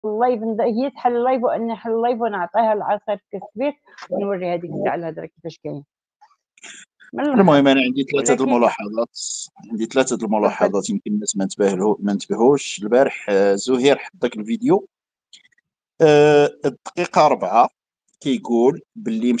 اللايف، هي تحل اللايف وانا نحل اللايف ونعطيها العصير كسبيت ونوريها ديك الساعه الهضره كيفاش كاين من الاخر. المهم انا عندي ثلاثه ولكن الملاحظات. تفضل. يمكن الناس ما انتبهوش البارح. زهير حط داك الفيديو. الدقيقه 4 كيقول باللي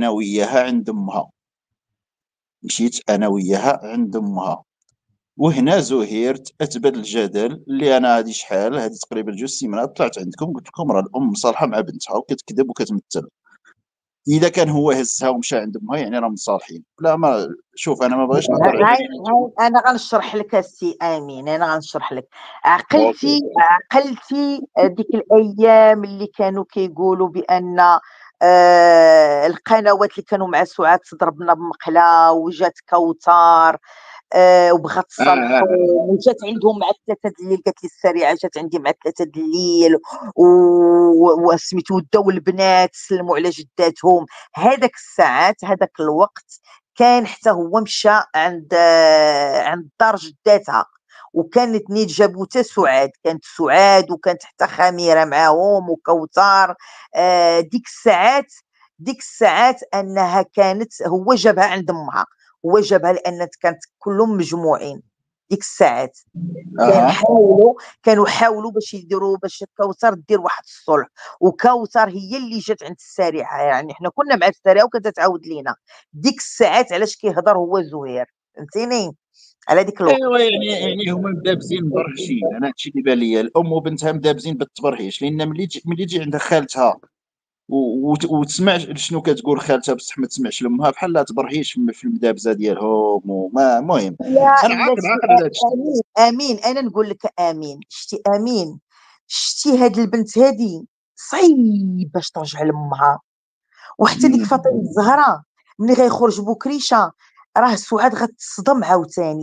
مشيت انا وياها عند امها. وهنا زهير اثبت الجدل اللي انا هذه شحال، هذه تقريبا 2 سيمانات طلعت عندكم قلت لكم راه الام مصالحه مع بنتها وكتكذب وكتمثل. اذا كان هو هزها ومشى عند امها يعني راه مصالحين. لا ما شوف انا ما بغيتش نهضر على هاي انا غنشرح لك السي امين، انا غنشرح لك. أوكي. عقلتي ديك الايام اللي كانوا كيقولوا بان القنوات اللي كانوا مع سعاد تضربنا بمقله وجات كوثر وبغات تصالحوا وجات عندهم مع 3 الليل، قالت لي السريعه جات عندي مع 3 الليل وسميتو وداو البنات سلموا على جداتهم. هذاك الساعات هذاك الوقت كان حتى هو مشى عند دار جداتها، وكانت نيت جابو حتى سعاد، كانت سعاد وكانت حتى خميره معاهم وكوثر. ديك الساعات انها كانت هو جابها عند امها، هو جابها لان كانت كلهم مجموعين ديك الساعات. كانوا حاولوا باش يديروا باش كوثر دير واحد الصلح، وكوثر هي اللي جات عند السريعه، يعني حنا كنا مع السريعه وكتعاود لينا ديك الساعات علاش كيهضر هو زهير، فهمتيني على ديك الوقت. ايوا يعني هما مدابزين مبرهشين. انا هادشي اللي بان ليا الام وبنتها مدابزين بالتبرهيش، لان ملي تجي عند خالتها وتسمع شنو كتقول خالتها بصح ما تسمعش لامها بحال لا تبرهيش في المدابزه ديالهم. وما المهم انا عاقل على هادشي. امين انا نقول لك امين، شتي هاد البنت هادي صعيب باش ترجع لامها. وحتى ديك فاطمه الزهراء ملي غيخرج بوكريشه راه سعاد غتصدم عاوتاني.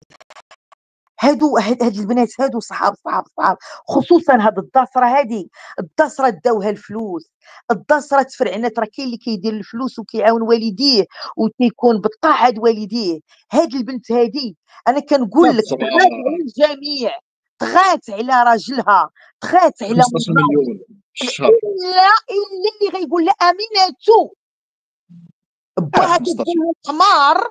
هاد البنات هادو صحاب، خصوصا هاد الداسره داوها الفلوس، الداسره تفرعنات. راه كاين اللي كيدير الفلوس وكيعاون والديه وتيكون بالطاعه د والديه. هاد البنت هادي انا كنقول لك طغات على الجميع، طغات على راجلها، طغات على 15 مليون في الشهر. الا اللي غيقول لا اميناتو باها كتقول له الحمار،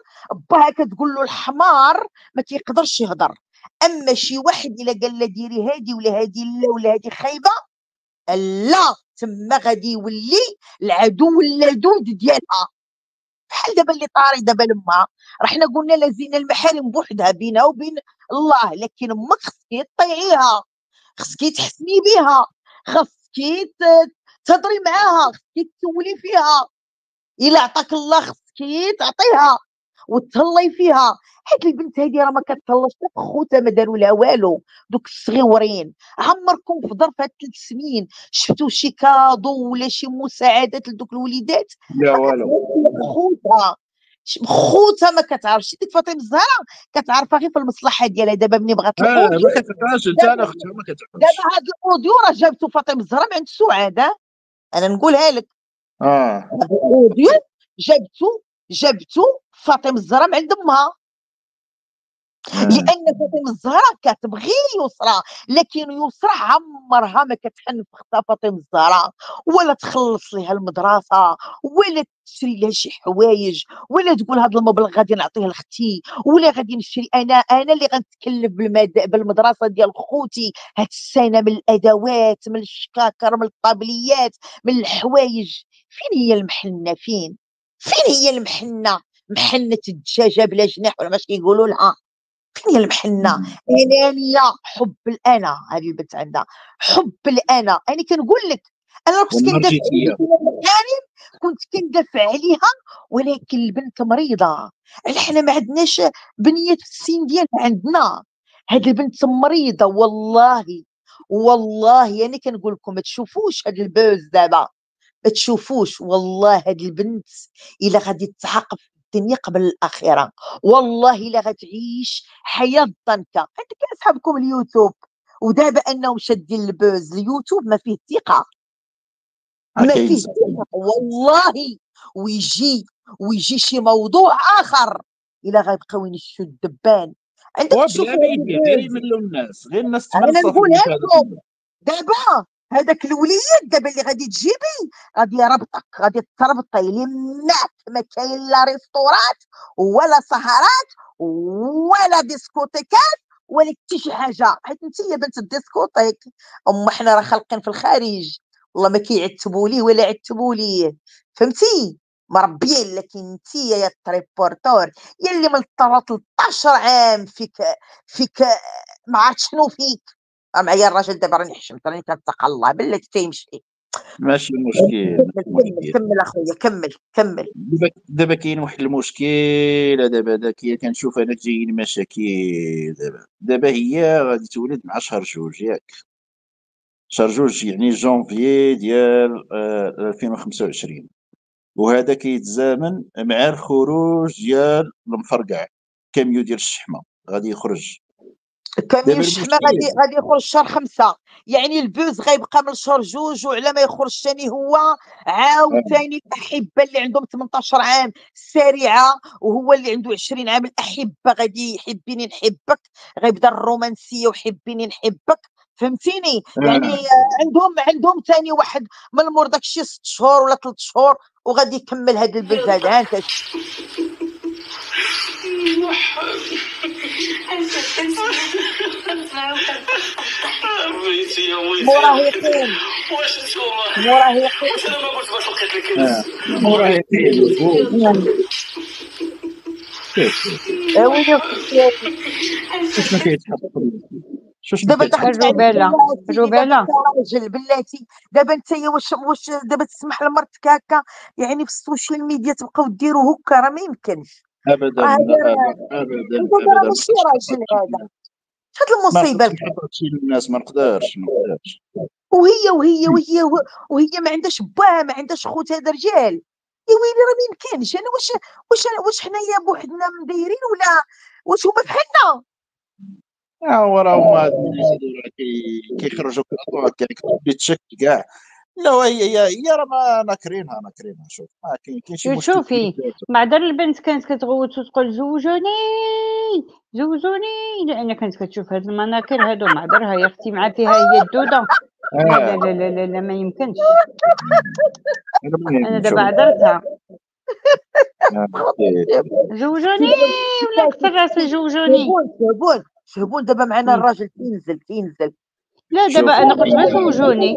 ما تيقدرش يهضر. اما شي واحد الا قال له ديري هادي ولا هادي لا ولا هادي خايبه، لا تما غادي يولي العدو اللدود ديالها. بحال دابا اللي طاري دابا لامها، راه حنا قلنا لا زينا المحارم بوحدها بينها وبين الله، لكن امك خصك تطيعيها، خصك تحسني بها، خصك تهضري معاها، خصك تسولي فيها. الا عطاك الله خصك تعطيها وتهلاي فيها. هاد البنت هادي راه ما كتهلاش لا خوتها، ما داروا لها والو. دوك الصغيورين عمركم في ظرف هاد 3 سنين شفتوا شي كادو ولا شي مساعدات لدوك الوليدات؟ لا والو. خوتها ما كتعرفش. ديك فاطمه الزهراء كتعرفها غير في المصلحه ديالها. دابا ملي بغات الاوديو ما كتعرفش انت انا اختها ما كتعرفش. دابا هاد الاوديو راه جابتو فاطمه الزهراء من عند سعاد، انا نقولها لك. الاوديو جابتو فاطمه الزهراء من عند امها، لان فاطمه الزهراء كتبغي يسرى، لكن يسرى عمرها ما كتحن في اختها فاطمه الزهراء، ولا تخلص ليها المدرسه، ولا تشري لها شي حوايج، ولا تقول هذا المبلغ غادي نعطيه لاختي، ولا غادي نشري انا اللي غنتكلف بالمدرسه ديال خوتي هاد السنه، من الادوات، من الشكاكر، من الطابليات، من الحوايج. فين هي المحنه؟ فين هي المحنه؟ محنه الدجاجه بلا جناح ولا باش كيقولوا لها. فين هي المحنه؟ انانيه، حب الانا. هذه البنت عندها حب الانا. انا كنقول لك انا كنت كندافع عليها، ولكن البنت مريضه. حنا ما عندناش بنيه في السن ديالها، عندنا هاد البنت مريضه. والله انا كنقول لكم ما تشوفوش هاد البوز دابا، ما تشوفوش. والله هاد البنت الا غادي تعاقب في الدنيا قبل الاخره، والله الا غتعيش حياه ضنكه. عندك اصحابكم اليوتيوب، ودابا انهم شادين البوز اليوتيوب ما فيه ثقه، والله. ويجي شي موضوع اخر الا غيبقاو ينشوا الدبان. عندك تشوفوا غير يملوا الناس، غير الناس انا نقولها لكم دابا هذاك الوليد دابا اللي غادي تجيبي غادي يربطك، غادي تربطي للناس، ما كاين لا ريستورات ولا سهرات ولا ديسكوتيكات ولا حتى شي حاجه، حيت انت يا بنت الديسكوتيك. حنا راه خالقين في الخارج، والله ما كيعتبوا ليه ولا عتبوا ليه، فهمتي؟ مربيين. لكن انت يا التريبورتور يا اللي من 13 عام فيك ما عرفت شنو فيك. معايا الراجل دابا راني حشمت، راني كنتقى الله بلاتي تيمشي. ماشي مشكل، كمل اخويا، كمل. دابا كاين واحد المشكل. دابا كنشوف انا جايين مشاكل. دابا هي غادي تولد مع شهر جوج، ياك؟ شهر جوج يعني جونفيي ديال 2025، وهذا كيتزامن مع الخروج ديال المفرقع، كاميو ديال الشحمه غادي يخرج. كاميو دابا الشحمه المشكل غادي يخرج شهر 5، يعني البوز غيبقى من شهر 2 وعلى ما يخرج ثاني هو عاوتاني الاحبه اللي عندهم 18 عام سريعه، وهو اللي عنده 20 عام الاحبه غادي يحبيني نحبك، غيبدا الرومانسيه وحبيني نحبك، فهمتيني؟ يعني عندهم ثاني واحد من المور داكشي 6 شهور ولا 3 شهور وغادي يكمل هذا البوز هذا. ها انت مراهقين واش نتوما مراهقين واش انا ما قلت باش لقيت لك مراهقين. وين شنو كيتحط دابا دخلت الربالة راجل بلاتي. دابا انت واش دابا تسمح لمرتك هكا يعني في السوشيال ميديا تبقاو ديروا هكا؟ راه ما يمكنش. ابدا راه ابدا انت راه ماشي راجل هذا. هاد ما المصيبه نقدرش نحط هادشي للناس، ما نقدرش. وهي ما عندهاش با، ما عندهاش خوت، هذا رجال. يا ويلي راه ما يمكنش. انا واش حنايا بوحدنا مدايرين ولا واش هما بحالنا؟ هو راه هما هاد الناس هادو راه كيخرجوا كاطوا كاع كتولي تشك كاع. لا هي راه ما ناكرينها. شوف ما كاين شي مشكل. شوفي بعدا البنت كانت كتغوت وتقول زوجوني لان كانت كتشوف هاد المناكر هادو معذرها يا اختي مع فيها هي الدوده. لا لا لا لا, لا ما يمكنش. انا دابا عذرتها زوجوني ولا كثر راسي زوجوني. شهبون دابا معنا الراجل تينزل. لا دابا انا قلت غير زوجوني.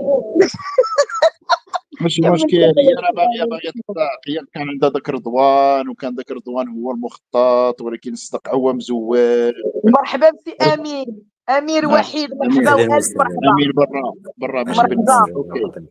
ماشي مشكل. هي راه باغيه تطلق. هي كان عندها داك رضوان، وكان داك رضوان هو المخطط، ولكن صدق هو مزوج. مرحبا بسي امير وحيد، مرحبا والف مرحبا. امير برا ماشي بالنسبه. اوكي.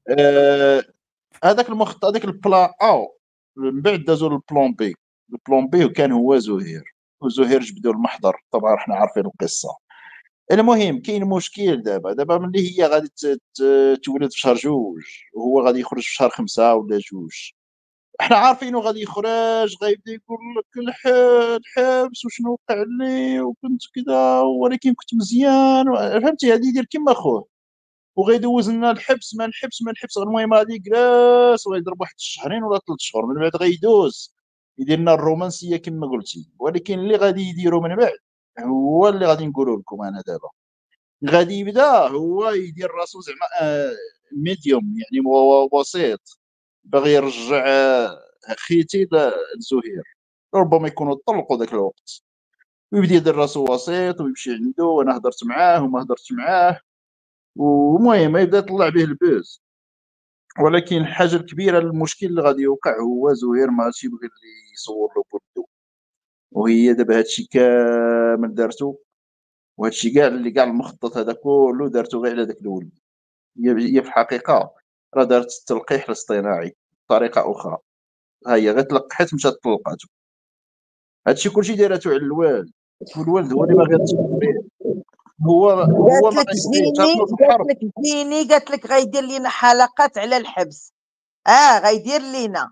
هذاك المخطط، هذاك البلان من بعد دازوا للبلان بي. البلان بي وكان هو زهير، وزهير جبدوا المحضر. طبعا احنا عارفين القصه. المهم كاين مشكل دابا ملي هي غادي تولد في شهر جوج، وهو غادي يخرج في شهر 5 ولا جوج. احنا عارفينه غادي يخرج، غيبدا يقول لك الحبس وشنو وقع لي وكنت كذا ولكن كنت مزيان، فهمتي؟ غادي يدير كيما خوه وغيدوز لنا الحبس ما الحبس. المهم غادي يجلس ويضرب واحد الشهرين ولا 3 شهور، من بعد غيدوز يدير لنا الرومانسيه كما قلتي. ولكن اللي غادي يديروا من بعد هو اللي غادي نقولوا لكم انا دابا. غادي يبدا هو يدير راسو زعما ميديوم، يعني وسيط، باغي يرجع خيتي لزهير. ربما يكونوا طلقوا ذاك الوقت، ويبدا يدير راسو وسيط ويمشي عنده وانا هضرت معاه وما هضرتش معاه، ومهم يبدا يطلع به البوز. ولكن الحاجه الكبيره، المشكل اللي غادي يوقع هو زهير ما عادش يبغي اللي يصور له بولدو، وهي دابا هادشي كامل دارتو، وهادشي كاع المخطط هذا كله دارتو غير على داك الولد. هي في الحقيقه راه دارت التلقيح الاصطناعي بطريقه اخرى. ها هي غير تلقحت مشات طلقاتو. هادشي كلشي دايراتو على الوالد، والوالد هو اللي باغي يتصل به. هو ما غيبغيش عطلو في الحرب. قالت لك غيدير لنا حلقات على الحبس. غيدير لنا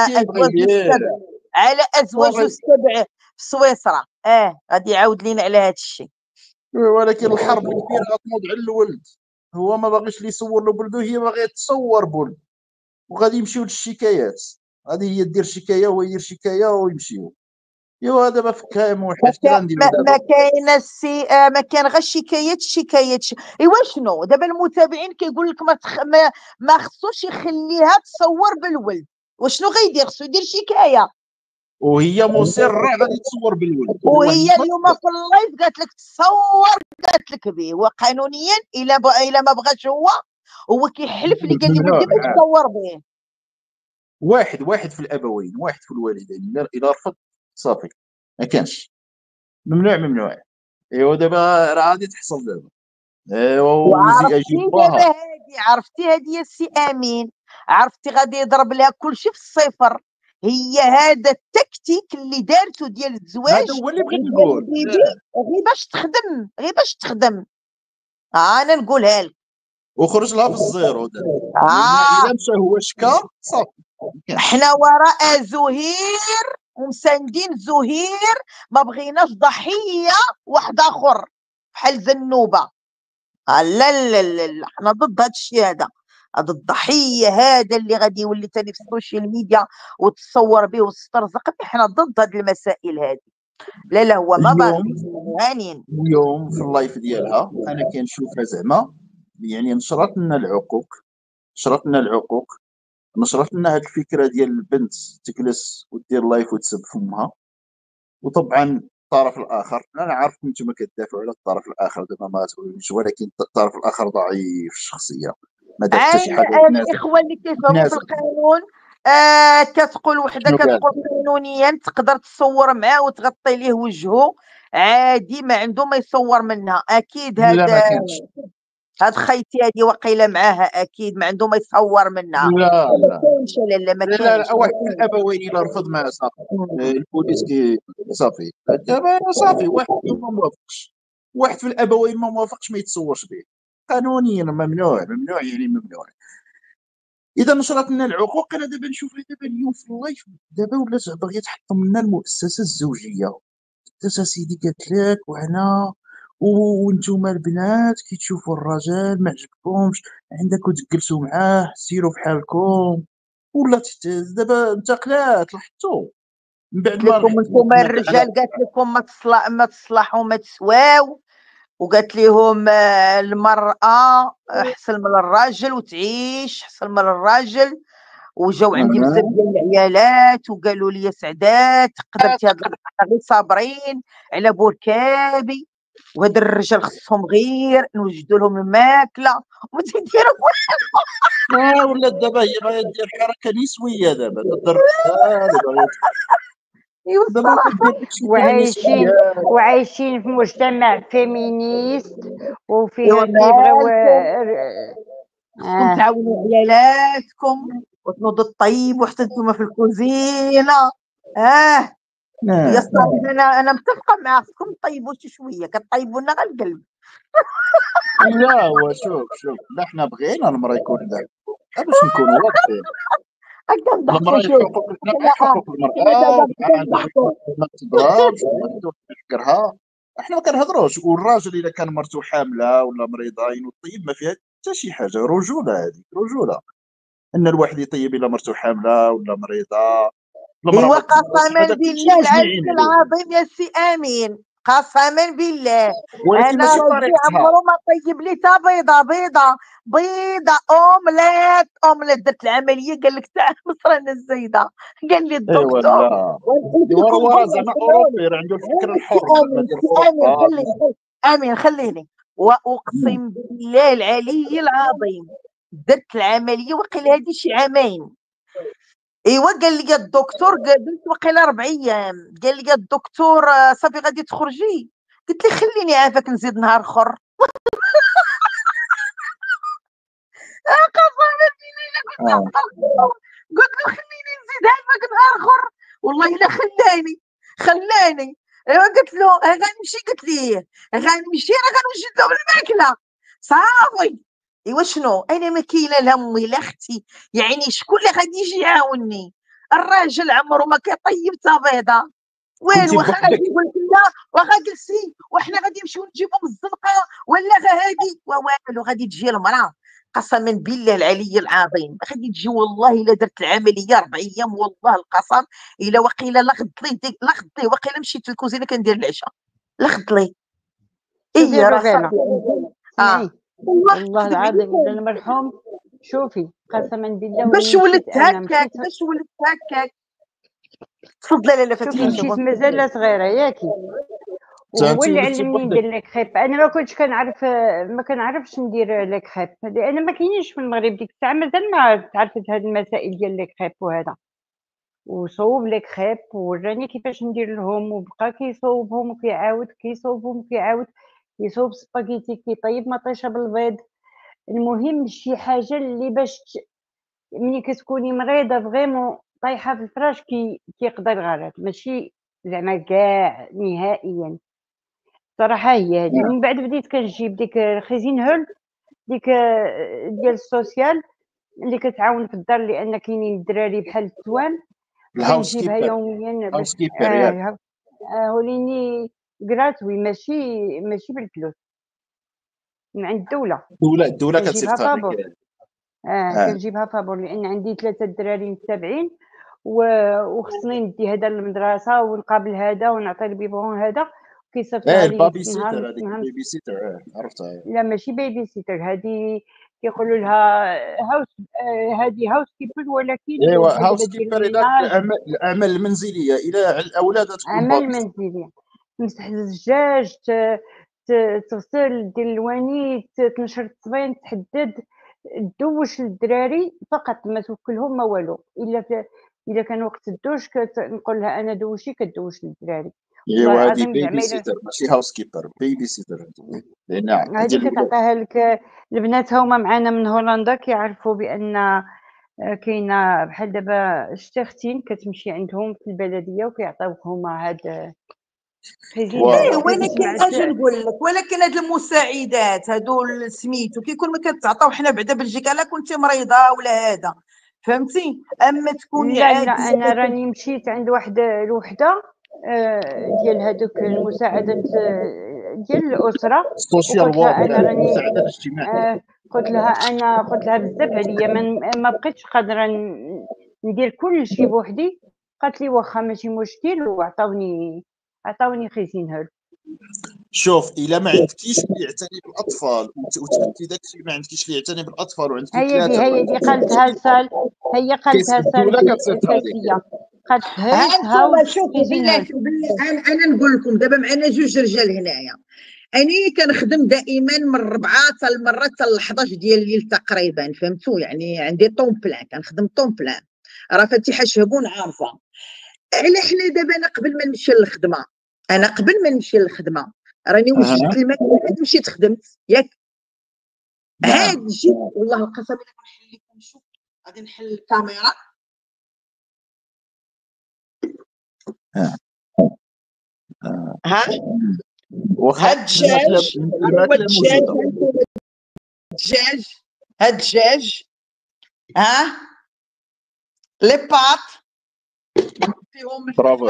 على ازواج السبع في سويسرا. غادي يعاود لنا على هذا الشيء. ولكن الحرب الكبيره غتنوض على الولد. هو ما باغيش لي يصور له بلدو، هي باغيه تصور بولد، وغادي يمشيو للشكايات. غادي هي دير شكايه وهو يدير شكايه ويمشيو. ايوا دابا فكاين واحد كرا نديرو دابا. ما كاين ما كاين غير شكايات ايوا شنو دابا المتابعين كيقول لك ما خصوش يخليها تصور بالولد، وشنو غيدير؟ خصو يدير شكايه، وهي مصره غادي تصور بالولد، وهي اليوم في اللايف قالت لك تصور، قالت لك به، وقانونيا الا ما بغاش هو كيحلف لي قال لي ودي ما تصور به. واحد في الابوين، واحد في الوالدين، الا رفض صافي ما كانش، ممنوع. ايوا دابا راه غادي تحصل دابا. ايوا عرفتي هادي يا سي امين، عرفتي غادي يضرب لها كلشي في الصفر. هي هذا التكتيك اللي دارته ديال الزواج، هذا هو اللي بغيت نقول، غير باش تخدم. انا نقولها لك، وخرج لها في الزيرو دابا. الا مشى هو شكا صافي. حنا وراء زهير ومساندين زهير، ما بغيناش ضحيه واحد اخر بحال زنوبه. لا لا لا، حنا ضد هذا الشيء هذا الضحيه هذا اللي غادي يولي ثاني في السوشيال ميديا وتصور به وتسترزق به. حنا ضد هذه المسائل هذه. لا هو ما باغي هانين. اليوم في اللايف ديالها انا كنشوفها زعما يعني نشرت لنا العقوق، نشرت لنا هذه الفكره ديال البنت تجلس ودير لايف وتسب فمها. وطبعا الطرف الاخر، انا عارف انتم كتدافعوا على الطرف الاخر دابا ما تقولوش، ولكن الطرف الاخر ضعيف الشخصيه، ما دار حتى شي حاجه. الاخوه اللي كيفهموا في القانون كتقول وحده، كتقول قانونيا تقدر تصور معاه وتغطي ليه وجهه عادي، ما عنده ما يصور منها. اكيد هاد خيتي هادي وقيله معاها، اكيد ما عنده ما يصور منها. لا ما كاينش. واحد من الابوين الا رفض معاه صافي البوليس صافي دابا صافي. واحد في الابوين ما موافقش ما يتصورش به قانونيا، ممنوع يعني ممنوع. اذا نشرت لنا العقوق، انا دابا نشوف دابا اليوم في اللايف دابا ولات باغيه تحطم لنا المؤسسه الزوجيه. سيدي قالت لك وهنا وانتوما البنات كتشوفوا الرجال ما عجبكمش عندكم تجلسوا معاه سيروا بحالكم، ولا دابا انتقلات لاحظتوا من بعد ما لكم الرجال قالت لكم ما تصلحوا ما تسواو، وقالت لهم المرأة أحسن من الراجل وتعيش أحسن من الراجل. وجاو عندي بزاف ديال العيالات وقالوا لي سعدات قدرتي هاد غير صابرين على بركابي، وهاد الرجال خصهم غير نوجدوا لهم الماكله وما تيديروا ولا دابا هي باغيه دير حركه نسويه دابا تضرب وعايشين في مجتمع فيمينيست وفيه كيبغيو خصكم تعاونوا عيالاتكم وتنوضوا الطيب وحتى نتوما في الكوزينه. يا صاحبي انا متفقه معاك، خصكم طيبوا شي شويه، كطيبوا لنا غير القلب. لا هو شوف لا حنا بغينا المراه يكون لها باش نكونوا واضحين. المراه حقوق المراه ما تضربش ما تحكرها، احنا ما كنهضروش. والراجل الا كان مرته حامله ولا مريضه يطيب ما فيها حتى شي حاجه، رجوله هذه رجوله ان الواحد يطيب الا مرته حامله ولا مريضه. ايوا قسما بالله العلي العظيم يا سي امين، قسما بالله انا راجل عمرو ما طيب لي تا بيضه اومليت درت العمليه قال لك تاع مصرنا الزايده، قال لي الدكتور ايوا زعما اوروبي راه عنده الفكر الحر. امين خليني، واقسم بالله العلي العظيم درت العمليه وقيل هذه شي عامين. ايوا قال لي الدكتور، قلت وقيله 4 ايام، قال لي الدكتور صافي غادي تخرجي. قلت لي خليني عافاك نزيد نهار اخر. قلت له خليني نزيد عافاك نهار اخر، والله الا خلاني. ايوا قلت له غنمشي، قلت ليه غنمشي راه غنوجد له الماكله صافي. ايوا شنو انا ما كاينه لا امي لا اختي، يعني شكون اللي غادي يجي يعاونني؟ الراجل عمره ما كيطيب تا بيضه والو، واخا غادي يقول لك لا واخا جلسي وحنا غادي نمشيو نجيبو من الزنقه ولا غادي والو، غادي تجي المراه قسما بالله العلي العظيم ما غادي تجي والله الا درت العمليه 4 ايام والله القسم الا وقيله لا غد لي وقيله مشيت للكوزينه كندير العشاء لا غد لي شوفي راه روبيلا صافي والله العظيم الا المرحوم شوفي قسما بالله باش وين ولدت مشيت انا هكاك تفضلي لاله شوفي فاتحه مشيت مازال صغيره ياكي وهو اللي علمني ندير لي كريب. انا ما كنتش كنعرف، ما كنعرفش ندير لي كريب لان ما كاينينش في المغرب ديك الساعه، مازال ما تعرفت هاد المسائل ديال لي كريب وهذا. وصوب لي كريب ووراني كيفاش ندير لهم، وبقى كيصوبهم وكيعاود كيصوبهم وكيعاود يصوب سباغيتي كيطيب مطيشه بالبيض. المهم شي حاجه اللي باش ملي كتكوني مريضه فريمون طايحه في الفراش كيقضي الغرض، ماشي زعما كاع نهائيا. صراحه هي هذه. ومن بعد بديت كنجيب ديك الخيزين هول ديك ديال السوسيال اللي كتعاون في الدار لان كاينين الدراري بحال التوام كنجيبها يوميا باش وليني غراتوي ماشي بالفلوس من عند الدوله كتجيبها فابور. كنجيبها فابور لان عندي 3 دراري متابعين وخصني ندي هذا للمدرسه ونقابل هذا ونعطي البيبون هذا كيصيفط عليه البابي سيتر. هذيك البيبي سيتر عرفتها؟ لا ماشي بيبي سيتر، هذه كيقولوا لها هاوس، هذه هاوس كيبر ولكن ايوا هاوس كيبر الاعمال المنزليه الى الاولاد تكون اعمال منزليه، تمسح الزجاج، تغسل دير الواني، تنشر الطبين، تحدد، تدوش للدراري فقط، ما توكلهم ما والو. الا كان وقت الدوش كنقول لها انا دوشي كدوش للدراري. ايوا هذه بيبي سيتر ماشي هاوس كيبر، بيبي سيتر. لان هذه كتعطيها لك البنات هما معنا من هولندا كيعرفوا بان كاينه بحال دابا شتي اختين كتمشي عندهم في البلديه وكيعطيوك هما هاد خيزين. ولكن اجي نقول لك، ولكن هاد المساعدات هادو سميتو كيكون ما كتعطاو حنا بعدا بلجيكا لا كنتي مريضه ولا هذا فهمتي. اما تكوني لا انا راني مشيت عند الوحده ديال هذوك المساعدات ديال الاسره السوشيال انا راني المساعده الاجتماعيه. قلت لها بزاف عليا ما بقيتش قادره ندير كل شيء بوحدي. قالت لي واخا ماشي مشكل وعطاوني خيزين هول. شوف الا ما عندكيش اللي يعتني بالاطفال وتبنتي داك الشيء ما عندكيش اللي يعتني بالاطفال وعندك ثلاثه هي دي قالتها سال، هي قالتها سال الاساسيه قالت هاو شوف بالله انا نقول لكم دابا معنا 2 رجال هنايا. أنا كنخدم دائما من 4 حتى المرة حتى ل 11 ديال الليل تقريبا فهمتوا. يعني عندي طون بلان، كنخدم طون بلان. راه فاتحه شهبون عارفه. على حنا دابا انا قبل ما نمشي للخدمه راني وجدت المكان مشيت خدمت ياك. عاد جيت والله القسم الا كنحل لكم. شوف غادي نحل الكاميرا. هاد الدجاج لي بات فيهم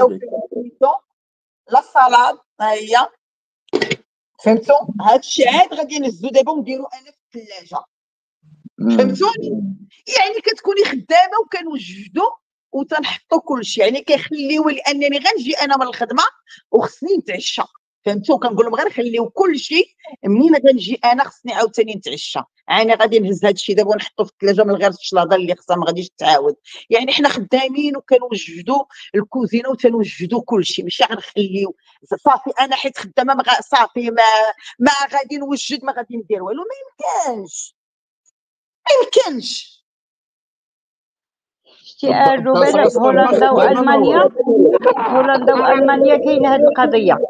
لا سالاد ها هي فهمتوا. هادشي عاد غادي نهزو دابا ونديرو انا في الثلاجه فهمتوني. يعني كتكوني خدامه وكنوجدو وتنحطو كلشي. يعني كيخليو لانني غنجي انا من الخدمه وخصني نتعشى فهمتوا. كنقول لهم غير خليو كلشي منين غنجي انا خصني عاوتاني نتعشى. انا غادي نهز هادشي دابا ونحطو في الثلاجه من غير الشلاضه اللي خصها ما غاديش تعاود. يعني حنا خدامين وكنوجدوا الكوزينه وتنوجدوا كلشي ماشي غنخليو صافي انا حيت خدامه صافي ما غادي نوجد ما غادي ندير والو. ما يمكنش شتي الروبيلا في هولندا والمانيا كاينه هذه القضيه.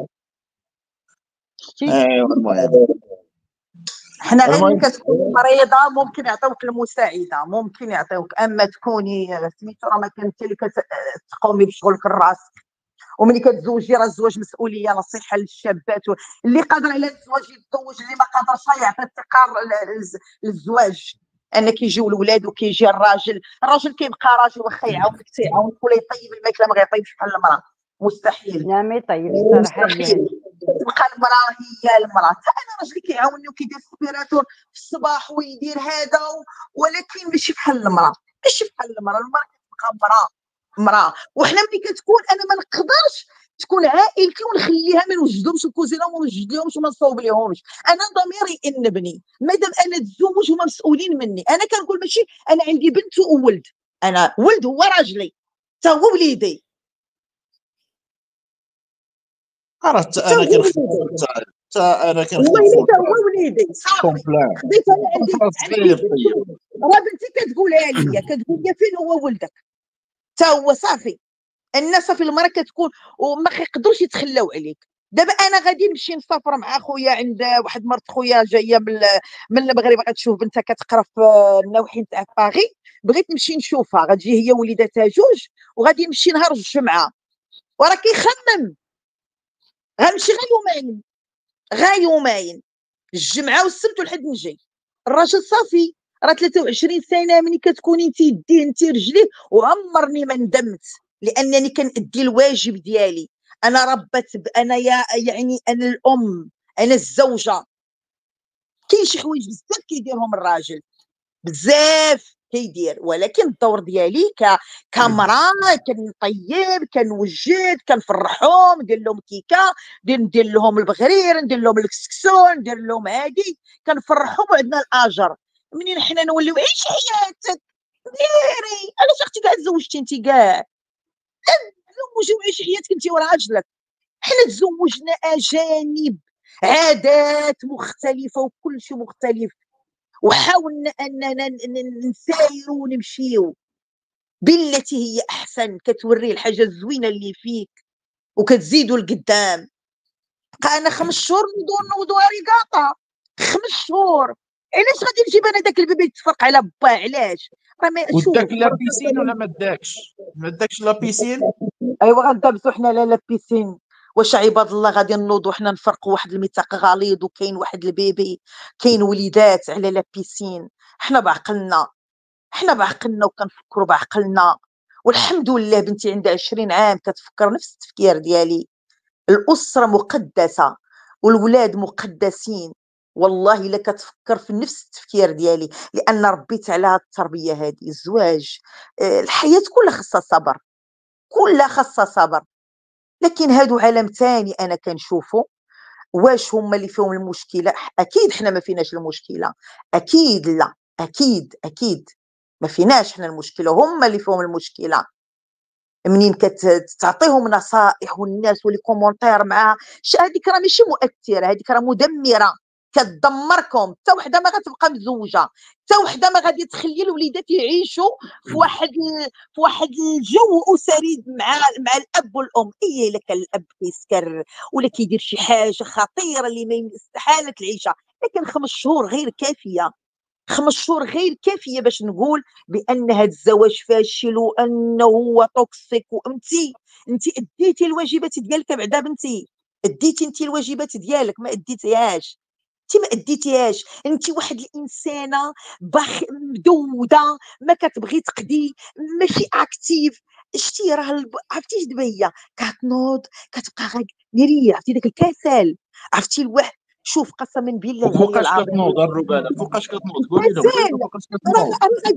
ايوا المهم حنا غير كتكون مريضه ممكن يعطيوك المساعده ممكن يعطيوك. اما تكوني سميتو راه ما كنتي اللي كتقومي بشغلك الراسك. وملي كتزوجي راه الزواج مسؤوليه. نصيحه للشابات اللي قادر على الزواج يتزوج، اللي ما قادرش يعطي الثقه للزواج. ان كيجيو الولاد وكيجي الراجل كيبقى راجل واخا يعاونك تيعاونك ولا يطيب الماكله ما غيطيبش بحال المراه. مستحيل. لا ما يطيبش صراحه. تبقى المراه هي المراه. انا راجلي كيعاونني وكيدير سبيراتور في الصباح ويدير هذا ولكن ماشي بحال المراه، ماشي بحال المراه. المراه كتبقى مراه. وحنا ملي كتكون انا ما نقدرش تكون عائلتي ونخليها ما نوجدهمش الكوزينه وما نوجد لهمش وما نصاوب لهمش. انا ضميري يأنبني مادام انا تزوج هما مسؤولين مني. انا كنقول ماشي انا عندي بنت وولد، انا ولد هو راجلي حتى هو وليدي. عرفت انا كنخدم انا كنخدم والله حتى هو وليدي صافي. خديت انا عندي راه بنتي كتقولها ليا، كتقول لي فين هو ولدك حتى هو صافي. الناس صافي المراه كتكون وما كيقدروش يتخلاو عليك. دابا انا غادي نمشي نسافر مع خويا عند واحد مرت خويا جايه من المغرب، غتشوف بنتها كتقرا في النواحي تاع باغي، بغيت نمشي نشوفها، غتجي هي وليداتها جوج وغادي نمشي نهار الجمعه. وراه كيخمم غنمشي غير يومين الجمعه والسبت والحد نجي. الراجل صافي راه 23 سنه ملي كتكوني انت يديه انت رجليه. وعمرني ما ندمت لانني كنأدي الواجب ديالي. انا ربت انا يعني انا الام، انا الزوجه. كاين شي حوايج بزاف كيديرهم الراجل، بزاف كيدير، ولكن الدور ديالي كمراه كنطيب كنوجد كنفرحهم، ندير لهم كيكه، ندير لهم البغرير، ندير لهم الكسكسو، ندير لهم هادي، كنفرحهم وعندنا الاجر. منين حنا نوليو عيش حياتك ديري. علاش اختي كاع تزوجتي انت كاع؟ تزوجي وعيش حياتك انت وراجلك. حنا تزوجنا اجانب، عادات مختلفه وكل شيء مختلف، وحاولنا اننا نسايروا ونمشيو بالتي هي احسن، كتوري الحاجه الزوينه اللي فيك وكتزيدوا لقدام. بقى انا 5 شهور نوضوا ريقاطه 5 شهور. علاش غادي نجيب انا داك البيبي يتفرق على با؟ علاش؟ راه ما شوف وداك لا بيسين ولا ما داكش لا بيسين. ايوا غندابزو حنا لا بيسين. واش عباد الله غادي نوضوا حنا نفرقوا واحد الميثاق غليظ وكاين واحد البيبي، كاين وليدات على لا بيسين؟ حنا بعقلنا وكنفكروا بعقلنا. والحمد لله بنتي عندها 20 عام كتفكر نفس التفكير ديالي. الأسرة مقدسة والولاد مقدسين. والله الا كتفكر في نفس التفكير ديالي، لان ربيت على هاد التربيه هذه. الزواج الحياه كلها خاصه صبر. لكن هادو عالم ثاني انا كنشوفو. واش هما اللي فيهم المشكله؟ اكيد حنا ما فيناش المشكله، اكيد لا، اكيد ما فيناش حنا المشكله، هما اللي فيهم المشكله. منين كتعطيهم نصائح والناس ولي كومونتير معاها، هذيك راه ماشي مؤثره، هذيك راه مدمره، كتدمركم. حتى وحده ما غتبقى مزوجه، حتى وحده ما غادي تخلي الوليدات يعيشوا في واحد الجو اسري مع الاب والام. اي الا كان الاب كيسكر ولا كيدير شي حاجه خطيره اللي ما استحاله العيشه. لكن 5 شهور غير كافيه، 5 شهور غير كافيه باش نقول بان هذا الزواج فاشل وانه هو توكسيك. انت اديتي الواجبات ديالك بعدا بنتي، اديتي انت الواجبات ديالك، ما اديتيهاش. انت ما اديتيهاش. انت واحد الانسانه مدوده، ما كتبغي تقدي، ماشي اكتيف. شتي راه عرفتي اش دابا هي كتنوض كتبقى غير ناريه، عرفتي داك الكسل، عرفتي الواحد. شوف قسما بالله العلي العظيم كتنوض الرجاله؟ فوقاش كتنوض؟ قولي لهم فوقاش كتنوض؟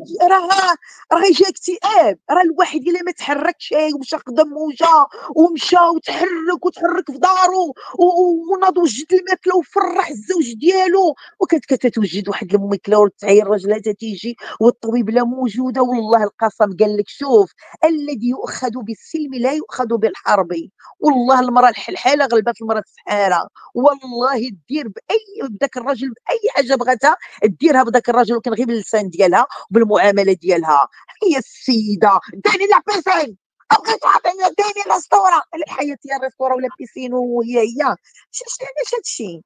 راه جا اكتئاب. راه الواحد الا ما تحركش ومشى قدم ومشى وتحرك في دارو وناض وجد الماكله وفرح الزوج ديالو، وكتوجد واحد الماكله وتعير راجلها تيجي والطبيب لا موجوده. والله القسم قال لك شوف، الذي يؤخذ بالسلم لا يؤخذ بالحرب. والله المراه الحاله غلبت المراه السحاره. والله دير بداك الراجل باي حاجه بغاتها ديرها بداك الراجل، وكان غير باللسان ديالها وبالمعامله ديالها. هي السيده داني لا بيسين، بغيت تعطيني داني الاسطوره الحياه هي الريستورا ولا بيسين وهي علاش هادشي؟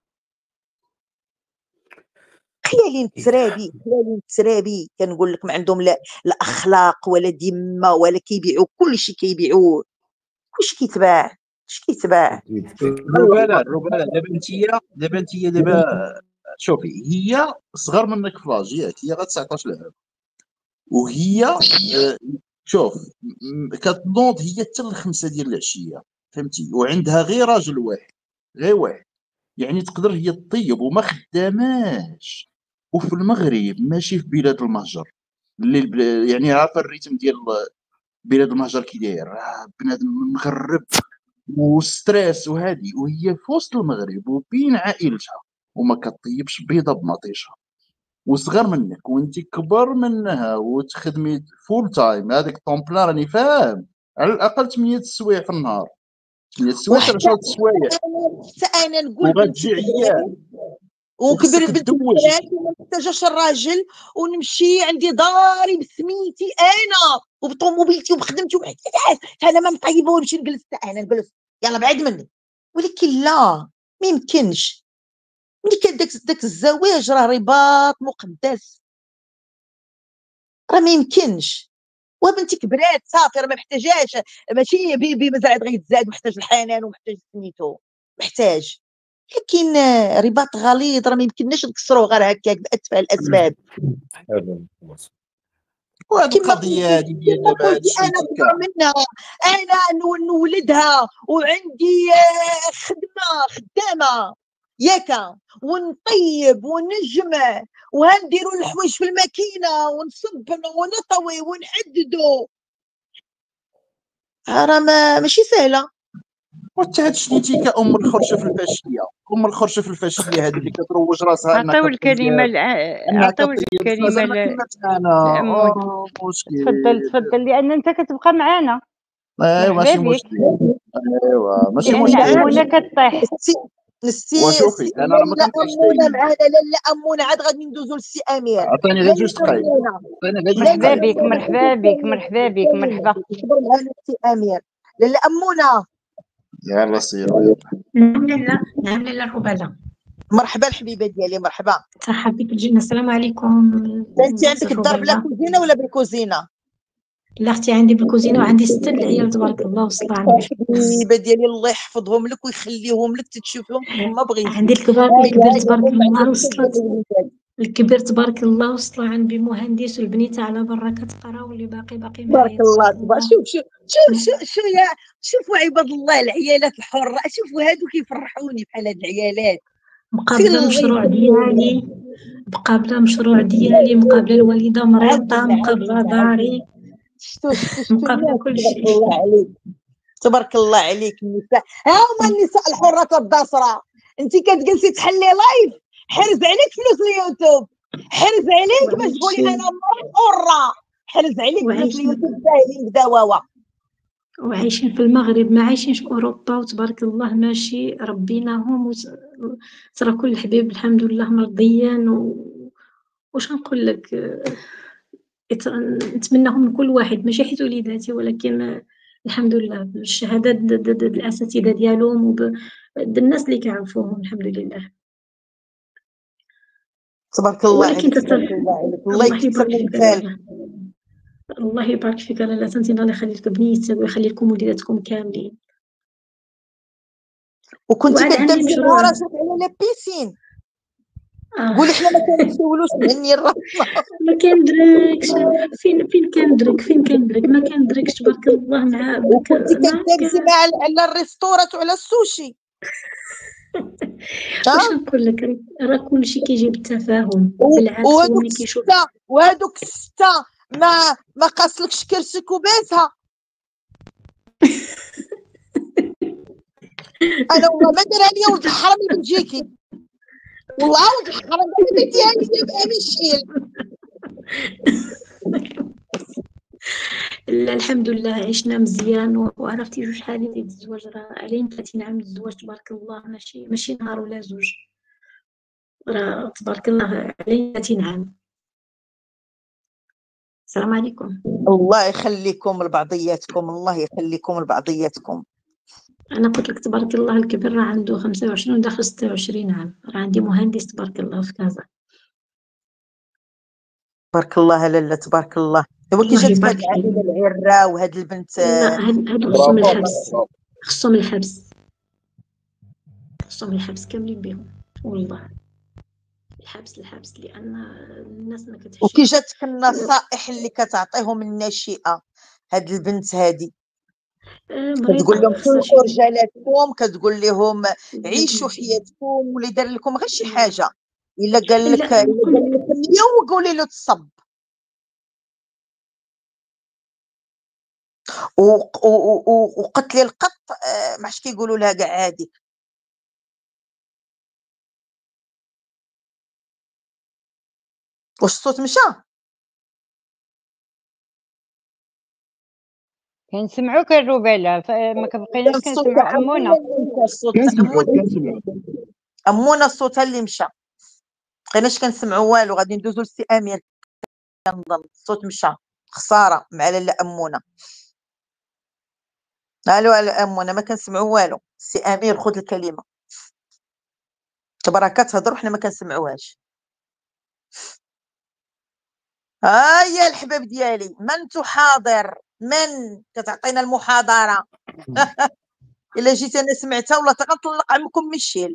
خيالي نترابي كنقول لك ما عندهم لا اخلاق ولا ذمه ولا كيبيعوا كلشي، كيبيعوه كلشي كيتباع. اش كيتباع؟ الرباله دابا انتيا دابا شوفي، هي صغر منك في لاجيك، هي غا 19 عام، وهي شوف كتنوض هي حتى ل5 ديال العشيه، فهمتي؟ وعندها غير راجل واحد. غير واحد. يعني تقدر هي تطيب وما خداماش. وفي المغرب ماشي في بلاد المهجر اللي يعني عارفه الريتم ديال بلاد المهجر كي داير، بنادم مغرب وستريس وهادي، وهي في وسط المغرب وبين عائلتها وما كطيبش بيضه بمطيشها، وصغر منك وانت كبر منها وتخدمي فول تايم هذاك طون بلان، راني فاهم، على الاقل 8 سوايع في النهار، 8 سوايع 10 سوايع، حتى انا نقول وغتجي عيان وكبر وخصك بنت تدوج. وما محتاجاش الراجل، ونمشي عندي داري بسميتي انا وبطوموبيلتي وبخدمتي وبحياتي، انا ما مطيبه ونمشي نجلس حتى انا نجلس يلا بعد مني. ولكن لا، ما يمكنش. ملي كان داك الزواج راه رباط مقدس، راه ما يمكنش. وبنتي كبرات صافي راه ما محتاجاش، ماشي بمزرعه غيتزاد محتاج الحنان ومحتاج سميتو محتاج. لكن رباط غليظ راه ما يمكنناش نكسروه غير هكاك باتفه الاسباب. وهاد القضيه هادي ديال دابا هاد انا سميتو اكبر منها، انا نولدها وعندي خدامه ياك، ونطيب ونجمع ونديروا الحوايج في الماكينه ونصبنوا ونطوي ونحددوا، راه ماشي سهله. وانت هاد شنيتي كأم الخرشه في الفاشيه، ام الخرشه في الفاشيه هذه اللي كتروج راسها انها عطاو الكلمة كطيب، انها عطاو كطيب الكلمة مازال ما كملت انا. لأمون. مشكل. تفضل لأن أنت كتبقى معانا. ايوا مرحبا ماشي بك. مشكل. ايوا ماشي لأن مشكل. أمونة كطيح. وشوفي انا راه ما لا كنطيحش امونه دايما. معانا، لا امونه عاد غادي ندوزو للسي امير. عطيني غير جوج دقائق، عطيني غير جوج مرحبا دقائق. بك مرحبا بك مرحبا بك مرحبا. صبر معانا السي امير. لا امونه. يلا سير. نعم لاله ربالة. مرحبا الحبيبه ديالي، مرحبا. ترحب بك الجنة. السلام عليكم. انت عندك الدار بلا كوزينه ولا بالكوزينه؟ لا اختي عندي بالكوزينه وعندي 6 العيال تبارك الله والصلاة على النبي. الحبيبه ديالي الله يحفظهم لك ويخليهم لك تتشوفهم كما بغيتي. عندي الكبير تبارك الله وصلت، الكبير تبارك الله وصل عن بمهندس، والبنيته على برا كتقرا، واللي باقي تبارك معايا الله. تبارك الله. شوفوا عباد الله العيالات الحره، شوفوا هادو كيفرحوني بحال هاد العيالات. مقابله مشروع ديالي، مقابله مشروع ديالي، مقابله الوالده مريضه، مقابله داري، شتو مقابله كل شيء. تبارك الله عليك، تبارك الله عليك. النساء ها هما النساء الحرات الداسره. انت كتجلسي تحلي لايف، حرز عليك فلوس اليوتيوب، حرز عليك باش تقولي انا مرة حره، حرز عليك فلوس اليوتيوب ساهلين بدواوه. وعايشين في المغرب، ما عايشينش في اوروبا، وتبارك الله ماشي ربيناهم ترى كل حبيب الحمد لله مرضيا. واش نقول لك، نتمناهم من كل واحد، ماشي حيت وليداتي، ولكن الحمد لله بالشهادات الاساتذه ديالهم الناس اللي كيعرفوهم الحمد لله. تبارك الله عليك. الله يبارك فيك لاله، الله يبارك فيك لاله. انت الله يخليك بنيتك ويخلي لكم وليداتكم كاملين. وكنتي كدابزي مع راجلك على لا بيسين، قولي حنا ما كنسولوش مني الرحمه. ما كندركش فين كندرك ما كندركش تبارك الله مع وكنتي كدابزي مع على الريستورات وعلى السوشي. واش نقول لك، راه كلشي كيجي بالتفاهم. بالعكس ملي كيشوف وهذوك السته ما قاصلكش كرشك وباسها. انا والله ما دار عليا ولد الحرام اللي بتجيكي، والله ولد الحرام اللي ديالي يبقى مشيل. لا الحمد لله عشنا مزيان. وعرفتي جوج حالي ديال الزواج، راه عليهم 30 عام الزواج تبارك الله، ماشي نهار ولا زوج، راه تبارك الله عليهم 30 عام. السلام عليكم. الله يخليكم لبعضياتكم، الله يخليكم لبعضياتكم. انا قلت لك تبارك الله الكبير راه عنده 25 داخل 26 عام، راه عندي مهندس تبارك الله في كازا. تبارك الله لاله تبارك الله. هو كي جاتك هاد العائله العره وهاد البنت؟ لا هادو خصهم الحبس، خصهم الحبس كاملين بهم والله، الحبس لان الناس ما كتحشمش. وكي جاتك النصائح اللي كتعطيهم الناشئه هاد البنت هادي؟ كتقول لهم خلقوا رجالاتكم، كتقول لهم عيشوا حياتكم، ولا دار لكم غير شي حاجه الا قال لك اليوم قولي له تصب. وقتل القط ما عرفتش كيقولوا لها كاع هذيك. واش الصوت مشى؟ كنسمعوك الروبيله، ما كبقيناش كنسمعوا امونه. امونه صوتها اللي مشى، بقيناش كنسمعوا والو. غادي ندوزو لسي امير كنظن الصوت مشى. خساره مع لاله امونه. الو امونه ما كنسمعوا والو. سي امير خذ الكلمه تبارك تهضر وحنا ما كنسمعوهاش. هيا الحباب ديالي، من تحاضر؟ من كتعطينا المحاضره؟ الا جيت انا سمعتها ولا تغنطلق عمكم ميشيل.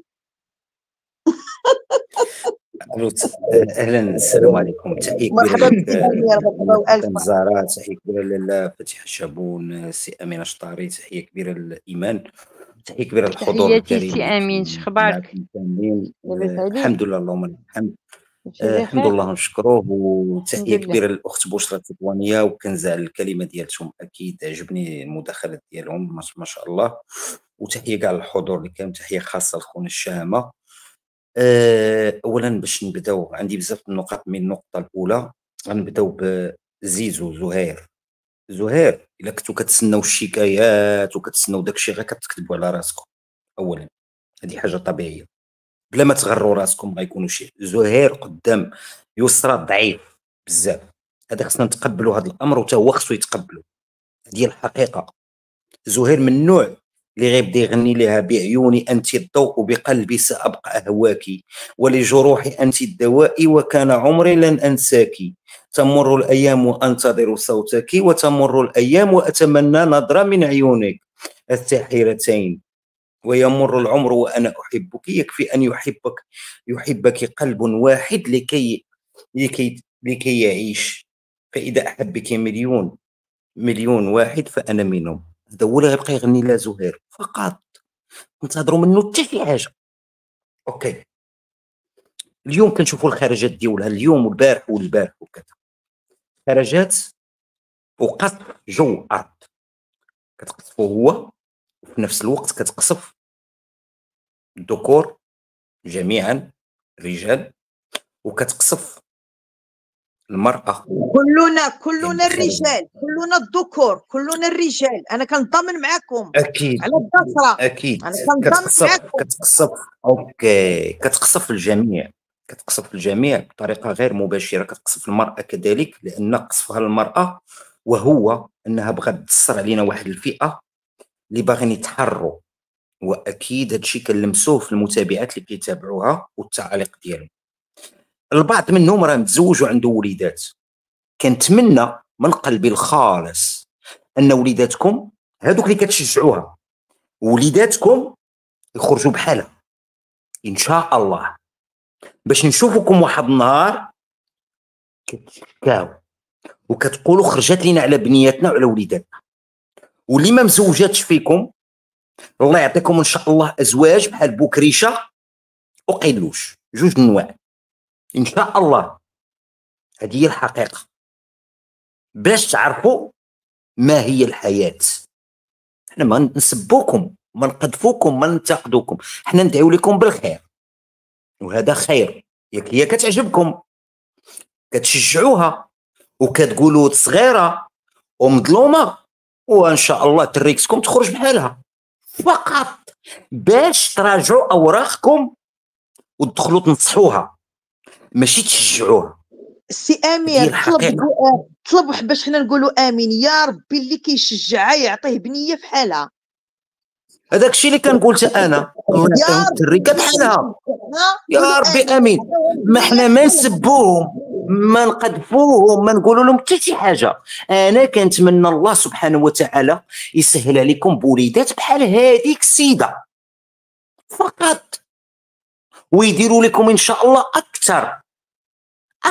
اهلا، السلام عليكم. تحيه كبيره لك زهراء، تحيه كبيره لاله فاتحه شابون، سي امين شطاري، تحيه كبيره للايمان، تحيه كبيره للحضور الكريم. سي امين، شخبارك؟ الحمد لله، اللهم لك الحمد. الحمد لله نشكروه. وتحيه كبيره للاخت بشرى التطوانيه، وكنزع الكلمه ديالتهم، اكيد عجبني المداخلات ديالهم ما شاء الله. وتحيه كاع الحضور اللي كان، تحيه خاصه لخونا الشهامه. اولا باش نبداو، عندي بزاف النقاط. من النقطه الاولى غنبداو بزيزو زهير. الا كنتو كتسناو الشكايات وكتسناو داكشي غير كتكذبوا على راسكم. اولا هذه حاجه طبيعيه، بلا ما تغروا راسكم غيكونوا شي. زهير قدام يسرى ضعيف بزاف، هذا خصنا نتقبلوا هذا الامر، وتا هو خصو يتقبلوا. هذه الحقيقه. زهير من النوع اللي غيبدا يغني لها بعيوني انت الضوء وبقلبي سابقى اهواك، ولجروحي انت الدواء وكان عمري لن انساك. تمر الايام وانتظر صوتك، وتمر الايام واتمنى نظره من عيونك الساحرتين، ويمر العمر وانا احبك. يكفي ان يحبك قلب واحد لكي يعيش، فاذا احبك مليون واحد فانا منهم. هذا هو اللي غيبقى يغني لها زهير فقط، ننتظروا منه حتى شي حاجه. اوكي، اليوم كنشوفوا الخرجات ديالها، اليوم والبارح وكذا، خرجات وقصف جو ارض. كتقصفو هو، وفي نفس الوقت كتقصف الذكور جميعا، الرجال، وكتقصف المرأة. كلنا الرجال، كلنا الذكور، كلنا الرجال. انا كنضمن معكم اكيد على الدسره. اكيد انا كنضمن معكم. كتقصف. اوكي، كتقصف الجميع بطريقه غير مباشره. كتقصف المراه كذلك، لان قصفها للمراه وهو انها بغات تدسر علينا واحد الفئه اللي باغيين يتحروا. واكيد هادشي كنلمسوه في المتابعات اللي كيتابعوها والتعاليق ديالهم. البعض منهم راه متزوج وعنده وليدات. كنتمنى من قلبي الخالص ان وليداتكم هادوك اللي كتشجعوها، وليداتكم يخرجوا بحالها ان شاء الله، باش نشوفكم واحد النهار كتشكاو وكتقولوا خرجت لينا على بنياتنا وعلى وليداتنا. واللي ما مزوجاتش فيكم الله يعطيكم ان شاء الله ازواج بحال بوكريشه وقيلوش، جوج النواع ان شاء الله. هذه هي الحقيقه، باش تعرفوا ما هي الحياه. احنا ما نسبوكم، ما نقذفوكم، ما ننتقدوكم، احنا ندعيو لكم بالخير، وهذا خير. ياك هي كتعجبكم كتشجعوها وكتقولوا صغيره ومظلومه، وان شاء الله تريكسكم تخرج بحالها، فقط باش تراجعوا اوراقكم وتدخلوا تنصحوها، ماشي تشجعوها. سي امير طلب باش حنا نقولوا امين يا ربي اللي كيشجعها يعطيه بنيه في حالها. هذاك الشيء اللي كنقول انا، الله يعطيهم التريكه بحالها يا ربي امين. ما حنا ما نسبوهم، ما نقذفوهم، ما نقولوا لهم حتى شي حاجه. انا كنتمنى الله سبحانه وتعالى يسهل عليكم بوليدات بحال هذيك السيده فقط، ويديروا لكم ان شاء الله اكثر.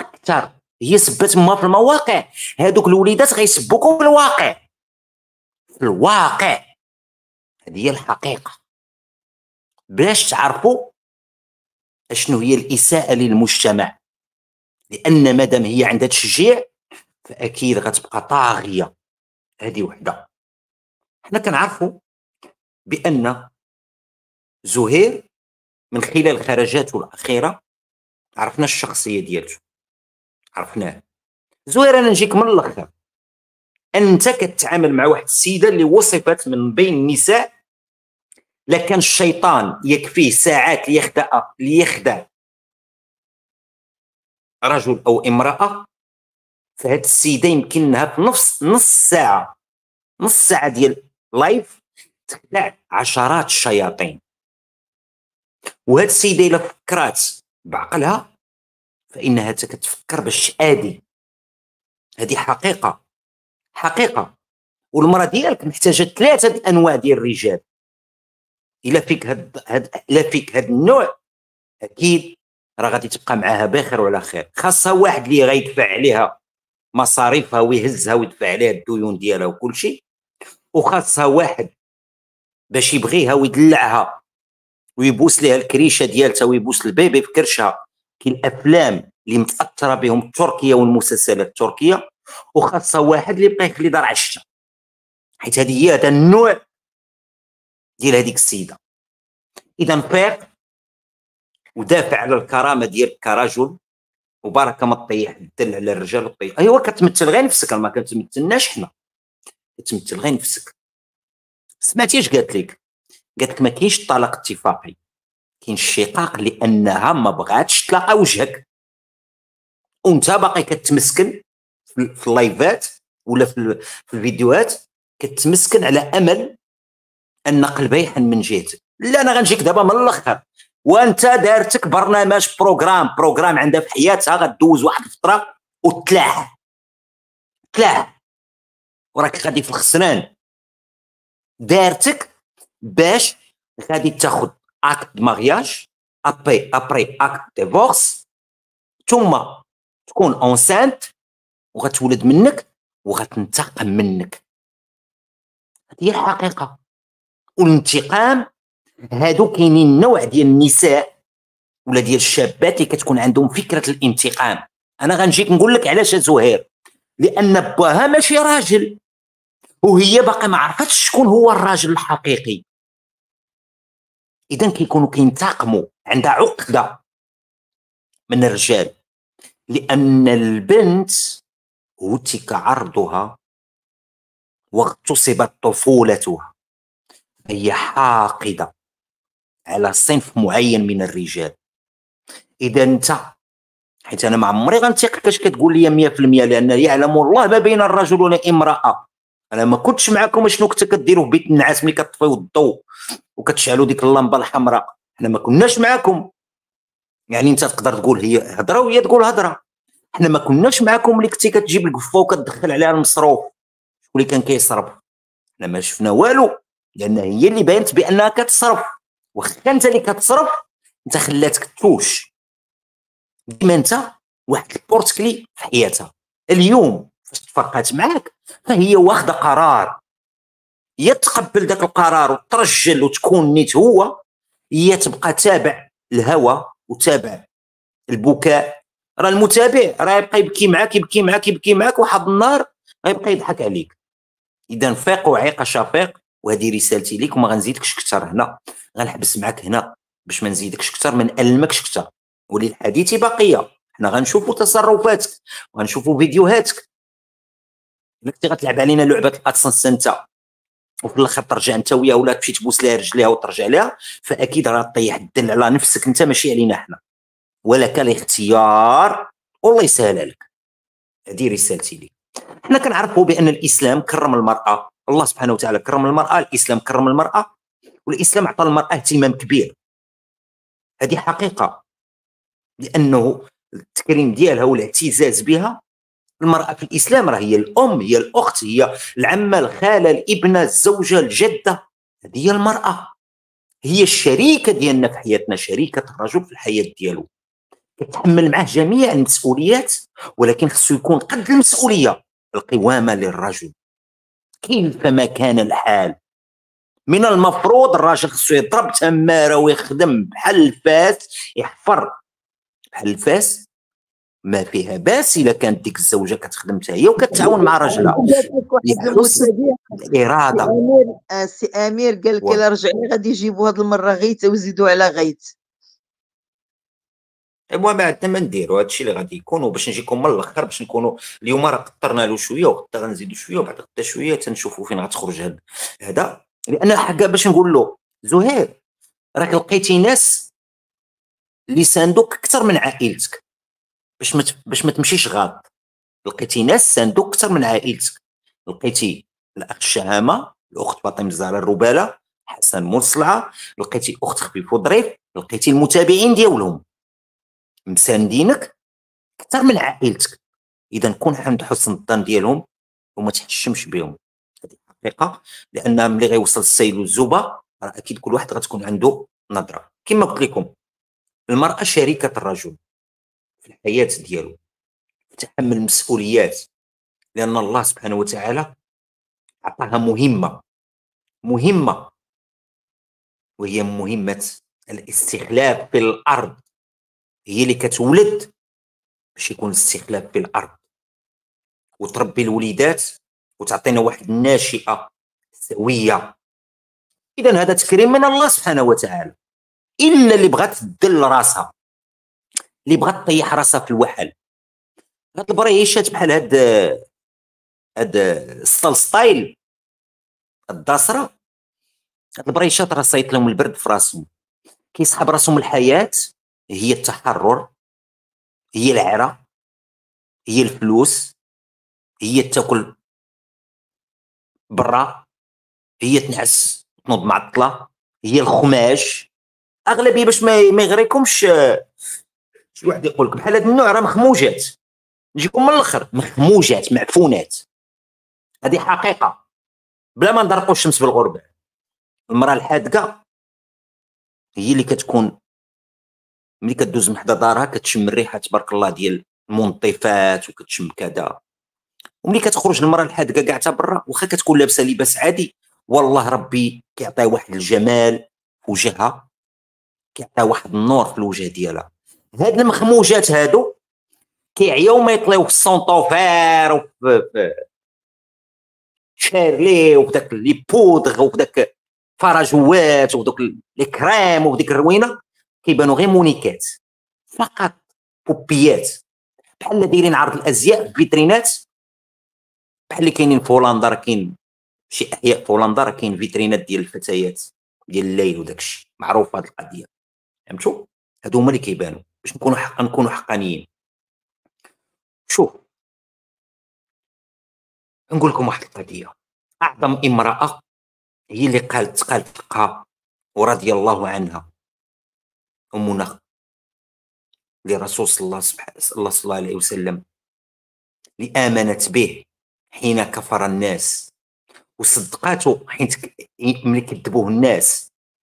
هي سبات ما في المواقع، هذوك الوليدات غيسبوكم في الواقع في الواقع. هذه هي الحقيقة، باش تعرفوا اشنو هي الإساءة للمجتمع. لأن مادام هي عندها تشجيع فأكيد غتبقى طاغية. هذه وحدة. حنا كنعرفوا بأن زهير من خلال خرجاته الأخيرة عرفنا الشخصية ديالته، عرفناه. زهير أنا نجيك من الآخر، أنت كتعامل مع واحد السيدة اللي وصفت من بين النساء لكن الشيطان يكفيه ساعات ليخدع رجل أو امرأة، فهاد السيدة يمكنها في نص ساعة ديال لايف تخدع عشرات الشياطين. وهاد السيدة إلا فكرات بعقلها فإنها كتفكر باش تآدي. هذه حقيقة. والمرأة ديالك محتاجة 3 أنواع ديال الرجال. إلا فيك هاد النوع أكيد راه غادي تبقى معاها بخير وعلى خير. خاصها واحد اللي غيدفع عليها مصاريفها ويهزها ويدفع عليها الديون ديالها وكل شيء، وخاصها واحد باش يبغيها ويدلعها ويبوس لها الكريشه ديالتها ويبوس البيبي في كرشها، كاين الافلام اللي متاثره بهم التركيه والمسلسلات التركيه. وخاصها واحد اللي بقى يخلي دار عشته، حيت هذه هي هذا النوع ديال هذيك السيده. اذا فيق ودافع على الكرامه ديالك كرجل، وبركه ما تطيح الدل على الرجال وطيح. ايوا كتمثل غير نفسك، ما كتمثلناش حنا، كتمثل غير نفسك. سمعتي اش قالت لك؟ قالت لك ما كاينش الطلاق اتفاقي، كاين الشقاق لانها ما بغاتش تلاقى وجهك، وانت باقي كتمسكن في اللايفات ولا في الفيديوهات كتمسكن على امل ان قلبها يحن من جهتك. لا انا غنجيك دابا من الاخر، وانت دارتك برنامج بروغرام عندها في حياتها، غدوز واحد الفتره وتلاح وراك غادي في الخسران. دارتك باش غادي تاخذ اكت مارياج ابري اكت ديفورس، ثم تكون اونسانت وغتولد منك وغتنتقم منك. هذه هي الحقيقه. والانتقام هادو كاينين نوع ديال النساء ولا ديال الشابات اللي كتكون عندهم فكره الانتقام. انا غنجيك نقول لك علاش زهير، لان باها ماشي راجل وهي باقي ما عرفتش شكون هو الراجل الحقيقي. اذا كيكونوا كينتقموا، عندها عقده من الرجال، لان البنت هتك عرضها واغتصبت طفولتها، هي حاقده على صنف معين من الرجال. اذا انت، حيت انا ما عمري غنثق كاش كتقول لي 100%، لان يعلم الله ما بين الرجل والامراه. انا ما كنتش معكم شنو كنت كديروا في بيت النعاس ملي كتطفيو الضوء وكتشعلوا ديك اللمبه الحمراء، حنا ما كناش معكم. يعني انت تقدر تقول هي هضره وهي تقول هضره. حنا ما كناش معكم ملي كنتي كتجيب القفه وكتدخل عليها المصروف، شكون اللي كان كيصرف؟ حنا ما شفنا والو، لان هي اللي بانت بانها كتصرف. واخا انت اللي كتصرف انت خلاتك توش. ديما انت واحد البورتكلي في حياتها. اليوم فاش تفرقات معاك فهي واخده قرار، يا تقبل داك القرار وترجل وتكون نيت هو، هي تبقى تابع الهوى وتابع البكاء. راه المتابع راه يبقى يبكي معاك وحد النهار غيبقى يضحك عليك. اذا فيق وعيق شفيق، وهذه رسالتي ليك وما غنزيدكش كثر هنا، غنحبس معاك هنا باش ما نزيدكش كثر، ما نألمكش كثر. وللحديث بقيه، حنا غنشوفوا تصرفاتك وغنشوفوا فيديوهاتك. الا كنتي غتلعب علينا لعبه الادسنس انت وفي الاخر ترجع انت وياها ولا تمشي تبوس لها رجليها وترجع لها، فاكيد راه طيح الدل على نفسك انت ماشي علينا حنا. ولك الاختيار والله يسهل لك. هذه رسالتي لك. حنا كنعرفوا بان الاسلام كرم المراه، الله سبحانه وتعالى كرم المراه، الاسلام كرم المراه، والاسلام عطى المراه اهتمام كبير. هذه حقيقه، لانه التكريم ديالها والاعتزاز بها. المراه في الاسلام راه هي الام، هي الاخت، هي العمه، الخاله، الابنه، الزوجه، الجده. هذه هي المراه، هي الشريكه ديالنا في حياتنا، شريكه الرجل في الحياه ديالو. كتحمل معاه جميع المسؤوليات، ولكن خصو يكون قد المسؤوليه. القوامه للرجل، كيفما كان الحال. من المفروض الراجل خصو يضرب تماره ويخدم بحال الفاس، يحفر بحال الفاس، ما فيها باس الا كانت ديك الزوجه كتخدم حتى هي وكتعاون مع راجلها. الاراده. سي امير قال لك الا رجعنا غادي يجيبوا هاد المره غيت ويزيدوا على غيت. المهم عندنا ما نديروا هادشي اللي غادي يكون، وباش نجيكم من الاخر باش نكونوا اليوم راه قطرنا له شويه وغدا غنزيدوا شويه وبعد غدا شويه تنشوفوا فين غتخرج هذا. لان حقا باش نقول له زهير راك لقيتي ناس اللي ساندوك اكثر من عائلتك باش ما تمشيش غلط. لقيتي ناس ساندوك اكثر من عائلتك. لقيتي الاخ الشهامه، الاخت فاطمه الزهراء الرباله، حسن مصلعه، لقيتي اخت خفيف وظريف، لقيتي المتابعين ديالهم مساندينك اكثر من عائلتك. اذا كون عند حسن الظن ديالهم وما تحشمش بهم، هذه حقيقه. لان ملي غيوصل السيل والزوبه راه اكيد كل واحد غتكون عنده نظره. كما قلت لكم المراه شريكه الرجل في الحياه ديالو، تحمل المسؤوليات، لان الله سبحانه وتعالى عطاها مهمه وهي مهمه الاستخلاف في الارض. هي اللي كتولد باش يكون الاستخلاف في الارض وتربي الوليدات وتعطينا واحد الناشئه سويه. اذا هذا تكريم من الله سبحانه وتعالى. الا اللي بغات تدل راسها، اللي بغات تطيح راسها في الوحل، هاد البريشات بحال هاد الستايل الداسره، هاد البريشات راه صايت لهم البرد في راسهم. كيسحب راسهم الحياه هي التحرر، هي العرى، هي الفلوس، هي تاكل برا، هي تنعس تنوض معطله، هي الخماش. اغلبيه باش ما يغريكمش شي واحد يقول لك بحال هاد النوع راه مخموجات. نجيكم من الاخر، مخموجات معفونات. هذه حقيقه بلا ما ندرقوا الشمس بالغربه. المراه الحادقه هي اللي كتكون ملي كدوز من حدا دارها كتشم الريحه تبارك الله ديال المنظفات وكتشم كذا. وملي كتخرج المراه الحادقه كاع حتى برا واخا كتكون لابسه لباس عادي، والله ربي كيعطيها واحد الجمال في وجهها، كيعطيها واحد النور في الوجه ديالها. هاد المخموجات هادو كيعياو ما يطليو في السونطوفير وفي شارلي وفي داك لي بودغ وفي داك فراجوات وفي دوك لي كريم وفي ديك الروينه، كيبانو غير مونيكات فقط، بوبيات، بحال اللي دايرين عرض الازياء في فيترينات، بحال اللي كاينين في هولندا. راه كاين شي احياء في هولندا راه كاين فيترينات ديال الفتيات ديال الليل وداكشي، معروف هاد القضيه. فهمتوا؟ هادو هما اللي كيبانوا باش نكونوا حقانيين. شوف نقول لكم واحد القضيه. اعظم امراه هي اللي قالت حقها ورضي الله عنها، امنا لرسول صلى الله عليه وسلم، اللي امنت به حين كفر الناس وصدقاته حيت ملي كذبوه الناس،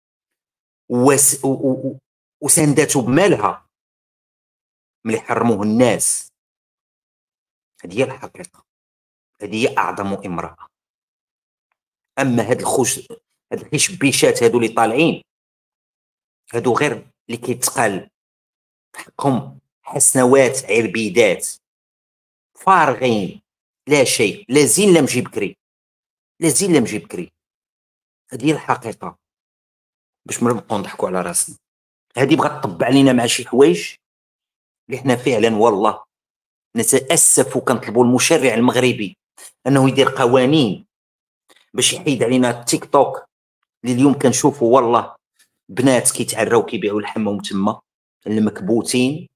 وساندته بمالها ملي حرموه الناس. هذه هي الحقيقه، هذه هي اعظم امراه. اما هاد الخشبيشات هادو اللي طالعين، هادو غير اللي كيتقال حقهم حسنوات عربيدات فارغين، لا شيء، لا زين لا مجي بكري، لا زين لا مجي بكري. هذه هي الحقيقه باش ما نبقاو نضحكوا على راسنا. هذه بغات تطبع علينا مع شي حوايج اللي حنا فعلا والله نتاسف، وكنطلبوا المشرع المغربي انه يدير قوانين باش يحيد علينا التيك توك، اللي اليوم كنشوفوا والله بنات كيتعراو كيبيعوا الحمام تما المكبوتين.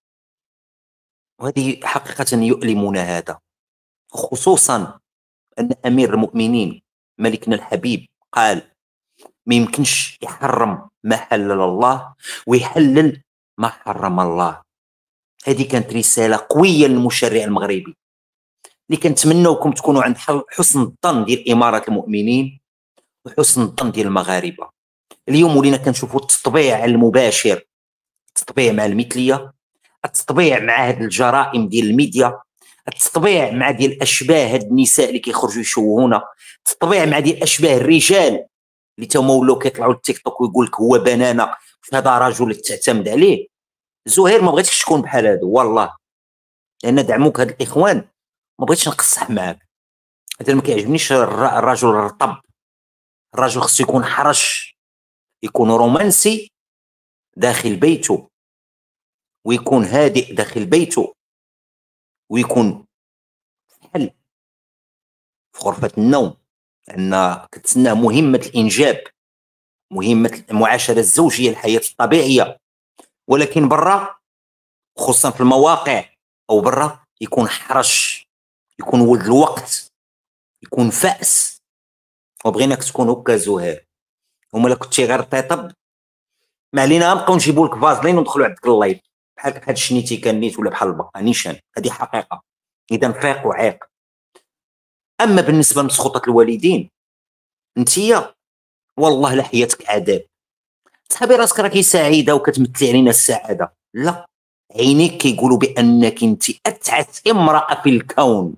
وهذه حقيقه يؤلمنا هذا، خصوصا ان امير المؤمنين ملكنا الحبيب قال ما يمكنش يحرم ما حلل الله ويحلل ما حرم الله. هذه كانت رساله قويه للمشرع المغربي اللي كنتمناوكم تكونوا عند حسن الظن ديال اماره المؤمنين وحسن الظن ديال المغاربه. اليوم ولينا كنشوفوا التطبيع المباشر، التطبيع مع المثليه، التطبيع مع هذه الجرائم ديال الميديا، التطبيع مع ديال الاشباه، هاد النساء اللي كيخرجوا يشوهونا، التطبيع مع ديال الاشباه الرجال اللي تما ولاو كيطلعوا للتيك توك ويقول لك هو بنانه هذا رجل تعتمد عليه. زهير ما بغيتش تكون بحال هادو والله، لان دعموك هاد الاخوان ما بغيتش نقصح معاك. انا ما كيعجبنيش الرجل الرطب، الرجل خصو يكون حرش، يكون رومانسي داخل بيته، ويكون هادئ داخل بيته، ويكون حل في غرفة النوم، لأن كتسناه مهمة الإنجاب، مهمة المعاشرة الزوجية، الحياة الطبيعية. ولكن برا خصوصا في المواقع أو برا يكون حرش، يكون ولد الوقت، يكون فأس. وبغيناك تكون هكا زهير. هما لا كنتي غير طيطب ما علينا، نبقاو نجيبوا لك فازلين وندخلوا عندك اللايف بحال شنيتي كان نيت ولا بحال البقا نيشان. هذه حقيقة، إذا فيق وعيق. أما بالنسبة لمسخوطة الوالدين، انتيا والله لحياتك عذاب. تحبي راسك راكي سعيده وكتمثلي علينا السعاده، لا، عينيك كيقولوا بانك انت اتعس امراه في الكون،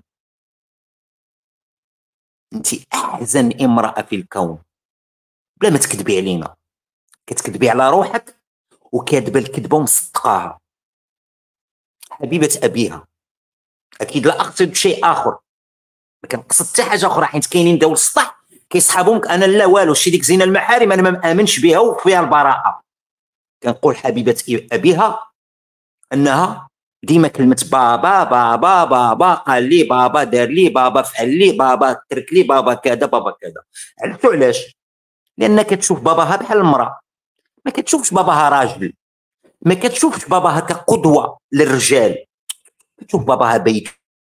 انت احزن امراه في الكون. بلا ما تكذبي علينا، كتكذبي على روحك وكاذبه الكذبه ومصدقاها. حبيبه ابيها، اكيد لا اقصد شيء اخر، ما كنقصد حتى حاجه اخرى، حيت كاينين داول السطح كيصحابهم انا لا والو، شي ديك زينه المحارم انا ما مامنش بها وفيها البراءه. كنقول حبيبه ابيها انها ديما كلمه بابا بابا بابا، قال لي بابا، دار لي بابا، فعل لي بابا، ترك لي بابا كذا بابا كذا. عرفتوا علاش؟ لان كتشوف باباها بحال المراه، ما كتشوفش باباها راجل، ما كتشوفش باباها كقدوه للرجال، كتشوف باباها بيت.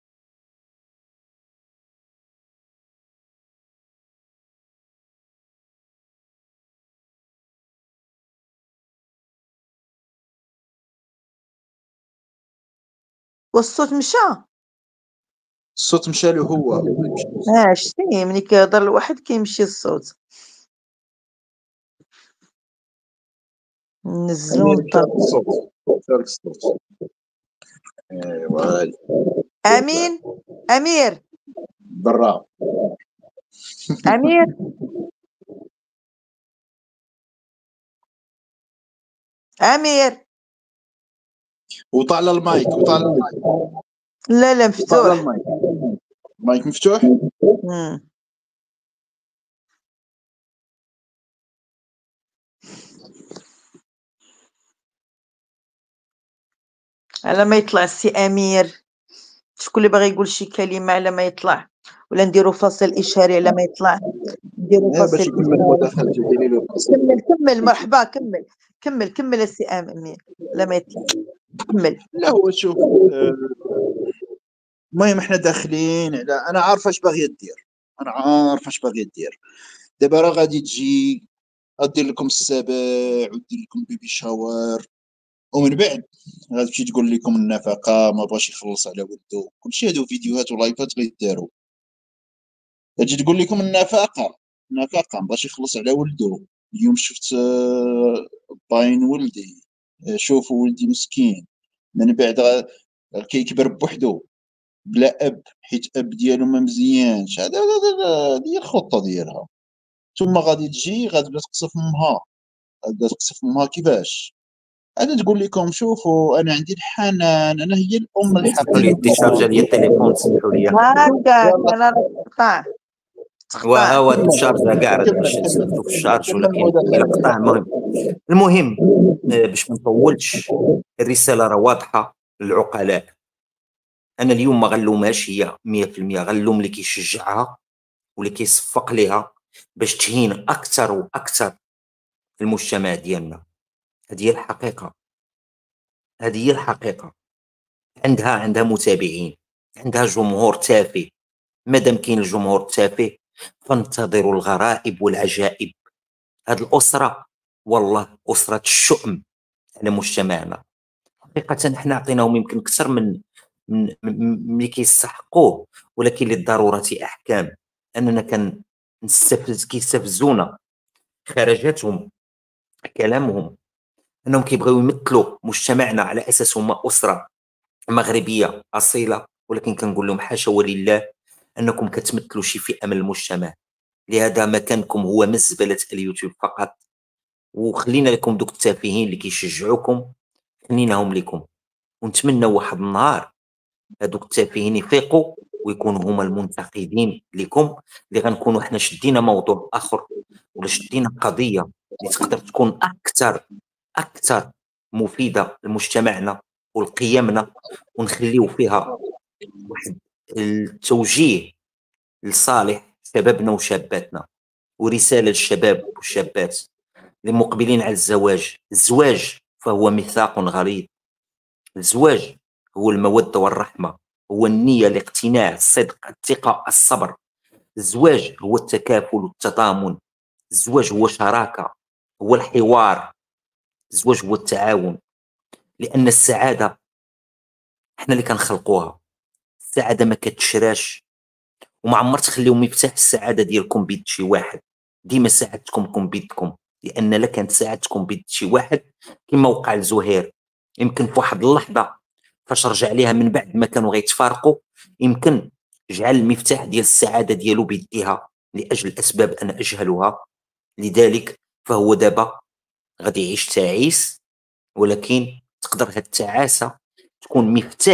والصوت مشى. الصوت مشى له هو. شتي ملي كيهضر الواحد كيمشي الصوت. نزلوا الصوت. ايوا امين امير برا. امير امير وطال المايك، وطال المايك. لا لا مفتوح. المايك مفتوح. على ما يطلع السي امير، شكون اللي باغي يقول شي كلمه على ما يطلع، ولا نديرو فاصل اشاري على ما يطلع؟ نديرو فاصل باش يكمل مداخلته، ديري له فاصل. كمل مرحبا، كمل السي امير على ما يطلع، كمل. لا هو شوف، المهم احنا داخلين على، انا عارفه اش باغيه دير، انا عارفه اش باغيه دير. دابا راه غادي تجي غدير لكم السبع ودير لكم بيبي شاور، ومن بعد غتمشي تقول لكم النفقه ما بغاش يخلص على ولده. كلشي هادو فيديوهات ولايفات غيداروا، تجي تقول لكم النفقه ما بغاش يخلص على ولده. اليوم شفت باين ولدي، شوفوا ولدي مسكين، من بعد كيكبر بوحدو بلا اب، حيت اب ديالو ما مزيانش. هذا هي الخطه ديالها. ثم غادي تجي غتبدا تقصف امها، غتبدا تقصف امها كيفاش؟ انا تقول لكم شوفوا انا عندي الحنان، انا هي الام سمحوا لي الحقيقيه. ديشارجا لي التليفون، سمحوا لي. هكا انا قطع وها هو ديشارجا كاع راه شفتو في الشارج، ولكن الى قطع. المهم باش ما نطولش، الرساله راه واضحه للعقلاء. انا اليوم ما غنلومهاش هي 100%، غنلوم اللي كيشجعها واللي كيصفق ليها باش تهين اكثر واكثر المجتمع ديالنا. هذه هي الحقيقه، هذه هي الحقيقه. عندها متابعين، عندها جمهور تافه. مادام كاين الجمهور التافه فانتظروا الغرائب والعجائب. هذه الاسره والله اسره الشؤم على مجتمعنا. حقيقه احنا عطيناهم يمكن اكثر من اللي كيستحقوه، ولكن للضروره احكام. اننا كيستفزونا خرجاتهم، كلامهم، انهم كيبغيو يمثلوا مجتمعنا على اساس هما اسره مغربيه اصيله ولكن كنقول لهم حاشا ولله انكم كتمثلوا شي فئه من المجتمع، لهذا مكانكم هو مزبله اليوتيوب فقط. وخلينا لكم دوك التافهين اللي كيشجعوكم، خليناهم لكم، ونتمنى واحد النهار هذوك التافهين يفيقوا ويكونوا هما المنتقدين لكم، اللي غنكونوا حنا شدينا موضوع اخر ولا شدينا قضيه اللي تقدر تكون اكثر مفيده لمجتمعنا ولقيمنا، ونخليو فيها واحد التوجيه لصالح شبابنا وشاباتنا، ورساله للشباب والشابات اللي مقبلين على الزواج. الزواج فهو ميثاق غليظ، الزواج هو المودة والرحمة، هو النية، الاقتناع، الصدق، الثقة، الصبر. الزواج هو التكافل والتضامن، الزواج هو شراكة، هو الحوار، الزواج هو التعاون. لأن السعادة احنا اللي كنخلقوها، السعادة ما كتشراش، وما عمر تخليو مفتاح السعادة ديالكم بيد شي واحد. ديما سعادتكم تكون بيدكم، لأن لا كانت سعادتكم بيد شي واحد كما وقع لزهير، يمكن في واحد اللحظة فاش رجع ليها من بعد ما كانوا غيتفارقوا، يمكن جعل المفتاح ديال السعادة ديالو بيديها لأجل أسباب أنا أجهلها. لذلك فهو دابا غادي يعيش تعيس، ولكن تقدر هاد التعاسة تكون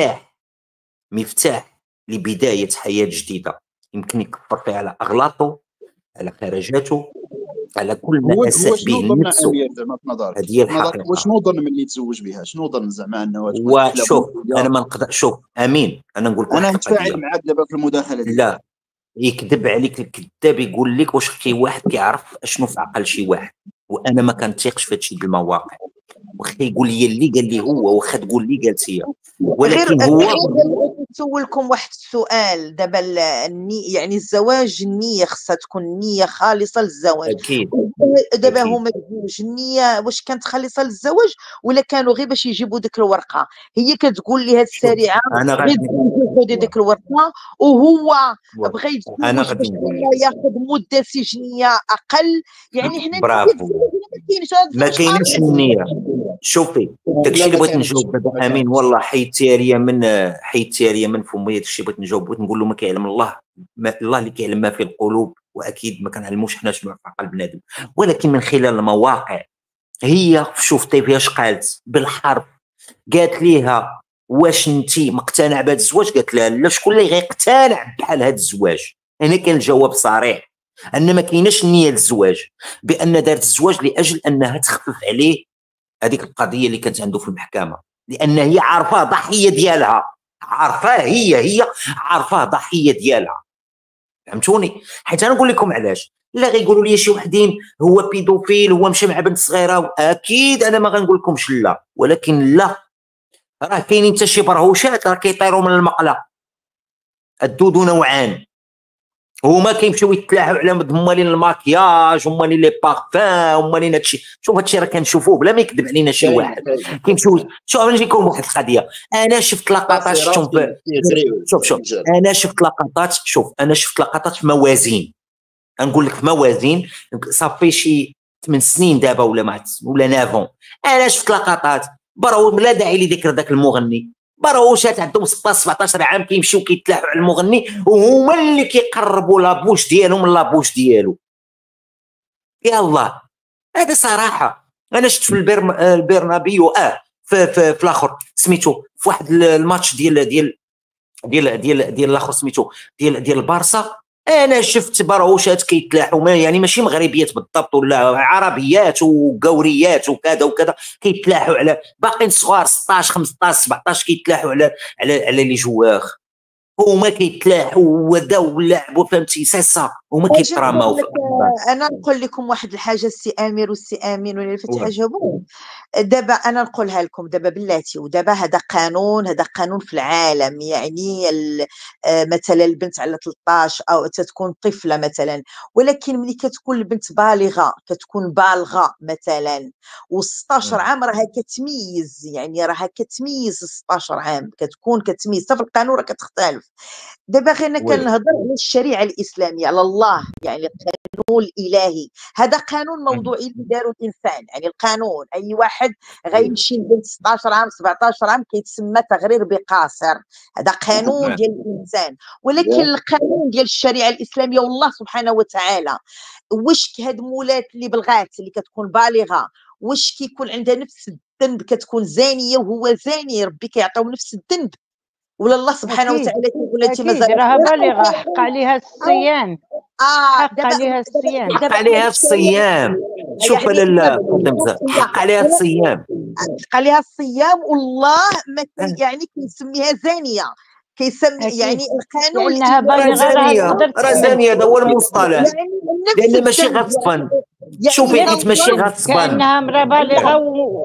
مفتاح لبداية حياة جديدة، يمكن يكفر فيها على أغلاطه، على خرجاته، على كل ما اساء به لنفسه. زعما في نظرك هذه هي الحقيقه. وشنو ظن ملي يتزوج بها؟ شنو ظن زعما انه وشوف انا ما نقدر، شوف امين انا نقول لك انا متفاعل معاك دابا في المداخله دي. لا يكذب عليك الكذاب، يقول لك واش كاين واحد كيعرف اشنو في عقل شي واحد، وانا ما كنثيقش في هادشي ديال المواقع. واخا يقول لي اللي قال لي هو، واخا تقول لي قالت هي، ولكن هو نسولكم واحد السؤال دابا. يعني الزواج النيه خصها تكون نيه خالصه للزواج. اكيد دابا هما الزوج النيه واش كانت خالصه للزواج ولا كانوا غير باش يجيبوا ديك الورقه؟ هي كتقول لي هاد السريعه غير خدي ديك الورقه، وهو بغى يتزوج ياخذ مده سجنيه اقل. يعني حنا ما كاينش النيه. شوفي داكشي اللي بغيت نجاوب دابا امين، والله حيدتي من فمي داكشي بغيت نجاوب. بغيت نقول له ما كيعلم الله، الله اللي كيعلم ما في القلوب، واكيد ما كنعلموش حنا شنو في عقل بنادم، ولكن من خلال المواقع. هي شفتي فيها اش قالت بالحرف، قالت ليها واش انتي مقتنع بهذا الزواج؟ قالت لها لا. شكون اللي غيقتنع بحال هذا الزواج؟ هنا كان الجواب صريح ان ما كايناش النيه للزواج، بان دارت الزواج لاجل انها تخفف عليه هذيك القضيه اللي كانت عنده في المحكمه، لان هي عارفاه ضحيه ديالها، عارفاه هي عارفاه ضحيه ديالها. فهمتوني؟ حيت انا نقول لكم علاش. لا غيقولوا لي شي وحدين هو بيدوفيل، هو مشى مع بنت صغيره، اكيد انا ما غنقول لكمش لا، ولكن لا، راه كاينين حتى شي برهوشات راه كيطيروا من المقله. الدود نوعان، هما كيمشيو يتلاحوا على مالين الماكياج، ومالين لي بارفان، ومالين هادشي. شوف هادشي راه كنشوفوه بلا ما يكذب علينا شي واحد. كيمشيو شوف نجيكم واحد القضيه. انا شفت لقطات شوف انا شفت لقطات في موازين. نقول لك في موازين صافي شي 8 سنين دابا ولا 9. انا شفت لقطات برا بلا داعي لذكر ذاك المغني، بروشات عندهم 16 17 عام كيمشيو كيتلاحوا على المغني، وهما اللي كيقربوا لابوش ديالهم من لابوش ديالو. يا الله هذا صراحه. انا شفت في البرنابيو في الاخر سميتو في واحد الماتش ديال الاخر سميتو ديال البارسا. انا شفت بروشات كيتلاحوا، يعني ماشي مغربيات بالضبط ولا عربيات وقوريات وكذا وكذا، كيتلاحوا على باقيين صغار 16 15 17 كيتلاحوا على لي جواخ. هما كيتلاحوا وداو لعبوا، فهمتي؟ سا هما كيتراماو. انا نقول لكم واحد الحاجه السي امير والسي امين واللي فتح جابوه. دابا انا نقولها لكم دابا بلاتي، ودابا هذا قانون في العالم. يعني مثلا البنت على 13 او تتكون طفله مثلا، ولكن ملي كتكون البنت بالغه كتكون بالغه مثلا و16 عام راها كتميز، يعني راها كتميز 16 عام كتكون كتميز. حتى في القانون راه كتختلف. بزاف. دابا غير كنهضر على الشريعه الاسلاميه، على الله، يعني القانون الالهي. هذا قانون موضوعي اللي داروا الانسان، يعني القانون اي واحد غيمشي لبنت 16 عام 17 عام كيتسمى تغرير بقاصر، هذا قانون ديال الانسان. ولكن القانون ديال الشريعه الاسلاميه والله سبحانه وتعالى، واش هاد مولات اللي بلغات اللي كتكون بالغه واش كيكون عندها نفس الذنب كتكون زانيه وهو زاني ربي كيعطيو نفس الذنب؟ ولا الله سبحانه وتعالى كيقول انت مازال راها بالغه حق عليها الصيام، حق عليها الصيام، حق عليها الصيام. شوف لاله حق عليها الصيام، حق عليها الصيام. والله ما يعني كيسميها زانيه، كيسمي يعني القانون لانها بالغه راه زانيه، هذا هو المصطلح، لان ماشي غصبا. شوفي حيت ماشي غصبا، كانها امراه بالغه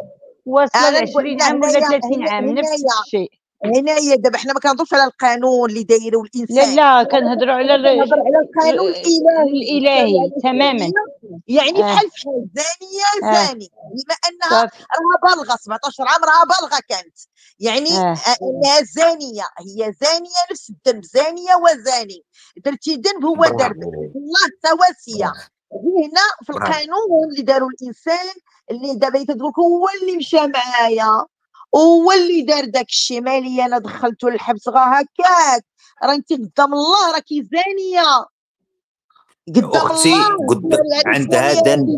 وواصله 20 عام ولا 30 عام نفس الشيء. هنايا دابا حنا ما كنهضروش على القانون اللي دايره الانسان، لا كنهضروا على القانون الالهي تماما. يعني بحال زانيه زاني، بما انها راها بالغه 17 عام، راها بالغه كانت، يعني انها زانيه، هي زانيه نفس الذنب، زانيه وزاني، درتي ذنب هو درب، الله سواسيه. هنا في القانون اللي داروا الانسان اللي دابا تقول هو اللي مشى معايا، هو اللي دار داك الشيء، مالي انا دخلته للحبس غا هكاك، راه انت قدام الله راكي زانيه قدام الله، عندها ذنب،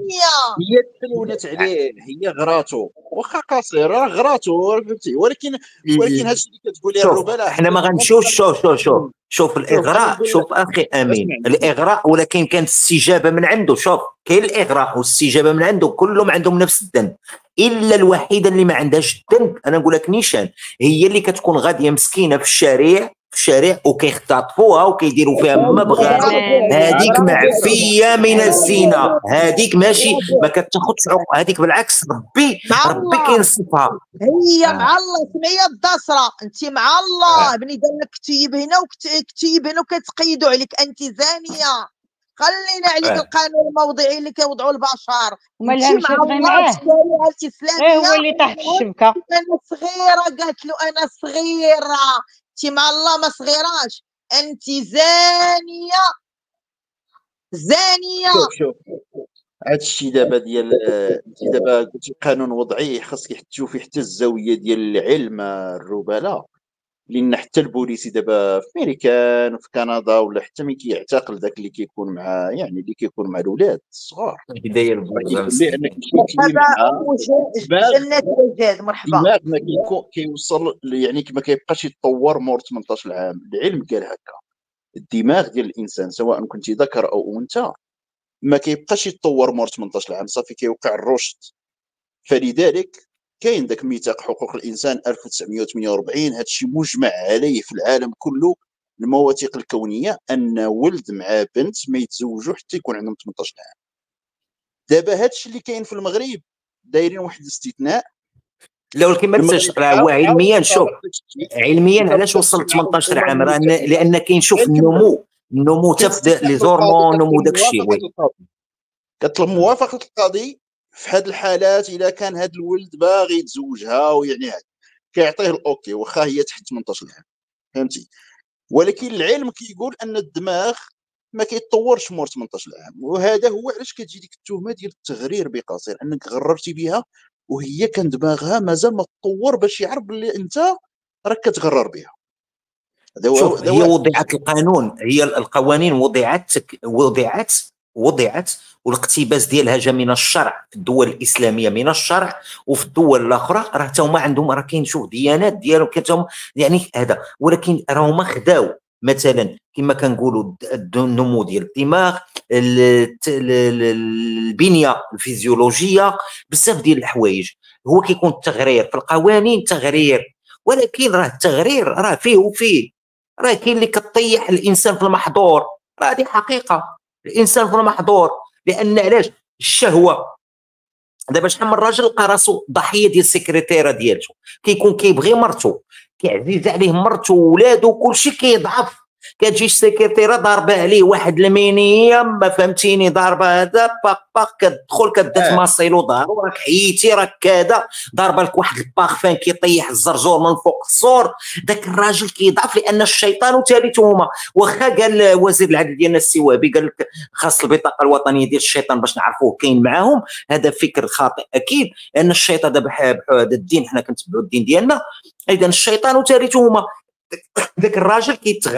هي تلونت عليه، هي غراتو، واخا قصير راه غراتو فهمتي، ولكن هادشي اللي كتقولي الربلاء حنا ما غنمشيوش. شوف الاغراء، شوف اخي امين، الاغراء ولكن كانت استجابه من عنده. شوف كاين الاغراء والاستجابه من عنده، كلهم عندهم نفس الذنب، الا الوحيده اللي ما عندهاش الذنب انا نقول لك نيشان، هي اللي كتكون غاديه مسكينه في الشارع وكيختطفوها وكيديروا فيها ما بغاها، هذيك معفيه من الزنا، هذيك ماشي ما كتاخذش عقوق، هذيك بالعكس ربي كينصفها. هي مع الله، سمعيه الدسره، انت مع الله بني دار لك كتيب هنا وكتيب هنا وكتقيدوا عليك انت زانيه. خلينا عليك القانون الموضعي اللي كيوضعوا البشر، ومالها مشات غير معاه، الشريعه الاسلاميه هو اللي طاح في الشبكه. انا صغيره قالت له انا صغيره، انت مع الله ما صغيراش، انت زانيه زانيه. شوف هذا الشيء دابا ديال انت دابا قلتي قانون وضعي، خاصك تشوفي حتى الزاويه ديال العلم الربلاء، لان حتى البوليسي دابا في امريكان وفي كندا ولا حتى ملي كيعتقل داك اللي كيكون مع يعني اللي كيكون مع الاولاد الصغار، البدايه البوزه لانك مرحبا ما كيوصل يعني ما كيبقاش يتطور مور 18 عام. العلم قال هكا، الدماغ ديال الانسان سواء كنتي ذكر او انثى ما كيبقاش يتطور مور 18 عام، صافي كيوقع الرشد. فلذلك كاين داك ميثاق حقوق الانسان 1948، هذا الشيء مجمع عليه في العالم كله، المواثيق الكونيه، ان ولد مع بنت ما يتزوجوا حتى يكون عندهم 18 عام. دابا هذا الشيء اللي كاين في المغرب دايرين واحد الاستثناء، لا ولكن ما تنساش راه هو علميا، شوف علميا علاش وصل 18 عام، راه لان كاين شوف النمو تبدا لي زورمون نمو داك الشيء. كتطلب موافقه القاضي في هاد الحالات، اذا كان هاد الولد باغي يتزوجها ويعني هذا كيعطيه الاوكي واخا هي تحت 18 عام، فهمتي. ولكن العلم كيقول ان الدماغ ما كيتطورش مور 18 عام، وهذا هو علاش كتجي ديك التهمه ديال التغرير بقصير، انك غررتي بها وهي كان دماغها مازال ما تطور باش يعرف بلي انت راك كتغرر بها. شوف هي وضعت القانون، هي القوانين وضعت والاقتباس ديالها جا من الشرع، في الدول الاسلاميه من الشرع، وفي الدول الاخرى راه حتى هما عندهم، راه كاين شوف ديانات ديالهم كتهم يعني هذا، ولكن راهما خداو مثلا كما كنقولوا النمو ديال الدماغ، البنيه الفيزيولوجيه، بزاف ديال الحوايج. هو كيكون التغرير في القوانين تغرير، ولكن راه التغرير راه فيه وفيه، راه كاين اللي كطيح الانسان في المحظور، راه هذه حقيقه، الانسان في المحظور. لان علاش؟ الشهوه. دابا شحال من راجل لقى راسو ضحيه ديال السكرتيره ديالته، كيكون كيبغي مرته، كيعزيز عليه مرته وولادو، كلشي كيضعف، كتجي السكرتيره ضاربه عليه واحد المينيه ما فهمتيني، ضاربه هذا باق باق، كتدخل كتبدا تماصيلو ظهرو، راك حييتي راك كذا، ضاربه لك واحد الباغفان كيطيح الزرزور من فوق السور. داك الراجل كيضعف لان الشيطان ثالثهما. واخا قال وزير العدل ديالنا السوابي قال لك خاص البطاقه الوطنيه ديال الشيطان باش نعرفوه كاين معاهم، هذا فكر خاطئ اكيد، لان الشيطان دابا هذا الدين حنا كنتبعوا الدين ديالنا، اذا الشيطان ثالثهما. داك الراجل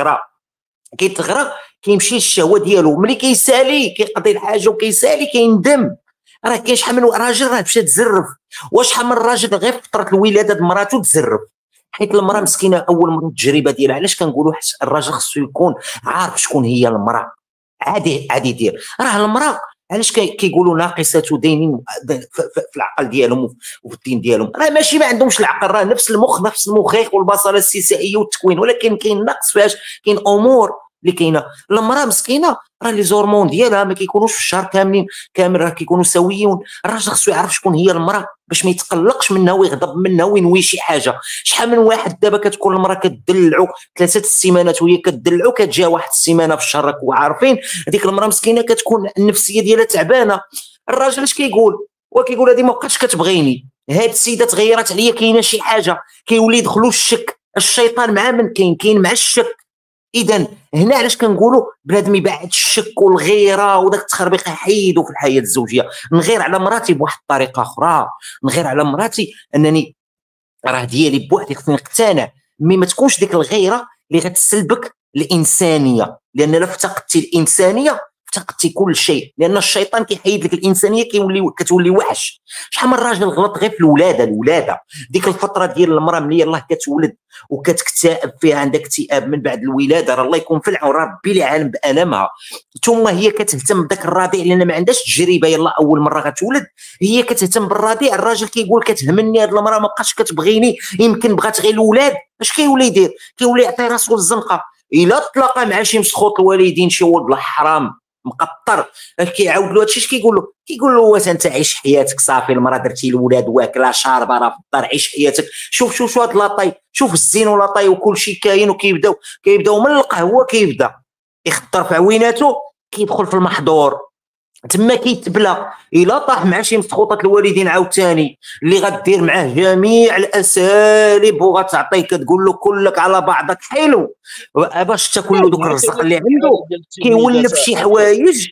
كيتغرى كيمشي للشهوه ديالو، ملي كيسالي كيقضي الحاجه وكيسالي كيندم. راه كاين شحال من راجل راه مشى تزرف، وشحال من راجل غير في فتره الولاده د مراتو تزرف، حيت المراه مسكينه اول مره التجربه ديالها. علاش كنقولوا الراجل خصو يكون عارف شكون هي المراه، عادي يدير. راه المراه علاش كيقولوا ناقصات دين في العقل ديالهم وفي الدين ديالهم؟ راه ماشي ما عندهمش العقل، راه نفس المخ نفس المخيخ والبصله السيسائيه والتكوين، ولكن كاين نقص فاش كاين امور اللي كاينه. المراه مسكينه راه لي زورمون ديالها ما كيكونوش في الشهر كامل راه كيكونوا سويين. الراجل خصو يعرف شكون هي المراه باش ما يتقلقش منها ويغضب منها وينوي شي حاجه. شحال من واحد دابا كتكون المراه كتدلعو 3 السيمانات وهي كتدلعو، كتجيها واحد السيمانه في الشهر وعارفين هذيك المراه مسكينه كتكون النفسيه ديالها تعبانه. الراجل اش كيقول؟ وكيقول هذه ما بقاتش كتبغيني، هاد السيده تغيرت عليا، كاينه شي حاجه. كيولي يدخلوا الشك، الشيطان مع من كاين مع الشك. اذا هنا علاش كنقولوا بنادم يبعد الشك والغيره وداك التخربيق يحيدوا في الحياه الزوجيه. نغير على مراتي بواحد الطريقه اخرى، نغير على مراتي انني راه ديالي بوحدي، خصني نقتنع، مي ما تكونش ديك الغيره اللي غتسلبك الانسانيه، لان الا افتقدتي الانسانيه افتقدتي كل شيء، لان الشيطان كيحيد لك الانسانيه كتولي وحش. شحال من راجل غلط غير في الولاده ديك الفتره ديال المراه ملي يلاه كتولد وكتكتئب فيها، عندها اكتئاب من بعد الولاده، راه الله يكون في العون، راه ربي لي عالم بالمها. ثم هي كتهتم بداك الرضيع لان ما عندهاش تجربه، يلا اول مره غتولد هي كتهتم بالرضيع. الراجل كيقول كتهمني هاد المراه ما بقاش كتبغيني، يمكن بغات غير الاولاد. اش كيولي يدير؟ كيولي يعطي راسو للزنقه. الا تلاقى مع شي مسخوط الوالدين، شي ولد الحرام مقطر، كيعاود له هادشي. اش كيقول له؟ كيقول له واش انت عيش حياتك صافي، المراه درتي الولاد واكله شاربه راه في الدار، عيش حياتك. شوف هاد لاطاي، شوف الزين ولاطاي وكلشي كاين، وكيبداو من القهوه كيبدا يخطر في عويناتو، كيدخل في المحظور تما كيتبلى. الا طاح مع شي مسخوطه الوالدين عاوتاني اللي غدير معاه جميع الاساليب وغتعطيه، كتقول له كلك على بعضك حلو باش تاكل له دوك الرزق اللي عنده، كيولف شي حوايج،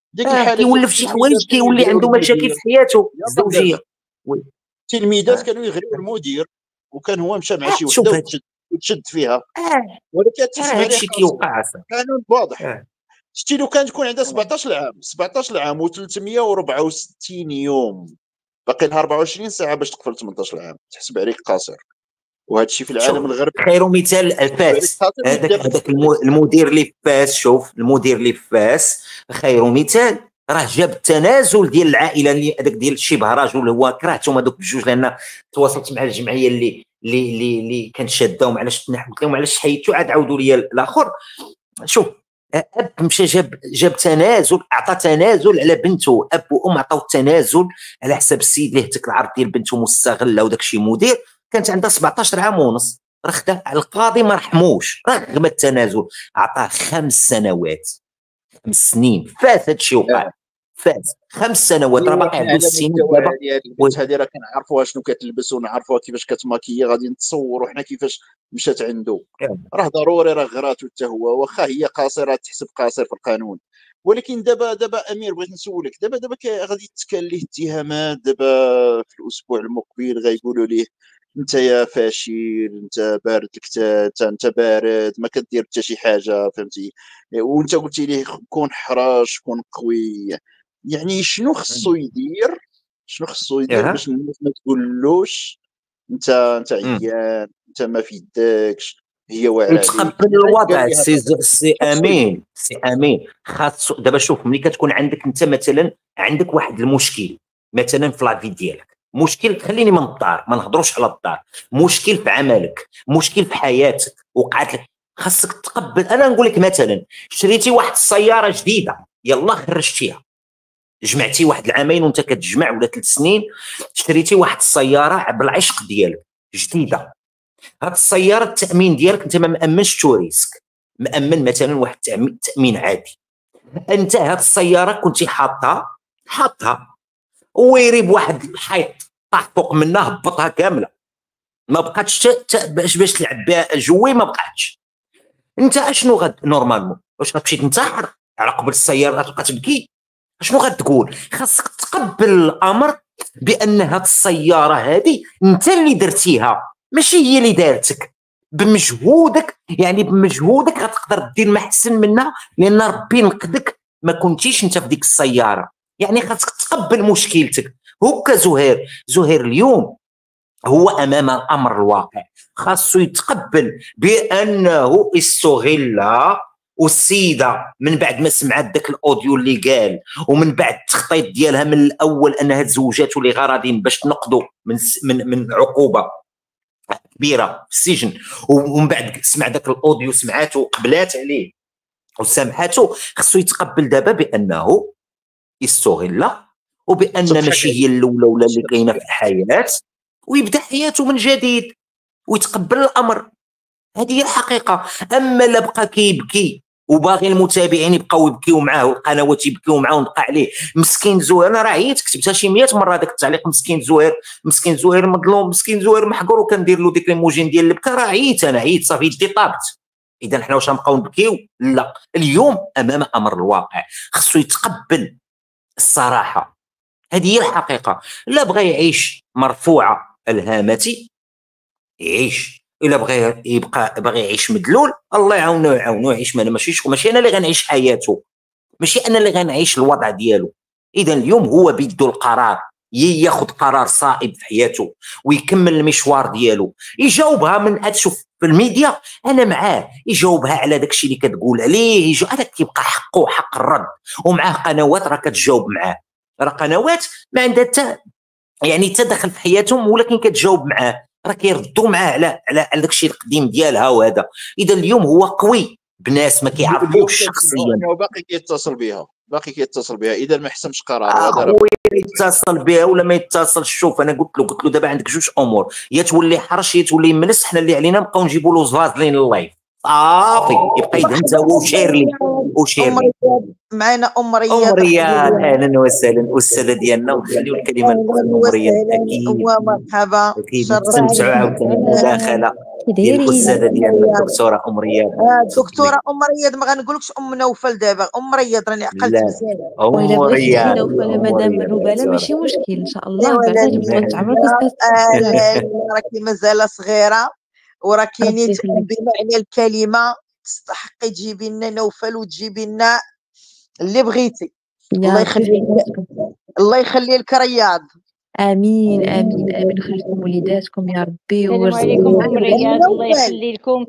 كيولف شي حوايج، كيولي عنده مشاكل في حياته الزوجيه. التلميذات كانوا يغريو المدير، وكان هو مشى مع شي وحده وتشد فيها، ولكن تسمع هادشي كيوقع قانون واضح. شتي لو كان تكون عندها 17 عام و364 يوم، باقي لها 24 ساعه باش تقفل 18 عام، تحسب عليك قاصر. وهذا الشيء في العالم الغربي خير مثال الفاس، هذاك المدير اللي في فاس. شوف المدير اللي في فاس خير مثال، راه جاب التنازل ديال العائله اللي هذاك ديال شبه رجل، هو كرهتهم هذوك بجوج لان تواصلت مع الجمعيه اللي كانت شادهم، علاش تنحمت لهم، علاش حيدتو، عاد عاودوا لي الاخر. شوف اب مشى جاب تنازل، اعطى تنازل على بنته، اب وام عطاو التنازل على حساب السيد اللي هتك العرض ديال بنته مستغله، وداك الشيء مدير كانت عندها 17 عام ونص، راه خدا القاضي ما رحموش، راه غما التنازل عطاه 5 سنوات 5 سنين. فات هادشي وقع، فات 5 سنوات، راه باقي عنده السنين دابا. هذه راه كنعرفوها شنو كتلبس ونعرفوها كيفاش كتماكيي، غادي نتصوروا حنا كيفاش مشات عنده. راه ضروري راه غراتو حتى هو، واخا هي قاصره تحسب قاصر في القانون. ولكن دابا امير بغيت نسولك، دابا غادي يتكال ليه اتهامات، دابا في الاسبوع المقبل غيقولوا ليه انت يا فاشل، انت بارد الكتات، انت بارد ما كدير حتى شي حاجه، فهمتي؟ وانت قلتي ليه كون حراش كون قوي. يعني شنو خصو يدير باش الناس ما تقولوش انت عيان، انت ما في يدكش، هي واعره عليك؟ يتقبل الوضع. سي امين خاص دابا. شوف ملي كتكون عندك انت مثلا عندك واحد المشكل مثلا في لافي ديالك، مشكل، خليني من الدار ما نهضروش على الدار، مشكل في عملك، مشكل في حياتك وقعت لك، خاصك تقبل. انا نقول لك مثلا شريتي واحد السياره جديده، يلا خرجتيها، جمعتي واحد العامين وانت كتجمع ولا 3 سنين، شريتي واحد السياره بالعشق ديالك جديده. هاد السياره التامين ديالك انت ما مامنش تو ريسك، مأمن مثلا واحد التأمين عادي. انت هاد السياره كنتي حاطها ويريب واحد الحيط طاح فوق منها هبطها كامله، ما بقاتش باش تلعب بها جوي، ما بقاتش. انت اشنو نورمالمون واش غتمشي تنتحر على قبل السياره تبقى تبكي؟ اشنو غتقول؟ خاصك تقبل الامر بان هاد السياره هذه انت اللي درتيها، ماشي هي اللي دارتك. بمجهودك، يعني بمجهودك غتقدر دير ما احسن منها، لان ربي نقدك ما كنتيش انت في ديك السياره. يعني خاصك تقبل مشكلتك. هكا زهير اليوم هو امام الامر الواقع، خاصو يتقبل بانه استغل. والسيده من بعد ما سمعت داك الاوديو اللي قال، ومن بعد التخطيط ديالها من الاول انها تزوجاتو لغرض باش تنقذوا من عقوبه كبيره في السجن، ومن بعد سمع داك الاوديو، سمعاتو وقبلات عليه وسامحاتو، خصو يتقبل دابا بانه يستغل، وبان ماشي هي الاولى ولا اللي كاينه في الحياه، ويبدا حياته من جديد ويتقبل الامر. هذه هي الحقيقه. اما لا بقى كيبكي وباغي المتابعين يبقاو يبكيو معاه والقنوات يبكيو معاه ونبقى عليه مسكين زهير. انا راه عييت كتبتها شي 100 مره داك التعليق، مسكين زهير مظلوم، مسكين زهير محقور، وكندير له ديك الايموجين ديال البكا. راه عييت صافي يدي طابت. اذا حنا واش غنبقاو نبكيو؟ لا، اليوم امام امر الواقع، خصو يتقبل الصراحه. هذه هي الحقيقه. لا بغى يعيش مرفوعه الهامه يعيش، الا بغى يبقى باغي يعيش مدلول الله يعاونو يعيش. ماشي انا اللي غنعيش حياته، ماشي انا اللي غنعيش الوضع ديالو. اذا اليوم هو بيدو القرار، ياخذ قرار صائب في حياته ويكمل المشوار ديالو. يجاوبها من تشوف في الميديا انا معاه، يجاوبها على داكشي اللي كتقول عليه، هذا كيبقى حقه حق الرد. ومعاه قنوات راه كتجاوب معاه، راه قنوات ما عندها يعني تدخل في حياتهم، ولكن كتجاوب معاه، راه كيردوا معاه على داكشي القديم ديالها وهذا. اذا اليوم هو قوي بناس ما كيعرفوش شخصيا، باقي كيتصل بها اذا ما حسمش قرار. هذا يتصل بها ولا ما يتصلش. شوف انا قلت له دابا عندك جوج امور، يا تولي حرش يا تولي ملس. حنا اللي علينا نبقاو نجيبوا له فازلين اللايف صافي، يبقى يدهن حتى هو وشيرلي معنا ام رياض. اهلا وسهلا استاذه ديالنا، ونخليو الكلمه لام رياض. اكيد ومرحبا، نستمتعوا عاوتاني بالمداخله ديال الاستاذه ديالنا الدكتوره ام رياض. الدكتوره ام رياض، ما غنقولكش ام نوفل دابا، ام رياض راني عقلت مزيان. وإلا بغيتي شي نوفل مادام الرباله ماشي مشكل ان شاء الله. بعدا جبت عمرك راكي مازال صغيره وراكي نيت بمعنى الكلمه، تستحقي تجيبي لنا نوفل وتجيبي لنا اللي بغيتي. الله يخلي لك رياض. امين امين امين، يخليكم وليداتكم يا ربي. السلام عليكم ام رياض، الله يخلي لكم،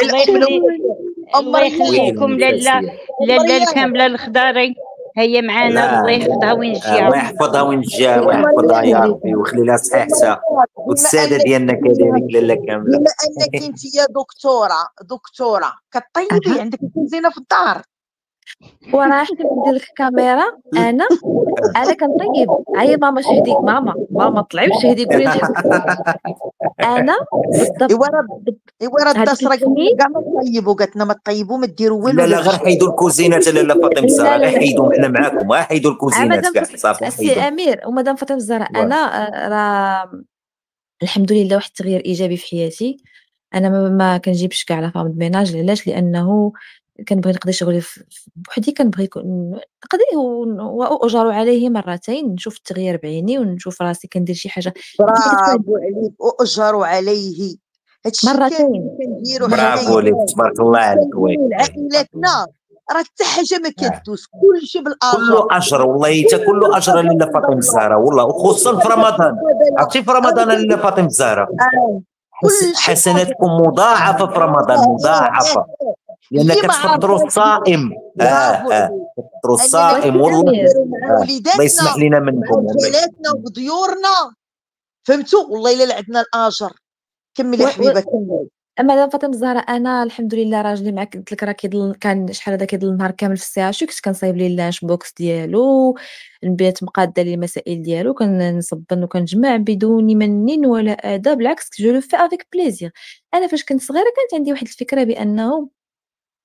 الله يخلي لكم لاله كامله الخضاري، هي معانا، الله يحفظها وينجيها. الله يحفظها وينجيها ويحفظها يا ربي ويخلي لها صحتها، والساده ديالنا كذلك لاله كامله. بما انك انت يا دكتوره كطيبي، عندك زينه في الدار. وراه حتى ندير لك كاميرا. انا كنطيب. هيا ماما شهدي، ماما طلعي وشهدي قولي لي انا بالضبط. ايوا راه الدسره كاع ما طيبوا، قالت لنا ما طيبوا ما ديروا والو. لا غير حيدوا الكوزينات لاله فاطمه الزهراء، غير حيدوا، حنا معاكم، حيدوا الكوزينات كاع صافي. السي امير ومدام فاطمه الزهراء، انا راه الحمد لله واحد التغيير ايجابي في حياتي. انا ما كنجيبش كاع على فام الميناج. علاش؟ لانه كنبغي نقضي شغلي بوحدي، كنبغي نقضيه واجر عليه مرتين، نشوف التغيير بعيني ونشوف راسي كندير شي حاجه. برافو عليك، واجر عليه هادشي مرتين. كنديرو. برافو عليك، تبارك الله عليك. عائلاتنا راه حتى حاجه ما كدوز، كلشي بالاجر، كله اجر والله، حتى كله اجر لاله فاطمه الزهراء والله، وخصوصا في رمضان. عرفتي في رمضان لاله فاطمه الزهراء حسناتكم مضاعفه في رمضان، مضاعفه، لان كتفطروا الصائم. كتفطروا الصائم والله. الله يسمح لنا منكم ولادنا وضيورنا، فهمتوا؟ والله الا عندنا الاجر. كملي حبيبه كملي. مدام فاطمه الزهراء، انا الحمد لله راجلي معاك قلت لك راه كيضل، كان شحال هذا كيضل النهار كامل في السي كنت كنصايب ليه اللانش بوكس ديالو، نبات مقاده ليه المسائل ديالو، كنصبن وكنجمع بدون من ولا اذى، بالعكس جو لو في افيك بليزير. انا فاش كنت صغيره كانت عندي واحد الفكره بانه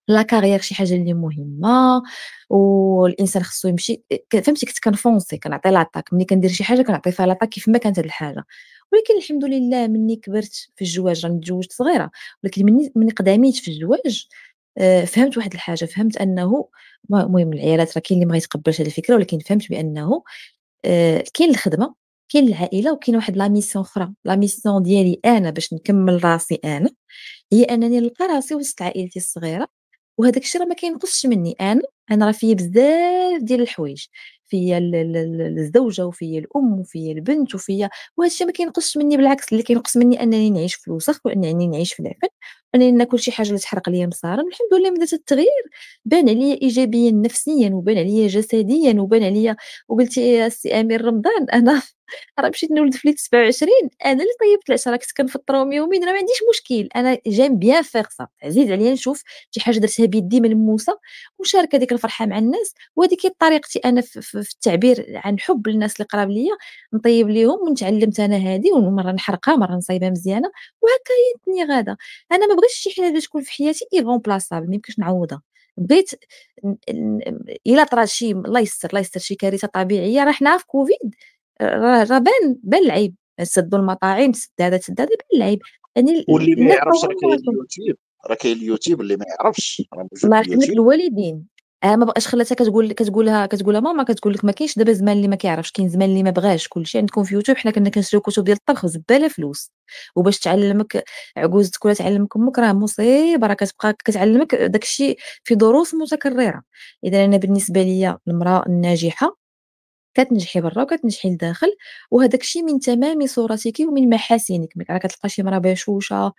لا كارير شي حاجه اللي مهمه، والانسان خصو يمشي فهمتي. كنت كنفونسي كنعطي لاطاك ملي كندير شي حاجه كنعطي فيها لاطاك كيف ما كانت هاد الحاجه. ولكن الحمد لله مني كبرت في الزواج، راني تزوجت صغيره، ولكن مني قداميت في الزواج فهمت واحد الحاجه، فهمت انه المهم العيالات راه كاين اللي ما يتقبلش هذه الفكره، ولكن فهمت بانه كاين الخدمه، كاين العائله، وكاين واحد لا ميسيون اخرى. لا ميسيون ديالي انا باش نكمل راسي انا هي انني نلقى راسي وسط عائلتي الصغيره، وهذاك الشيء راه ما كينقصش مني انا راه فيا بزاف ديال الحوايج، فيا الزوجه وفيا الام وفيا البنت وفيا، وهذا الشيء ما كينقصش مني، بالعكس اللي كينقص مني انني نعيش في الوسخ وانني نعيش في العفن، انني ناكل شي حاجه اللي تحرق ليا مصارا. الحمد لله من ذات التغيير بان عليا ايجابيا نفسيا وبان عليا جسديا وبان عليا. وقلتي يا سي امير رمضان انا راه مشيت نولد في ليل 27، انا اللي طيبت العشاء، راه كنت كنفطرهم يوميا، راه ما عنديش مشكل، انا جيم بيان فيغ سا. عزيز عليا نشوف شي حاجه درتها بيدي ملموسه ونشارك هذيك الفرحه مع الناس، وهذيك هي طريقتي انا في التعبير عن حب للناس اللي قراب ليا، نطيب ليهم. ونتعلمت انا هذه، ومره نحرقها مره نصايبها مزيانه، وهكا هي الدنيا غاده. انا ما بغيتش شي حاجه اللي تكون في حياتي ايرغومبلاسابل ما يمكنش نعوضها. بغيت الا طرات شي الله يستر الله يستر شي كارثه طبيعيه، راه حنا في كوفيد راه بان العيب، سدوا المطاعم سدادات بان العيب. يعني واللي ما الناس يعرفش راه كاين اليوتيوب، راه كاين اليوتيوب اللي ما يعرفش راه موجود الله في يرحم لك اليوتيوب. الوالدين. ما بقاش خلاتها كتقولها ماما، كتقول لك ما كاينش دابا زمان اللي ما كيعرفش، كاين زمان اللي ما بغاش. كلشي عندكم في يوتيوب، حنا كنا كنشريو كتب ديال الطبخ بزباله فلوس، وباش تعلمك عجوزتك ولا تعلمك امك راه مصيبه، راه كتبقى كتعلمك داكشي في دروس متكرره. اذا انا بالنسبه ليا المراه الناجحه كتنجحي برا وكتنجحي لداخل، وهداك الشيء من تمام صورتك ومن محاسنك. راه كتلقى شي مرا بشوشه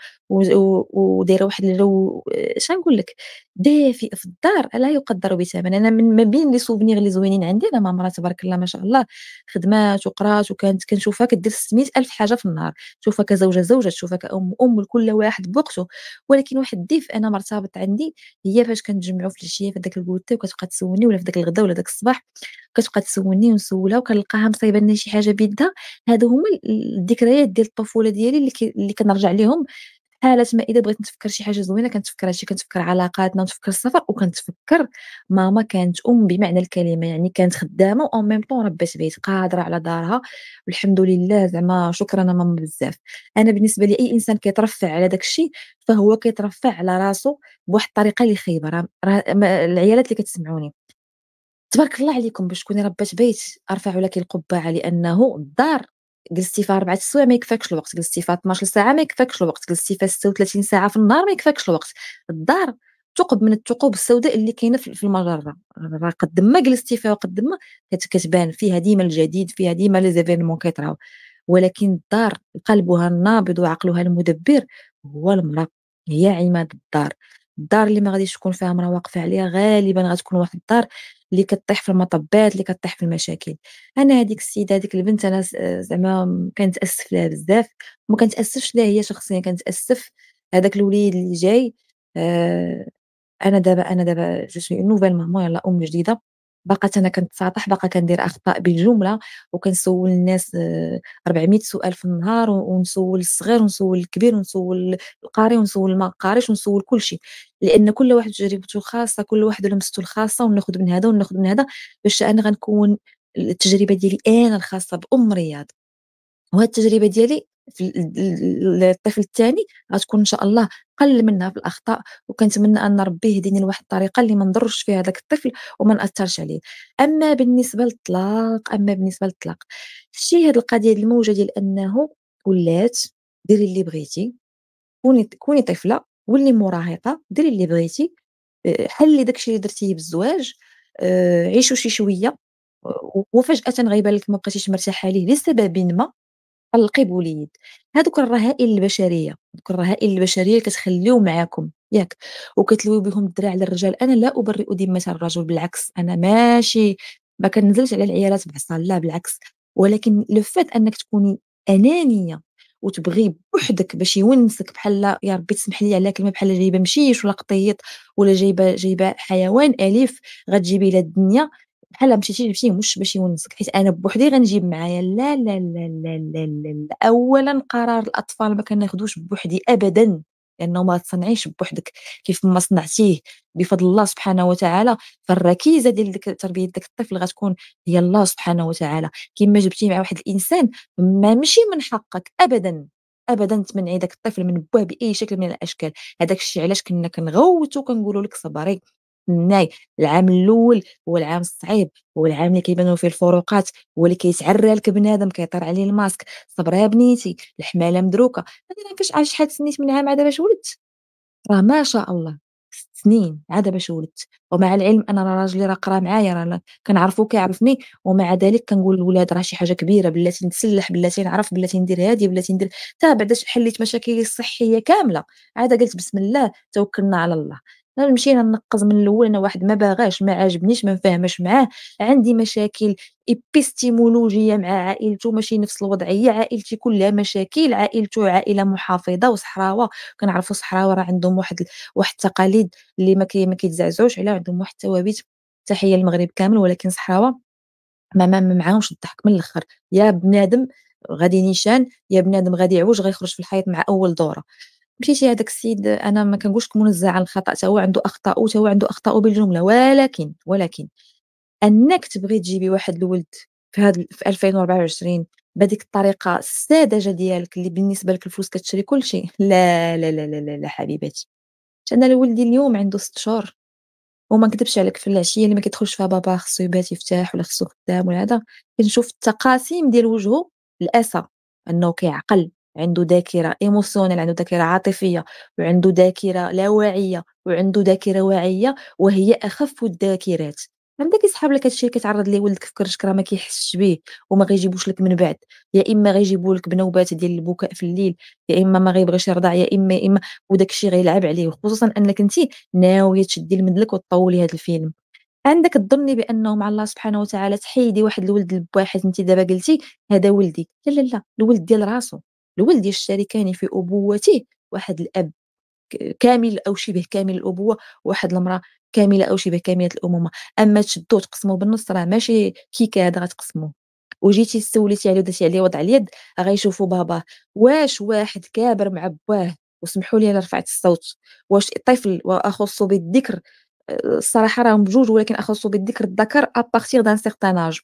ودايره واحد الجو اش غنقول لك دافئ في الدار لا يقدر بثمن. انا من ما بين لي سوفنيغ اللي زوينين عندي انا مع مرا تبارك الله ما شاء الله، خدمات وقرات، وكانت كنشوفها كدير 600 الف حاجه في النهار، تشوفها كزوجه تشوفها كأم لكل واحد بوقته. ولكن واحد الضيف انا مرتبط عندي هي فاش كنتجمعوا في العشيه في داك الكوتي، وكتبقى تسولني ولا في داك الغدا ولا داك الصباح، كتبقى تسولني ونسولها وكنلقاها مصايبه لنا شي حاجه بيدها. هادو هما الذكريات ديال الطفوله ديالي اللي كنرجع ليهم. حالة ما إذا بغيت نتفكر شي حاجة زوينة كنتفكر هادشي، كنتفكر علاقاتنا ونتفكر السفر، وكنتفكر ماما كانت بمعنى الكلمة، يعني كانت خدامة و en même temps ربّات بيت، قادرة على دارها، والحمد لله زعما شكرًا ماما بزاف. أنا بالنسبة لي أي إنسان كيترفّع على داك الشي فهو كيترفّع على راسو بواحد الطريقة اللي خايبة. راه العيالات اللي كتسمعوني تبارك الله عليكم باش تكوني ربّة بيت أرفع لك القبعة، لأنه الدار جلستي فيها 4 السوايع ما يكفاكش الوقت، جلستي فيها 12 ساعة ما يكفاكش الوقت، جلستي فيها 36 ساعة في النهار ما يكفاكش الوقت. الدار ثُقب من الثقوب السوداء اللي كاينة في المجرة، راه قد ما جلستي فيها وقد ما كتبان فيها ديما الجديد، فيها ديما les événements كيطراو. ولكن الدار قلبها النابض وعقلها المدبر هو المرأة، هي عماد الدار. الدار اللي ما غاديش تكون فيها مرأة واقفة عليها غالبًا غتكون واحد الدار اللي كطيح في المطبات، اللي كطيح في المشاكل. أنا هاديك السيدة هاديك البنت أنا زعما كنتأسف ليها بزاف، وما كنتأسفش ليها هي شخصيًا، كنتأسف هذاك الوليد اللي جاي. آآ أنا دابا جو سوي une nouvelle maman، يلاه أم جديدة، باقا حتى أنا كنتساطح، باقا كندير أخطاء بالجملة، وكنسول الناس 400 سؤال في النهار، ونسول الصغير ونسول الكبير ونسول القاري ونسول ما قاريش ونسول كلشي، لأن كل واحد وتجربته الخاصة، كل واحد ولمسته الخاصة، وناخد من هذا وناخد من هذا باش أنا غنكون التجربة ديالي أنا الخاصة بأم رياض. وهاد التجربة ديالي في الطفل الثاني غتكون إن شاء الله قل منها في الأخطاء، وكنتمنى أن ربي يهديني لواحد الطريقة اللي ما نضرش فيها داك الطفل وما نأثرش عليه. أما بالنسبة للطلاق، شتي هاد القضية ديال الموجة ديال أنه ولات ديري اللي بغيتي، كوني طفلة ولي مراهقة، ديري اللي بغيتي، حلّي داكشي اللي درتيه بالزواج، عيشوا شي شوية، وفجأةً غيبان لك ما بقيتيش مرتاحة ليه لسببٍ ما، طلّقي بوليد. هادوك الرذائل البشرية، دوك الرذائل البشرية اللي كتخليو معاكم ياك، وكتلويو بهم الدراري على الرجال. أنا لا أبرئ ذمة الرجل، بالعكس أنا ماشي ما كننزلش على العيالات بعصا، لا بالعكس. ولكن لو فات أنك تكوني أنانية وتبغي بوحدك باش يونسك، بحال يا ربي تسمح لي على كلمة، بحال جايبة مشيش ولا قطيط ولا جايبة حيوان أليف غتجيبيه للدنيا، بحال مشيتي جبتيه مش باش يونسك حيت أنا بوحدي غنجيب معايا. لا، لا، لا، لا، لا، لا، لا. أولًا قرار الأطفال ما كناخدوش بوحدي أبدًا، لانه ما تصنعيش بوحدك، كيف ما صنعتيه بفضل الله سبحانه وتعالى، فالركيزه ديال تربيه داك الطفل غتكون هي الله سبحانه وتعالى. كيما جبتي مع واحد الانسان، ما ماشي من حقك ابدا ابدا تمنعي داك الطفل من بوه باي شكل من الاشكال. هذاك الشيء علاش كنا كنغوتو كنقولوا لك صبري، ناي. العام الاول هو العام الصعيب، هو العام اللي كيبانوا فيه الفروقات، هو اللي كيتعرى لك بنادم، كيطير عليه الماسك. صبري يا بنيتي، الحماله مدروكه. انا فاش عاد شحال سنيت من عام عاد باش ولدت، راه ما شاء الله 6 سنين عاد باش ولدت. ومع العلم انا راجلي راه قرا معايا، راه كنعرفو كيعرفني، ومع ذلك كنقول للولاد راه شي حاجه كبيره، بلاتي نتسلح، بلاتي نعرف، بلاتي ندير هادي، بلاتي ندير. حتى بعدا حليت مشاكلي الصحيه كامله، عاد قلت بسم الله توكلنا على الله. مشينا ننقز من الاول، انا واحد ما باغاش، ما عاجبنيش، ما نفهمش معاه، عندي مشاكل إبستيمولوجية مع عائلته، ماشي نفس الوضعية، عائلتي كلها مشاكل، عائلته عائلة محافظة وصحراوة، كنعرفوا الصحراوة راه عندهم واحد التقاليد اللي ما كيتزعزعوش عليها، عندهم واحد الثوابت. تحية للمغرب كامل، ولكن صحراوة ما معاهمش الضحك من الاخر. يا بنادم غادي نيشان، يا بنادم غادي يعوج غيخرج في الحيط مع اول دوره. مشيتي هذاك السيد، انا ما كنقولش لك منزه عن الخطا، حتى هو عنده اخطاء، وتا هو عنده اخطاء بالجمله، ولكن أنك تبغي تجيبي واحد الولد في 2024 بهاديك الطريقة الساذجة ديالك، اللي بالنسبة لك الفلوس كتشري كلشي، لا لا لا لا لا, لا حبيباتي. أنا ولدي اليوم عنده 6 شهور، وما نكذبش عليك، في العشية اللي ما كيدخلش فيها باباه خصو يبات يفتح ولا خصو خدام ولا هذا، كنشوف التقاسيم ديال وجهه الأسى، أنه كيعقل، عنده ذاكرة ايموسيونيل، عنده ذاكرة عاطفية، وعنده ذاكرة لا واعية، وعنده ذاكرة واعية، وهي أخف الذاكرات. عندك يسحب لك هادشي اللي كيتعرض ليه ولدك في كرشك، راه ما كيحسش به، وما غيجيبوش لك من بعد، يا اما غيجيبوا لك بنوبات ديال البكاء في الليل، يا اما ما غيبغيش يرضع، يا اما وداك الشيء غيلعب عليه، خصوصا انك انت ناويه تشدي المدلك وتطولي هذا الفيلم. عندك تظني بانه مع الله سبحانه وتعالى تحيدي واحد الولد لبواحد، انت دابا قلتي هذا ولدي، لا لا لا، الولد ديال راسو، الولد يشتركان في ابوته، واحد الاب كامل او شبه كامل الابوه، وواحد المراه كامله او شبه كامله الامومه. اما تشدو تقسموا بالنص، راه ماشي كيكه هذا غتقسموه. وجيتي سوليتي عليه ودرتي عليه وضع اليد، غيشوفوا باباه. واش واحد كابر مع باه، وسمحوا لي انا رفعت الصوت، واش طفل واخص بالذكر، الصراحه راهم بجوج، ولكن اخص بالذكر الذكر ابارتيغ دان سيغتان اج،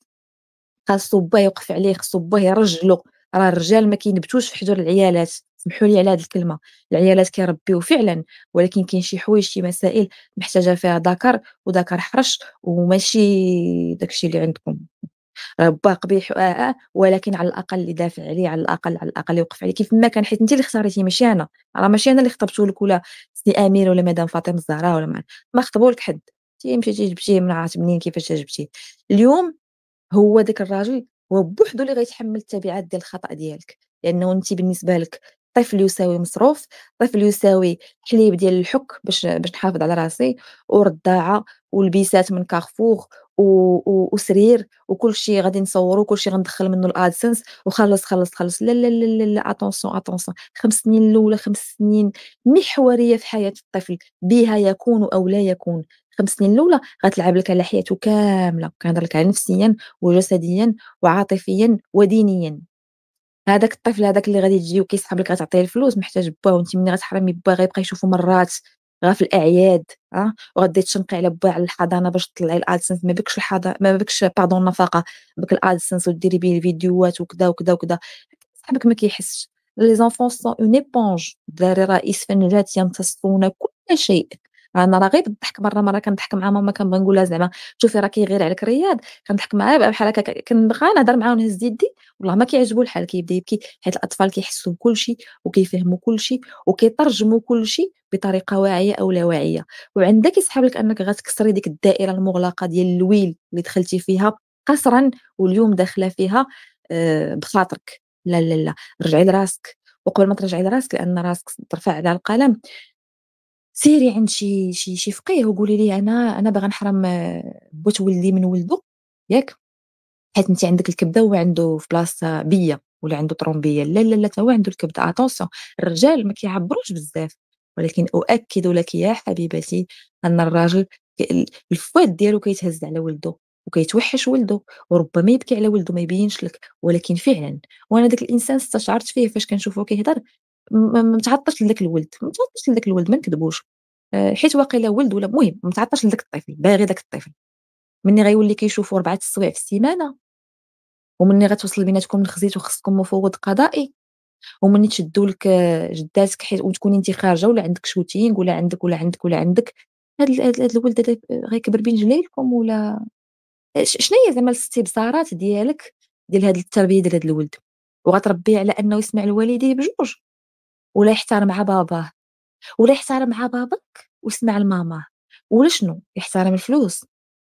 خاصو با يوقف عليه، خاصو با يرجلو. راه الرجال ما كينبتوش في حجر العيالات، سمحوا لي على هذه الكلمه، العيالات كيربيو فعلا، ولكن كاين شي حوايج، شي مسائل محتاجه فيها ذكر، وذكر حرش، وماشي داكشي اللي عندكم. با قبيح ولكن على الاقل يدافع عليه، على الاقل يوقف عليه كيف ما كان، حيت انت اللي اختاريتي ماشي انا، راه ماشي انا اللي خطبته لك، ولا سي امير، ولا مدام فاطمه الزهراء، ولا ما خطبوا لك حد. انت مشيتي جبتيه من عرفت منين كيفاش جبتيه. اليوم هو داك الراجل هو بوحدو اللي غيتحمل التبعات ديال الخطأ ديالك، لأنه أنتِ بالنسبة لك طفل يساوي مصروف، طفل يساوي حليب ديال الحك باش نحافظ على راسي، ورضاعة، ولبيسات من كارفور، وسرير، وكلشي غادي نصورو، كلشي غندخل منه الادسنس، وخلص خلص خلص. لا لا لا لا لا، اتونسيون اتونسيون. 5 سنين الأولى 5 سنين محورية في حياة الطفل، بها يكون أو لا يكون. 5 سنين الأولى غتلعب لك على حياته كاملة، كنهضر لك على نفسيًا وجسديًا وعاطفيًا ودينيًا. هذاك الطفل هذاك اللي غادي تجي وكيسحب لك غتعطيه الفلوس محتاج باه، وانت ملي غتحرمي باه غيبقى يشوفو مرات غير في الأعياد، وغادي تشنقي على باه على الحضانة باش تطلعي الادسنس، ما بكش باردون النفقة، بك الادسنس وديري به الفيديوهات وكذا وكذا وكذا. صاحبك ما كيحسش. لي زونفون سون اون ايبونج، الدراري راه اسفنجات يمتصون كل شيء. انا راه غير بالضحك، مره كنضحك مع ماما، كنبغي نقول لها زعما شوفي راه كيغير عليك رياض، كنضحك معاه بحال هكا، كنبقى نهضر معاه ونهز يدي، والله ما كيعجبو الحال، كيبدا يبكي، حيت الاطفال كيحسوا بكل شيء وكيفهموا كل شيء وكيترجموا كل شيء بطريقه واعيه او لا واعيه. وعندك كيسحب لك انك غتكسري ديك الدائره المغلقه ديال الويل اللي دخلتي فيها قسرا، واليوم داخله فيها بخاطرك. لا لا لا، رجعي لراسك، وقبل ما ترجعي لراسك، لان راسك ترفع على القلم، سيري عند شي فقيه وقولي ليه انا باغا نحرم بوت ولدي من ولده، ياك؟ حيت انت عندك الكبده وهو عنده في بلاصه بيه، ولا عنده طرومبيه. لا لا لا، تا هو عنده الكبده. اتونسيون، الرجال ما كيعبروش بزاف، ولكن اؤكد لك يا حبيبتي ان الراجل الفؤاد ديالو كيتهز على ولده وكيتوحش ولده، وربما يبكي على ولده ما يبينش لك، ولكن فعلا وانا داك الانسان استشعرت فيه فاش كنشوفه كيهضر، ما تعطاش لذاك الولد، ما تعطاش لذاك الولد، ما نكذبوش، حيت واقيلا ولد ولا المهم ما تعطاش لذاك الطفل، باغي داك الطفل، ملي غيولي كيشوفوا 4 السوايع في السيمانة، ومني غتوصل بيناتكم لخزيت وخصكم مفوض قضائي، ومني تشدوا لك جداتك حيت وتكوني انت خارجه ولا عندك شوتينغ ولا عندك هاد الولد هذا غيكبر بين جليلكم ولا شنو هي زعما الاستبصارات ديالك ديال هاد التربيه ديال هاد الولد؟ وغتربيه على انه يسمع الوالدين بجوج ولا يحترم مع باباه ولا يحترم مع باباك ويسمع لماماه ولا شنو يحترم الفلوس؟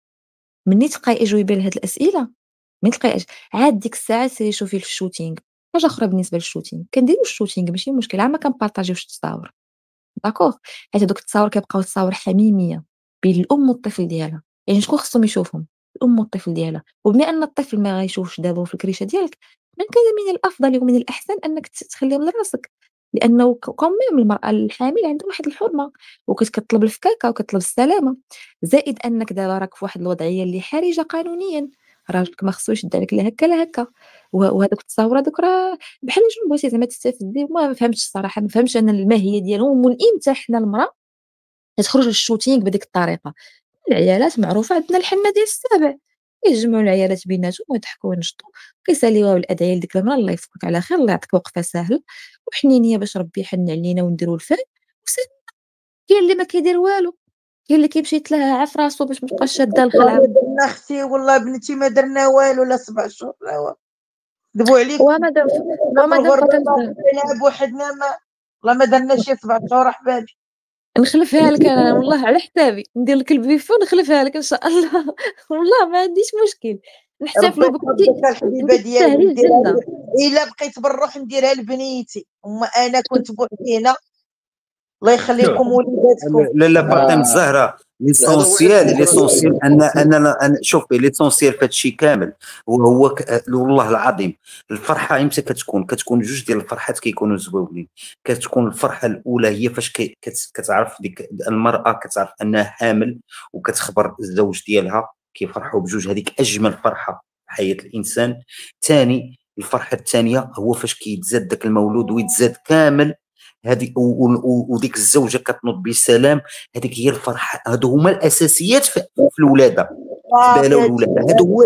مني تلقاي اجوبه لهاد الاسئله من تلقاي عاد ديك الساعه سيري شوفي في الشوتينغ. حاجه اخرى بالنسبه للشوتينغ كنديروا الشوتينغ ماشي مشكل، عا ما كنبارطاجيوش التصاور داكوغ، حيت هادوك التصاور كيبقاو تصاور حميميه بين الام والطفل ديالها، يعني شكون خصهم يشوفهم؟ الام والطفل ديالها، وبما ان الطفل ما غايشوفش دابا في الكريشه ديالك من كان من الافضل ومن الاحسن انك تخليهم لراسك، لانه كميم المراه الحامل عندها واحد الحرمه وكتطلب الفكاكه وكتطلب السلامه، زائد انك دابا راك في واحد الوضعيه اللي حرجه قانونيا، راجلك ما خصوش يشد عليك لا هكا لا هكا، وهذوك التصاور هذوك راه بحال جوج بغيتي زعما تستافدي. ما فهمتش الصراحه، ما فهمتش انا الماهيه ديالهم ومن امتى حنا المراه كتخرج للشوتينغ بهذيك الطريقه. العيالات معروفه عندنا الحنه ديال السابع، كيجمعوا العيالات بيناتهم ويضحكوا وينشطوا كيساليوها بالادعيه لديك المراه الله يوفقك على خير الله يعطيك وقفه ساهل وحنينيه باش ربي يحن علينا ونديروا الفن وسهل. كاين اللي ما كيدير والو، كاين اللي كيمشي يتلهى في راسو باش ما تبقاش شاده الخلعه. درنا اختي والله بنتي ما درنا والو لا 7 شهور لا والو، كذبوا عليك وما دام فاطمه بوحدنا ما والله ما درنا شي 7 شهور احبابي. نخلفها لك انا والله على حسابي ندير لك البيفو نخلفها لك ان شاء الله والله ما عنديش مشكل نحتفلوا بك الحبيبه ديالي الا بقيت بالروح نديرها لبنيتي، اما انا كنت بوحدينا الله يخليكم وليداتكم. لا فاطمه الزهراء ليسونسيال ان شوفي ليسونسيال في هادشي كامل وهو والله العظيم الفرحه امتى كتكون جوج ديال الفرحات كيكونوا زوينين. كتكون الفرحه الاولى هي فاش كتعرف ديك المراه كتعرف انها حامل وكتخبر الزوج ديالها كيفرحوا بجوج، هذيك اجمل فرحه في حياه الانسان. ثاني الفرحه الثانيه هو فاش كيتزاد داك المولود ويتزاد كامل هذيك وديك الزوجه كتنوض بسلام، هذيك هي الفرحه. هادو هما الاساسيات في الولاده بالو الولاده، هادو هو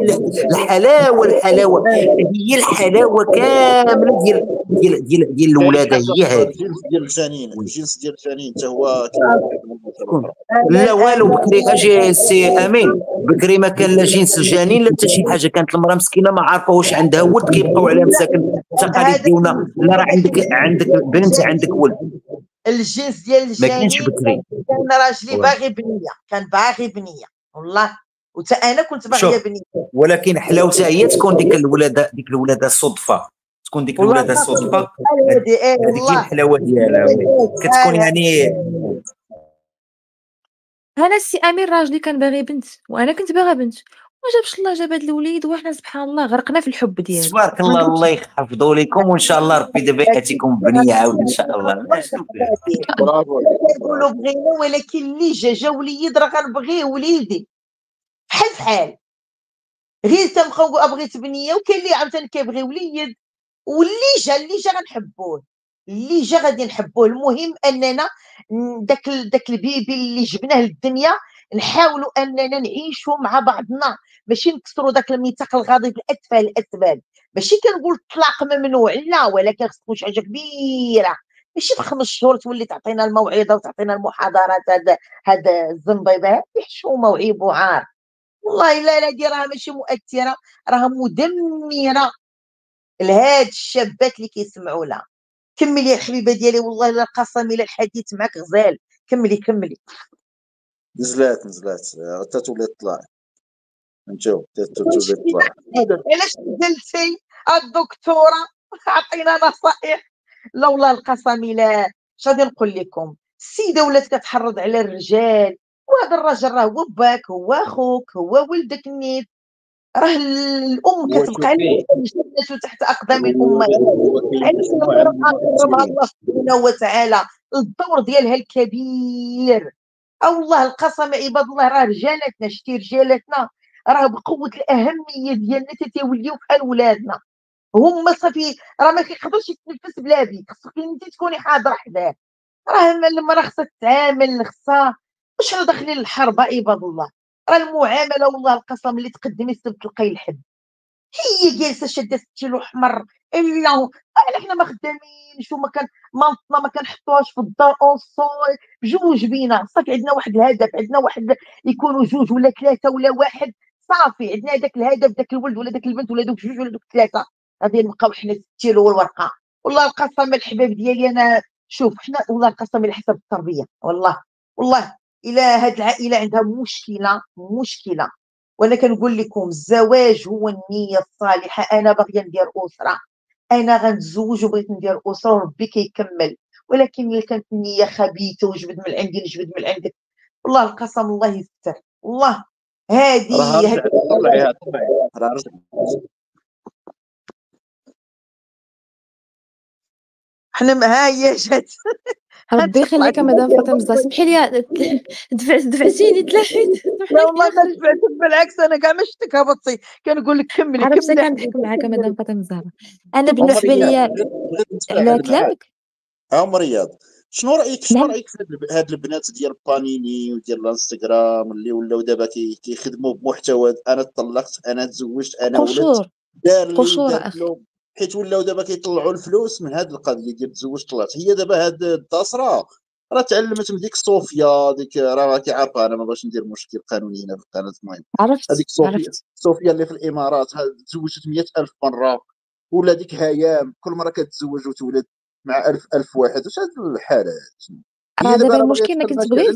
الحلاوه هي الحلاوه كامله ديال الولاده هي هذه. الجنس ديال الجنين حتى هو لا والو بكري اجي سي امين بكري ما كان لا جنس الجنين لا حتى شي حاجه، كانت المراه مسكينه ما عارفه واش عندها ولد كيبقاو عليها مساكن التقاليد ديالنا. لا راه عندك بنت عندك ولد الجنس ديال الجنين ما كانش بكري. كان راجلي باغي بنيه، كان باغي بنيه والله وتا انا كنت باغيه بنيه، ولكن حلاوتها هي تكون ديك الولاده صدفه، تكون ديك الولاده صدفه هذيك هي الحلاوه ديالها كتكون يعني. انا السي امير راجلي كان باغي بنت وانا كنت باغا بنت ما جابش الله جاب هاد الوليد وحنا سبحان الله غرقنا في الحب ديالو. تبارك الله يحفظوا لكم وان شاء الله ربي دابا يعطيكم بنيه عاود ان شاء الله. برافو كنقولوا بغينا ولكن اللي جا وليد راه غنبغيه وليدي بحال غير تنبقاو بغيت بنيه وكاين اللي عاوتاني كيبغي وليد واللي جا غنحبوه اللي جا غادي نحبوه. المهم اننا داك البيبي اللي جبناه للدنيا نحاولوا اننا نعيشوا مع بعضنا، ماشي نكسروا داك الميثاق الغاضب لاتفه الاسباب. ماشي كنقول الطلاق ممنوع لا، ولكن خص تكون شي حاجه كبيره، ماشي في 5 شهور تولي تعطينا الموعظه وتعطينا المحاضرات. هذا الزنبيبه هذه حشومه وعيب وعار والله. لا دي راها ماشي مؤثره، راها مدمره لهاد الشابات اللي كيسمعوا لها. كملي يا حبيبه ديالي والله الا القسم الى الحديث معك غزال. كملي نزلات حتى تولي تطلع نشوف تولي تطلع. علاش نزلتي الدكتوره عطينا نصائح؟ لا والله القسم الى اش غادي نقول لكم، السيده ولات كتحرض على الرجال، وهذا الراجل راه هو باك هو اخوك هو ولدك النيت، راه الام كتبقى الجنه تحت اقدام الامهات. علاش كرمها الله سبحانه وتعالى الدور ديالها الكبير. او الله القسم عباد الله راه رجالاتنا شتي رجالاتنا راه بقوه الاهميه ديالنا تيوليو بحال ولادنا هما صافي راه ما كيقدرش يتنفس بلا بيك، خصك انت تكوني حاضره حداه. راه المراه خصها تتعامل، خصها واش حنا داخلين للحرب عباد الله. راه المعامله والله القسم اللي تقدمي السبت تلقاي الحد، هي جالسه شاده ستيلو احمر الا حنا ما خدامينش وما كان مامتنا ما كنحطوهاش في الدار اونصول بجوج بينا صافي. عندنا واحد الهدف، عندنا واحد يكونوا جوج ولا ثلاثه ولا واحد صافي، عندنا هذاك الهدف، داك الولد ولا داك البنت ولا دوك جوج ولا دوك ثلاثه غادي نبقاو حنا ستيلو والورقه. والله القسم الحباب ديالي انا شوف حنا والله القسم على حسب التربيه. والله الى هاد العائله عندها مشكله. وانا كنقول لكم الزواج هو النيه الصالحه. انا باغيه ندير اسره، انا غنتزوج وبغيت ندير اسره وربي كيكمل. ولكن الا كانت النيه خبيثه وجبد من عندي نجبد من عندك، والله القسم الله يستر. والله هذه طلعيها راه حنا ها هي جات. ربي يخليك مدام فاطمه الزهراء، سمحي لي دفعتيني تلاحيت. لا والله ما رجعت، بالعكس انا كاع ما شفتك هبطتي كنقول لك كملي عرفتي كنضحك معاك مدام فاطمه الزهراء. انا بالنسبه لي على كلامك رياض، شنو رايك في هاد البنات ديال بانيني وديال الانستغرام اللي ولاو دابا كيخدموا بمحتوى انا طلقت انا تزوجت انا ولدت قشور اخي، حيت ولاو دابا كيطلعوا الفلوس من هاد القضيه ديال تزوجت طلعت. هي دابا هاد الداسره راه تعلمت من ديك صوفيا، ديك راه كيعرفها، انا ما باش ندير مشكل قانوني هنا في القناه. المهم هذيك صوفيا اللي في الامارات تزوجت 100,000 مره، ولا ديك هيام كل مره كتزوج وتولد مع 1000 واحد. واش هاد الحاله هي دابا المشكل انك تبغي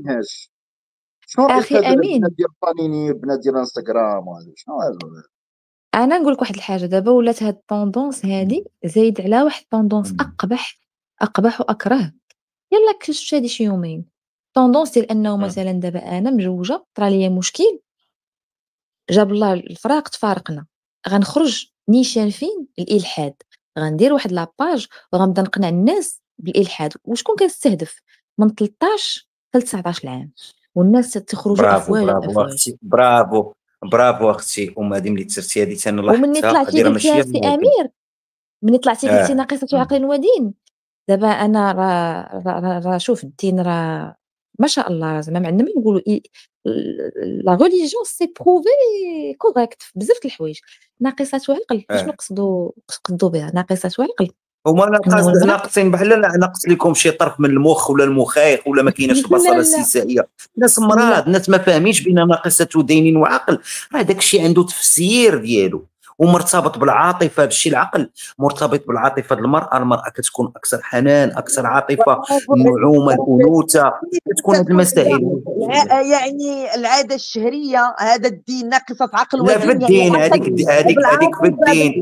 شنو رايك اخي في امين البنات ديال بانيني البنات ديال انستغرام وهذا شنو هذا؟ انا نقول لك واحد الحاجه، دابا ولات هاد الطوندونس هادي زايد على واحد الطوندونس اقبح واكره. يلا اكتشفت هادي شي يومين طوندونس ديال انه مثلا دابا انا مجوجه طرا ليا مشكل، جاب الله الفراق تفارقنا، غنخرج نيشان فين الالحاد، غندير واحد لاباج وغنبدا نقنع الناس بالالحاد. وشكون كنستهدف؟ من 13 حتى 19 عام، والناس تخرجوا افواج اختي برافو اختي هذه ملي تسرتي هذه انا لاحظتها. ومني طلعتي قلتيها سي امير، مني طلعتي قلتي ناقصه عقل ودين. دابا انا راه شوف الدين راه ما شاء الله زعما ما عندنا ما نقولوا لا ريليجيون سي بروفي كوريكت في بزاف د الحوايج. ناقصه عقل شنو قصدوا بها ناقصه عقل؟ هما ناقصين بحال ناقص لكم شي طرف من المخ ولا المخيخ ولا ما كايناش البصله السيسائيه. ناس مراد ناس ما فاهمينش بين ناقصه دين وعقل، راه داك الشيء عنده تفسير ديالو ومرتبط بالعاطفه. هذا الشيء العقل مرتبط بالعاطفه. المراه كتكون اكثر حنان اكثر عاطفه، النعومه الانوثه، كتكون هذه المسائل. يعني العاده الشهريه هذا الدين ناقصه عقل ودين. لا في الدين هذيك في الدين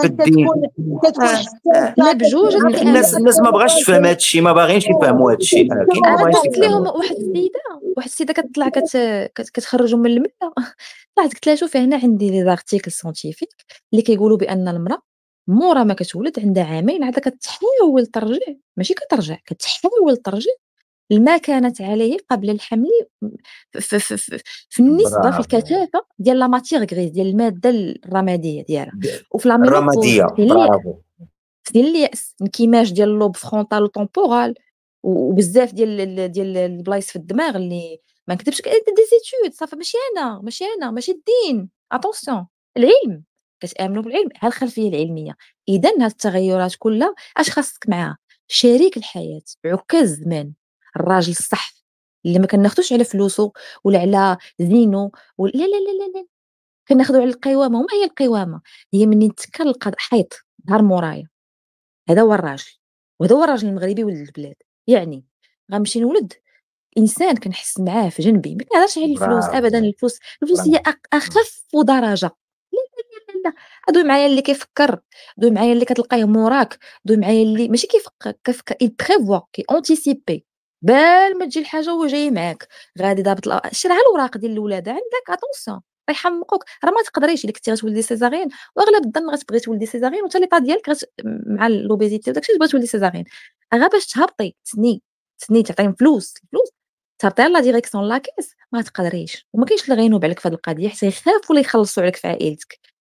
لا بجوج. الناس ما بغاش تفهم هذا الشيء، ما باغينش يفهموا هذا الشيء. انا قلت لهم واحد السيده كتطلع كتخرجوا من المله طلعت قلت لها شوفي هنا عندي لي زارتيكل ساينتيفيك اللي كيقولوا بان المراه مورا ما كتولد عندها عامين عاد كتحاول ترجع، ماشي كترجع كتحاول ترجع لما كانت عليه قبل الحمل في النسبه في الكثافه ديال لا ماتيغ غريز ديال الماده الرماديه ديالها. وفي الرماديه برافو ديال الياس انكماش ديال اللوب فرونتال وطومبورال وبزاف ديال البلايص في الدماغ اللي ما نكذبش دي زيتود صافي. ماشي الدين. اتونسيون العلم كتامنوا بالعلم، ها الخلفيه العلميه. اذا هاد التغيرات كلها اش خاصك معاها؟ شريك الحياه، عكاز الزمان، الراجل الصح اللي ما كناخذوش على فلوسه ولا على زينو لا لا لا لا كناخذوا على القوامه. وما هي القوامه؟ هي منين تكر حيط ظهر مورايا، هذا هو الراجل. وهذا هو الراجل المغربي ولد البلاد. يعني غنمشي نولد انسان كنحس معاه في جنبي، ما كنهضرش على الفلوس ابدا. الفلوس هي اخف درجه. لا دوي معايا اللي كيفكر، دوي معايا اللي كتلقاه موراك، دوي معايا اللي ماشي كيفكر بريفوا كي اونتيسيبي بال ما تجي الحاجه هو جاي معاك غادي ضابط شرع الوراق ديال الولاده عندك. اتونسيون غيحمقوك. راه ما تقدريش الا كنتي غتولدي سيزاريين، واغلب الظن غتبغي تولدي سيزاريين وتا ليطا ديالك مع لوبيزيتي وداكشي تبغي تولدي سيزاريين. غا باش تهبطي تسني تعطيهم فلوس تهبطي على ديريكسيون لاكيس ما تقدريش. وما كاينش اللي غينوب عليك في هذه القضيه حتى يخافوا ولا يخلصوا عليك في عائلتك.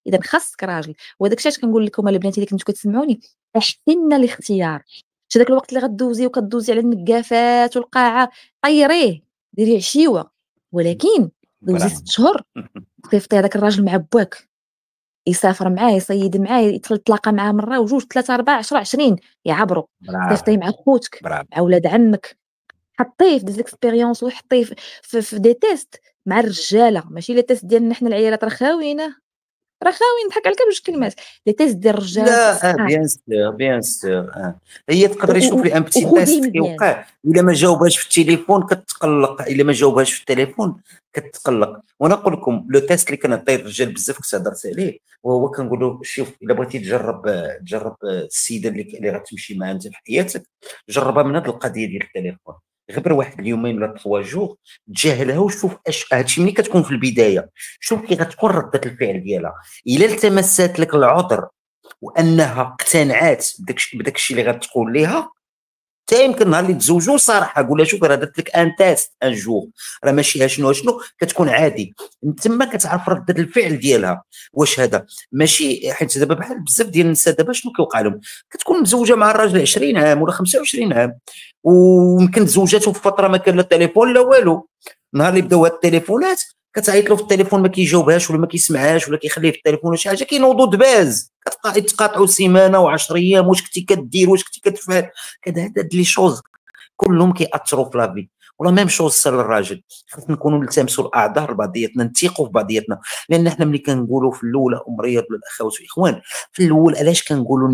اذا خاصك راجل. وداك الشيء كنقول لكم البنات اللي كنتو كتسمعوني، احسن الاختيار. شي داك الوقت اللي غدوزي وكدوزي على النقافات والقاعه، طيريه ديري عشيوه، ولكن دوزي 6 شهور صيفطي هذاك الراجل مع باك، يسافر معاه، يصيد معاه، يتلاقى معاه مره وجوج 3 4 10 20 يعبروا. صيفطيه مع خوتك مع ولاد عمك، حطيه في دي زيكسبيريونس وحطيه في دي تيست مع الرجاله، ماشي لي تيست ديالنا حنا العيالات راه خاويين نضحك عليك بجوج كلمات. لي تيست ديال الرجاله لا بيان سور هي تقدر يشوف لي ان بتي تيست كيوقع، الا ما جاوبهاش في التليفون كتقلق، الا ما جاوبهاش في التليفون كتقلق. وانا نقول لكم لو تيست اللي كنعطيه الرجال بزاف كنت هضرت عليه، وهو كنقول له شوف الا بغيتي تجرب السيده اللي غتمشي معها انت في حياتك، جربها من هذه القضيه ديال التليفون، غير واحد اليومين ولا 3 جوغ تجاهلها وشوف هادشي ملي كتكون في البدايه، شوف كي غتكون رده الفعل ديالها. الا التمست لك العذر وانها اقتنعت بداك الشيء اللي غتقول ليها، حتى يمكن نهار اللي تزوجوا صراحه قول لها شوف راه درت لك ان تيست ان جوغ، راه ماشي شنو كتكون عادي. تما كتعرف رده الفعل ديالها واش هذا ماشي. حيت دابا بحال بزاف ديال النساء دابا شنو كيوقع لهم، كتكون مزوجه مع الراجل 20 عام ولا 25 عام، ويمكن تزوجاتهم في فتره ما كان لا تليفون لا والو. نهار اللي بداو هاد التليفونات كتعيط له في التليفون ما كيجاوبهاش ولا ما كيسمعهاش ولا كيخليه في التليفون ولا شي حاجه، كينوضوا دباز، كتقاطعوا سيمانه و10 ايام، واش كنتي كدير واش كنتي كتفعل كذا. هاد لي شوز كلهم كيأثروا في لافي. ولا ميم شوز سال الراجل، خاصنا نكونوا نلتمسوا الاعذار لبعضياتنا، نثيقوا في بعضياتنا. لان حنا ملي كنقولوا في الاولى ام رياض ولا الاخوات والاخوان في الاول، علاش كنقولوا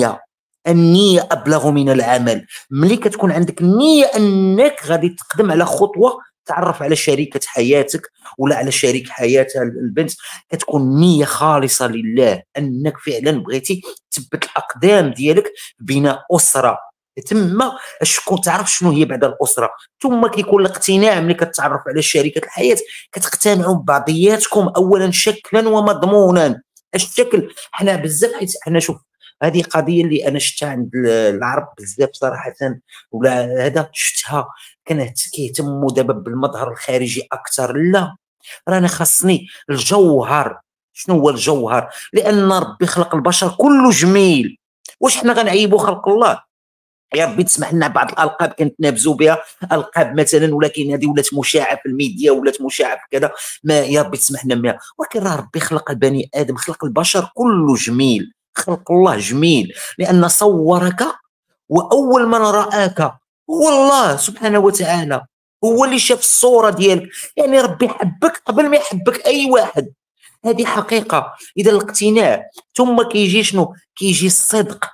النيه ابلغ من العمل. ملي كتكون عندك النيه انك غادي تقدم على خطوه تعرف على شريكه حياتك ولا على شريك حياتها البنت، كتكون نيه خالصه لله انك فعلا بغيتي تثبت الاقدام ديالك بناء اسره. تما شكون تعرف شنو هي بعد الاسره، ثم كيكون الاقتناع. ملي كتعرف على شريكه الحياه كتقتنعوا ببعضياتكم اولا شكلا ومضمونا. الشكل حنا بزاف، حيت حنا شوف هذه قضيه اللي انا شفتها عند العرب بزاف صراحه، ولا هذا شفتها كيهتموا دابا بالمظهر الخارجي اكثر. لا، رانا خاصني الجوهر. شنو هو الجوهر؟ لان ربي خلق البشر كله جميل. واش حنا غنعيبوا خلق الله؟ يا ربي تسمح لنا بعض الالقاب كنتنابزوا بها، القاب مثلا، ولكن هذه ولات مشاعه في الميديا ولات مشاعه في كذا، ما يا ربي تسمح لنا بها. ولكن راه ربي خلق البني ادم، خلق البشر كله جميل. خلق الله جميل لان صورك، واول من راك هو الله سبحانه وتعالى، هو اللي شاف الصوره ديالك. يعني ربي حبك قبل ما يحبك اي واحد، هذه حقيقه. اذا الاقتناع ثم كيجي شنو؟ كيجي الصدق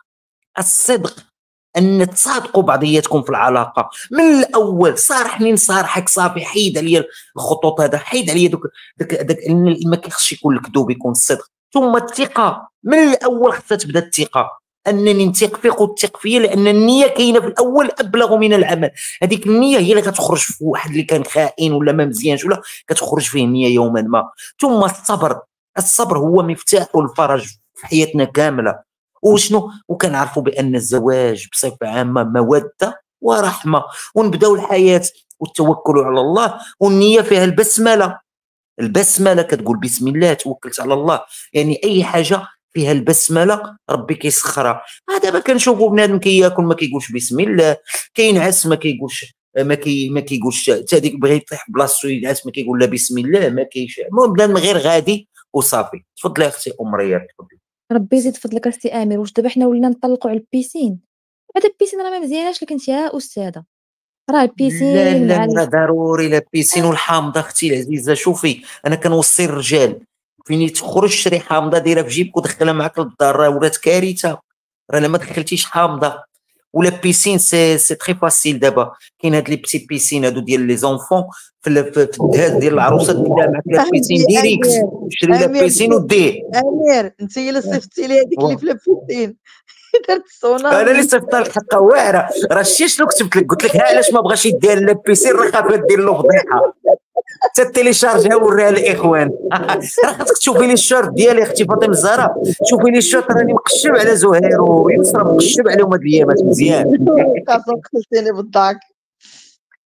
ان تصادقوا بعضياتكم في العلاقه من الاول. صارحني نصارحك صافي، حيد عليا الخطوط هذا، حيد عليا داك ما كيخصش يكون الكذوب، يكون الصدق. ثم الثقه من الاول، خصها تبدا الثقه، انني نثق فيك وتثق فيا، لان النيه كاينه في الاول ابلغ من العمل. هذيك النيه هي اللي كتخرج في واحد اللي كان خائن ولا ما مزيانش ولا كتخرج فيه النيه يوما ما. ثم الصبر هو مفتاح الفرج في حياتنا كامله. وشنو؟ وكنعرفوا بان الزواج بصفه عامه موده ورحمه، ونبداو الحياه والتوكل على الله، والنيه فيها البسمله كتقول بسم الله توكلت على الله. يعني اي حاجه فيها البسمله ربي كيسخرها. دابا كنشوفوا بنادم كياكل ما كيقولش بسم الله، كينعس ما كيقولش ما كيقولش حتى ديك بغى يطيح بلاصتو ينعس ما كيقول لا بسم الله، ما كاينش. المهم بنادم غير غادي وصافي. تفضلي اختي ام رياض، تفضلي. ربي يزيد فضلك اختي امير. واش دابا حنا ولينا نطلقوا على البيسين؟ هذا البيسين راه ما مزياناش اللي كنتي يا استاذه، راه البيسين لا راه ضروري لا بيسين. والحامضه اختي العزيزه، شوفي انا كنوصي الرجال فين تخرج شري حامضه ديرها في جيبك ودخلها معك للدار، راه ولات كارثه. راه ما دخلتيش حامضه ولا بيسين سي تري فاسيل. دابا كاين هاد لي بتي بيسين هادو ديال لي زونفون في الدهاز ديال العروسه، ديرها معك لا بيسين ديريكت، شري لا بيسين وديه. امير انت هي اللي صيفطتي لي هذيك اللي في البيسين درت الصونار. انا اللي صيفطها لك حقا واعره. راه شتي شنو كتبت لك؟ قلت لك ها علاش ما بغاش يديها لا بيسين، راه خافت دير له فضيحه. تيليشارجها وريها للاخوان. راه خاصك تشوفي لي الشورت ديالي اختي فاطمه الزهراء، شوفي لي الشورت راني مقشب على زهير ويسرا، مقشب عليهم هاد الايامات مزيان. خاصك خلتيني بالضحك.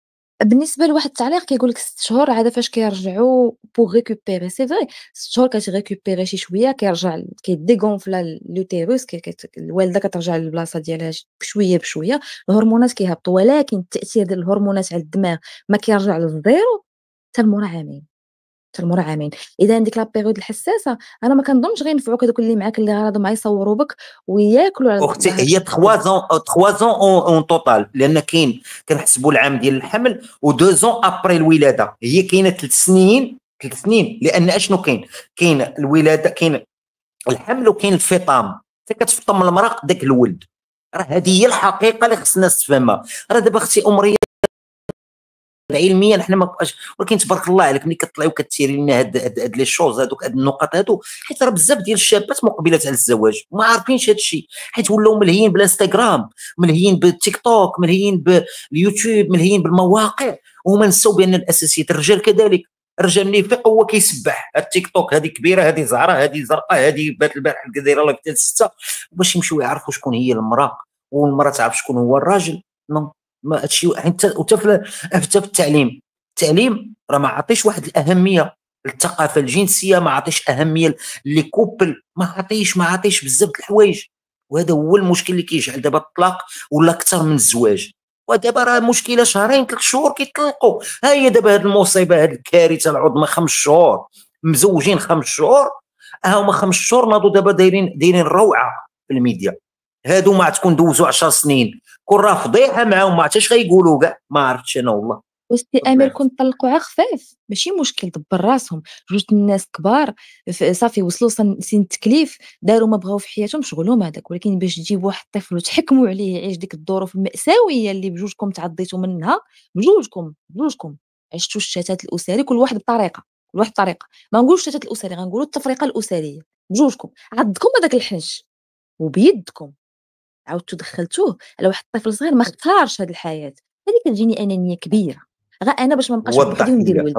بالنسبه لواحد التعليق كيقول لك 6 شهور عاد فاش كيرجعوا بوغ ريكوبيري، سي فري 6 شهور كتريكوبيري شي شويه، كيرجع كيديغونفلا لوتيروس، الوالده كترجع للبلاصه ديالها بشويه بشويه، الهرمونات كيهبطوا، ولكن التاثير ديال الهرمونات على الدماغ ما كيرجع للزيرو حتى لمورا عامين، حتى لمورا عامين. اذا ديك لا بيريود الحساسه انا ما كنظنش غينفعوك هذوك اللي معاك اللي غادي معايا يصوروا بك وياكلوا على اختي هي 3 زون اون توتال، لان كنحسبوا العام ديال الحمل و2 زون ابري الولاده، هي كاينه 3 سنين، 3 سنين، لان اشنو كاين الولاده، كاين الحمل وكاين الفطام، كتفطم المراه داك الولد. راه هذه هي الحقيقه اللي خصنا نستفهمها. راه دابا اختي امريه علميا حنا ما بقاش، ولكن تبارك الله عليك ملي كطلعي وكتيري لنا هاد لي شوز هادوك، هاد النقط هادو، حيت راه بزاف ديال الشابات مقبلات على الزواج ما عارفينش هاد الشيء، حيت ولاو ملهيين بالانستغرام، ملهيين بالتيك توك، ملهيين باليوتيوب، ملهيين بالمواقع، وهما نساو بان الاساسيات. الرجال كذلك، الرجال ملي يفيق هو كيسبح التيك توك، هذه كبيره، هذه زهره، هذه زرقاء، هذه بات البارح دايره لايف حتى 6، باش يمشيو يعرفوا شكون هي المراه، والمراه تعرف شكون هو الراجل. نو ما هادشي حتى في التعليم راه ما عطيش واحد الاهميه للثقافه الجنسيه، ما عطيش اهميه لي كوبل، ما عطيش بزاف د الحوايج، وهذا هو المشكل اللي كيجعل دابا الطلاق ولا اكثر من الزواج. ودابا راه مشكله شهرين 3 شهور كيطلقوا. ها هي دابا هذه المصيبه، هذه الكارثه العظمى، 5 شهور مزوجين، 5 شهور، ها هما 5 شهور ناضوا دابا دايرين روعه في الميديا. هادو ما تكون دوزوا 10 سنين كون راه فضيحه معاهم، ما عرفتش غيقولوا كاع، ما عرفتش انا والله. وسي امير كون طلقوا على خفاف ماشي مشكل، دبر راسهم، جوج الناس كبار صافي وصلوا سن التكليف، داروا ما بغاو في حياتهم، شغلهم هذاك. ولكن باش تجيب واحد الطفل وتحكموا عليه يعيش ديك الظروف المأساويه اللي بجوجكم تعضيتوا منها، بجوجكم عشتوا الشتات الاسري، كل واحد بطريقه، ما نقولش الشتات الاسري، غنقولوا التفرقه الاسريه، بجوجكم عضكم هذاك الحنج وبيدكم عاودتو دخلتوه على واحد الطفل صغير ما اختارش هذه الحياه. هذه كتجيني انانيه كبيره، غير انا باش ما نبقاش بوحدي وندير ولد.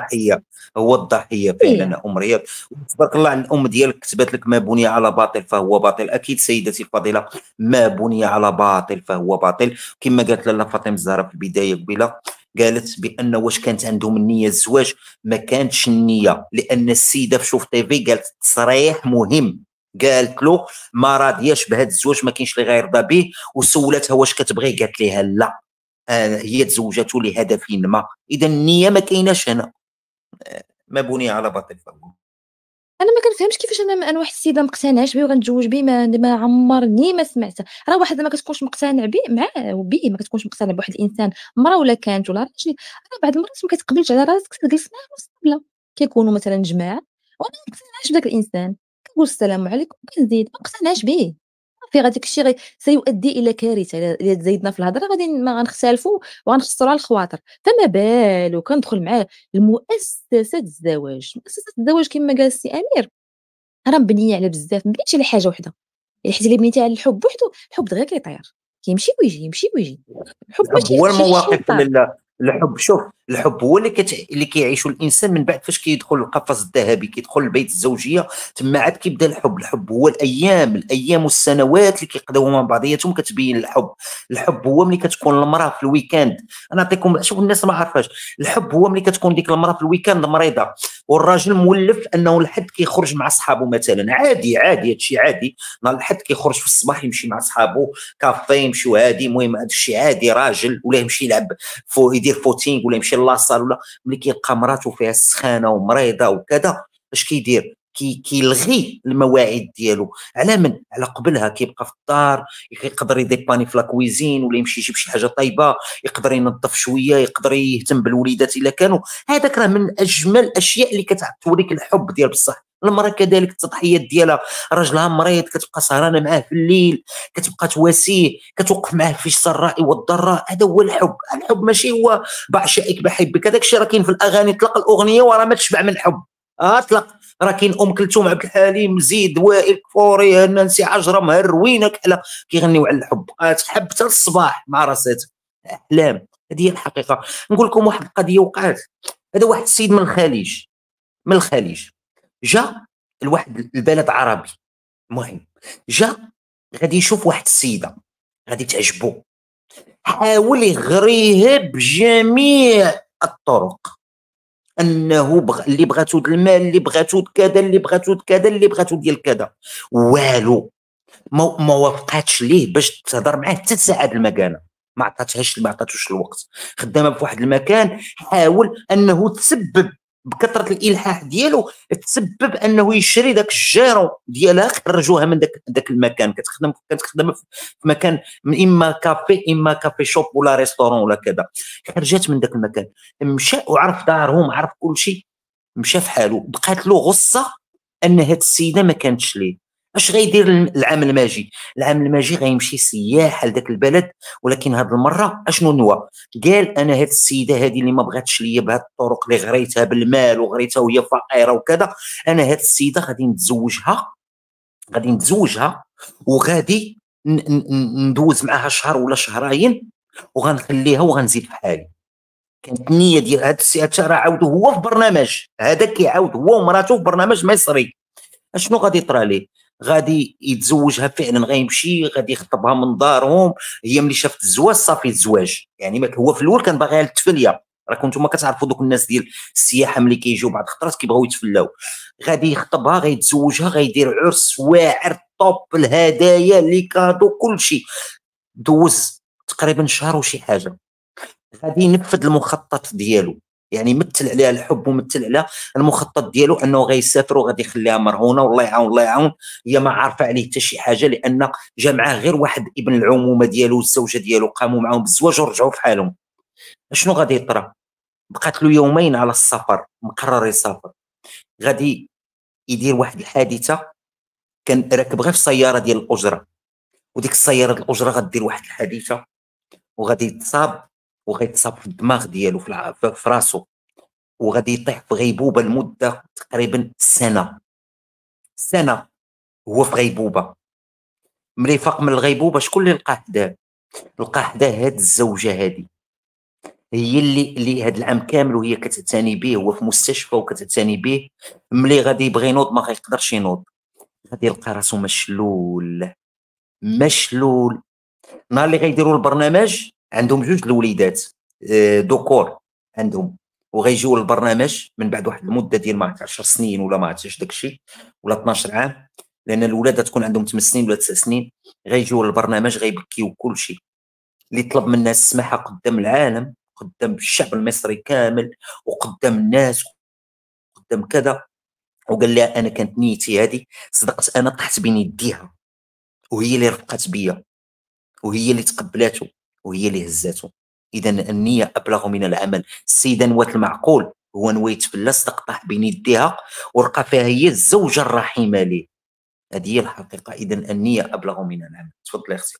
هو الضحيه فعلا ام رياض. تبارك الله على الام ديالك، كتبت لك ما بني على باطل فهو باطل. اكيد سيدتي الفاضله، ما بني على باطل فهو باطل. كما قالت لاله فاطمه الزهراء في البدايه قبيله، قالت بان واش كانت عندهم النيه الزواج؟ ما كانتش النيه، لان السيده في شوف تيفي قالت تصريح مهم، قالت له ما راضياش بهذا الزواج، ما كاينش اللي غيرضى به، وسولتها واش كتبغي، قالت لها لا، هي تزوجته لهدف ما. اذا النيه ما كايناش هنا، ما بني على باطل فهو. انا ما كنفهمش كيفاش انا واحد السيده مقتنعش به وغنتزوج به، ما عمرني ما سمعت. راه واحد ما كتكونش مقتنع به معاه ما كتكونش مقتنع بواحد الانسان، مرا ولا كانت ولا راجل، راه بعض المرات ما كتقبلش على راسك تجلس معاه مستقله. كيكونوا مثلا جماعه وانا ما مقتنعش بداك الانسان، كنقول السلام عليكم كنزيد، ما مقتنعش به صافي. غادي الشيء سيؤدي الى كارثه الا تزايدنا في الهضره، غادي ما غنختلفوا وغنخسروا على الخواطر. فما بالو كندخل معاه المؤسسات الزواج، مؤسسات الزواج كما قال السي امير راه مبنيه على بزاف، ما مبنيتش على حاجه وحده. حيت الا بنيتي على الحب وحده، الحب دغيا كيطير، كيمشي ويجي الحب ماشي هو شي المواقف طار. الحب، شوف الحب هو اللي كيعيشوا الانسان من بعد فاش كيدخل القفص الذهبي، كيدخل البيت الزوجيه، تما عاد كيبدا الحب هو الايام والسنوات اللي كيقضيوهم مع بعضياتهم كتبين الحب هو ملي كتكون المراه في الويكاند. انا نعطيكم، شوف الناس ما عارفاش، الحب هو ملي كتكون ديك المراه في الويكاند مريضه، والراجل مولف انه الحد كيخرج مع صحابه مثلا، عادي هادشي عادي، نهار الحد كيخرج في الصباح يمشي مع صحابه كافي، يمشيو هادي، المهم هادشي عادي، راجل ولا يمشي يلعب يدير فوتينغ ولا يمشي لاصال، ولا ملي كيلقى مراته فيها السخانه ومريضه وكذا، اش كيدير؟ كيلغي المواعيد ديالو على قبلها، كيبقى في الدار، يقدر يديباني في لاكويزين ولا يمشي يجيب شي حاجه طيبه، يقدر ينظف شويه، يقدر يهتم بالوليدات الا كانوا. هذاك راه من اجمل الاشياء اللي كتوريك الحب ديال بصح. المراه كذلك التضحيات ديالها، راجلها مريض كتبقى سهرانه معاه في الليل، كتبقى تواسيه، كتوقف معاه في السراء والضراء. هذا هو الحب ماشي هو بعشائك بحبك، هذاك الشيء راه كاين في الاغاني، طلق الاغنيه وراه ما تشبع من الحب. طلق، راه كاين ام كلثوم، عبد الحليم، زيد، وائل كفوري، نانسي عجرم، هروينه كحله، كيغنيو على الحب، تحب حتى الصباح مع راساتك، احلام. هذه هي الحقيقه. نقول لكم واحد القضيه وقعت. هذا واحد السيد من الخليج جا لواحد البلد عربي، المهم جا غادي يشوف واحد السيده غادي تعجبو، حاول يغريها بجميع الطرق، انه اللي بغاتو المال، اللي بغاتو كذا، اللي بغاتو كذا، اللي بغاتو ديال كذا، والو ما وافقاتش ليه باش تهضر معاه حتى ساعه المكانه، ما عطاتوش الوقت. خدامه في واحد المكان، حاول انه تسبب بكثره الالحاح ديالو، تسبب انه يشري داك الجيرو ديالها، خرجوها من داك المكان. كتخدم في مكان اما كافي شوب ولا ريستورون ولا كذا، خرجت من داك المكان، مشى وعرف دارهم، عرف كل شيء، مشى في حاله. بقات له غصه ان هاد السيده ما كانتش ليه. اش غيدير العام الماجي؟ العام الماجي غيمشي سياح لذاك البلد، ولكن هاد المره اشنو نوى؟ قال انا هاد السيده هذه اللي ما بغاتش ليا بهاد الطرق اللي غريتها بالمال وغريتها وهي فقيره وكذا، انا هاد السيده غادي نتزوجها وغادي ندوز معاها شهر ولا شهرين وغنخليها وغنزيد في حالي. كانت النيه ديال هاد السي راه عاودو هو في برنامج، هذا كيعاود هو ومراته في برنامج مصري. اشنو غادي يطرى ليه؟ غادي يتزوجها فعلا، غيمشي غادي يخطبها من دارهم. هي ملي شافت الزواج صافي الزواج، يعني هو في الاول كان باغيها للتفليه، راكم نتوما كتعرفوا دوك الناس ديال السياحه ملي كيجيو بعض الخطرات كيبغيو يتفلاو. غادي يخطبها، غيتزوجها، غيدير عرس واعر طوب، الهدايا لي كادو كلشي. دوز تقريبا شهر وشي حاجه، غادي ينفذ المخطط ديالو، يعني مثل عليها الحب ومثل على المخطط ديالو انه غيسافر وغادي يخليها مرهونه، والله يعاون الله يعاون. هي ما عارفه عليه حتى شي حاجه، لان جا معاه غير واحد ابن العمومه ديالو والزوجه ديالو، قاموا معاهم بالزواج ورجعوا في حالهم. شنو غادي يطرى؟ بقات له يومين على السفر، مقرر يسافر. غادي يدير واحد الحادثه، كان راكب غير في السياره ديال الاجره، وديك السياره ديال الاجره غدير واحد الحادثه وغادي يتصاب في الدماغ ديالو في راسو، وغادي يطيح في غيبوبه لمده تقريبا سنه هو في غيبوبه. ملي فاق من الغيبوبه شكون اللي لقاه حداه؟ لقاه حداه هاد الزوجه هادي، هي اللي هاد العام كامل وهي كتعتني به، هو في مستشفى وكتعتني به. ملي غادي يبغي ينوض ما غيقدرش ينوض، غادي يلقى راسو مشلول. نهار اللي غيديروا البرنامج عندهم جوج الوليدات ذكور عندهم، وغيجيو للبرنامج من بعد واحد المده ديال ما عرفت 10 سنين ولا ما عرفتش داكشي، ولا 12 عام، لان الولاد تكون عندهم 8 سنين ولا 9 سنين. غيجيو للبرنامج غيبكيو كلشي، اللي طلب منا السماحه قدام العالم، قدام الشعب المصري كامل، وقدام الناس، وقدام كذا، وقال لها انا كانت نيتي هذه، صدقت انا طحت بين يديها، وهي اللي رفقت بيا، وهي اللي تقبلاته، وهي اللي هزاته. اذا النيه ابلغ من العمل. السيده نوات المعقول، هو نوى يتفلى، صدق طاح بين يديها ولقى فيها هي الزوجه الرحيمه ليه. هذه هي الحقيقه. اذا النيه ابلغ من العمل. تفضلي اختي.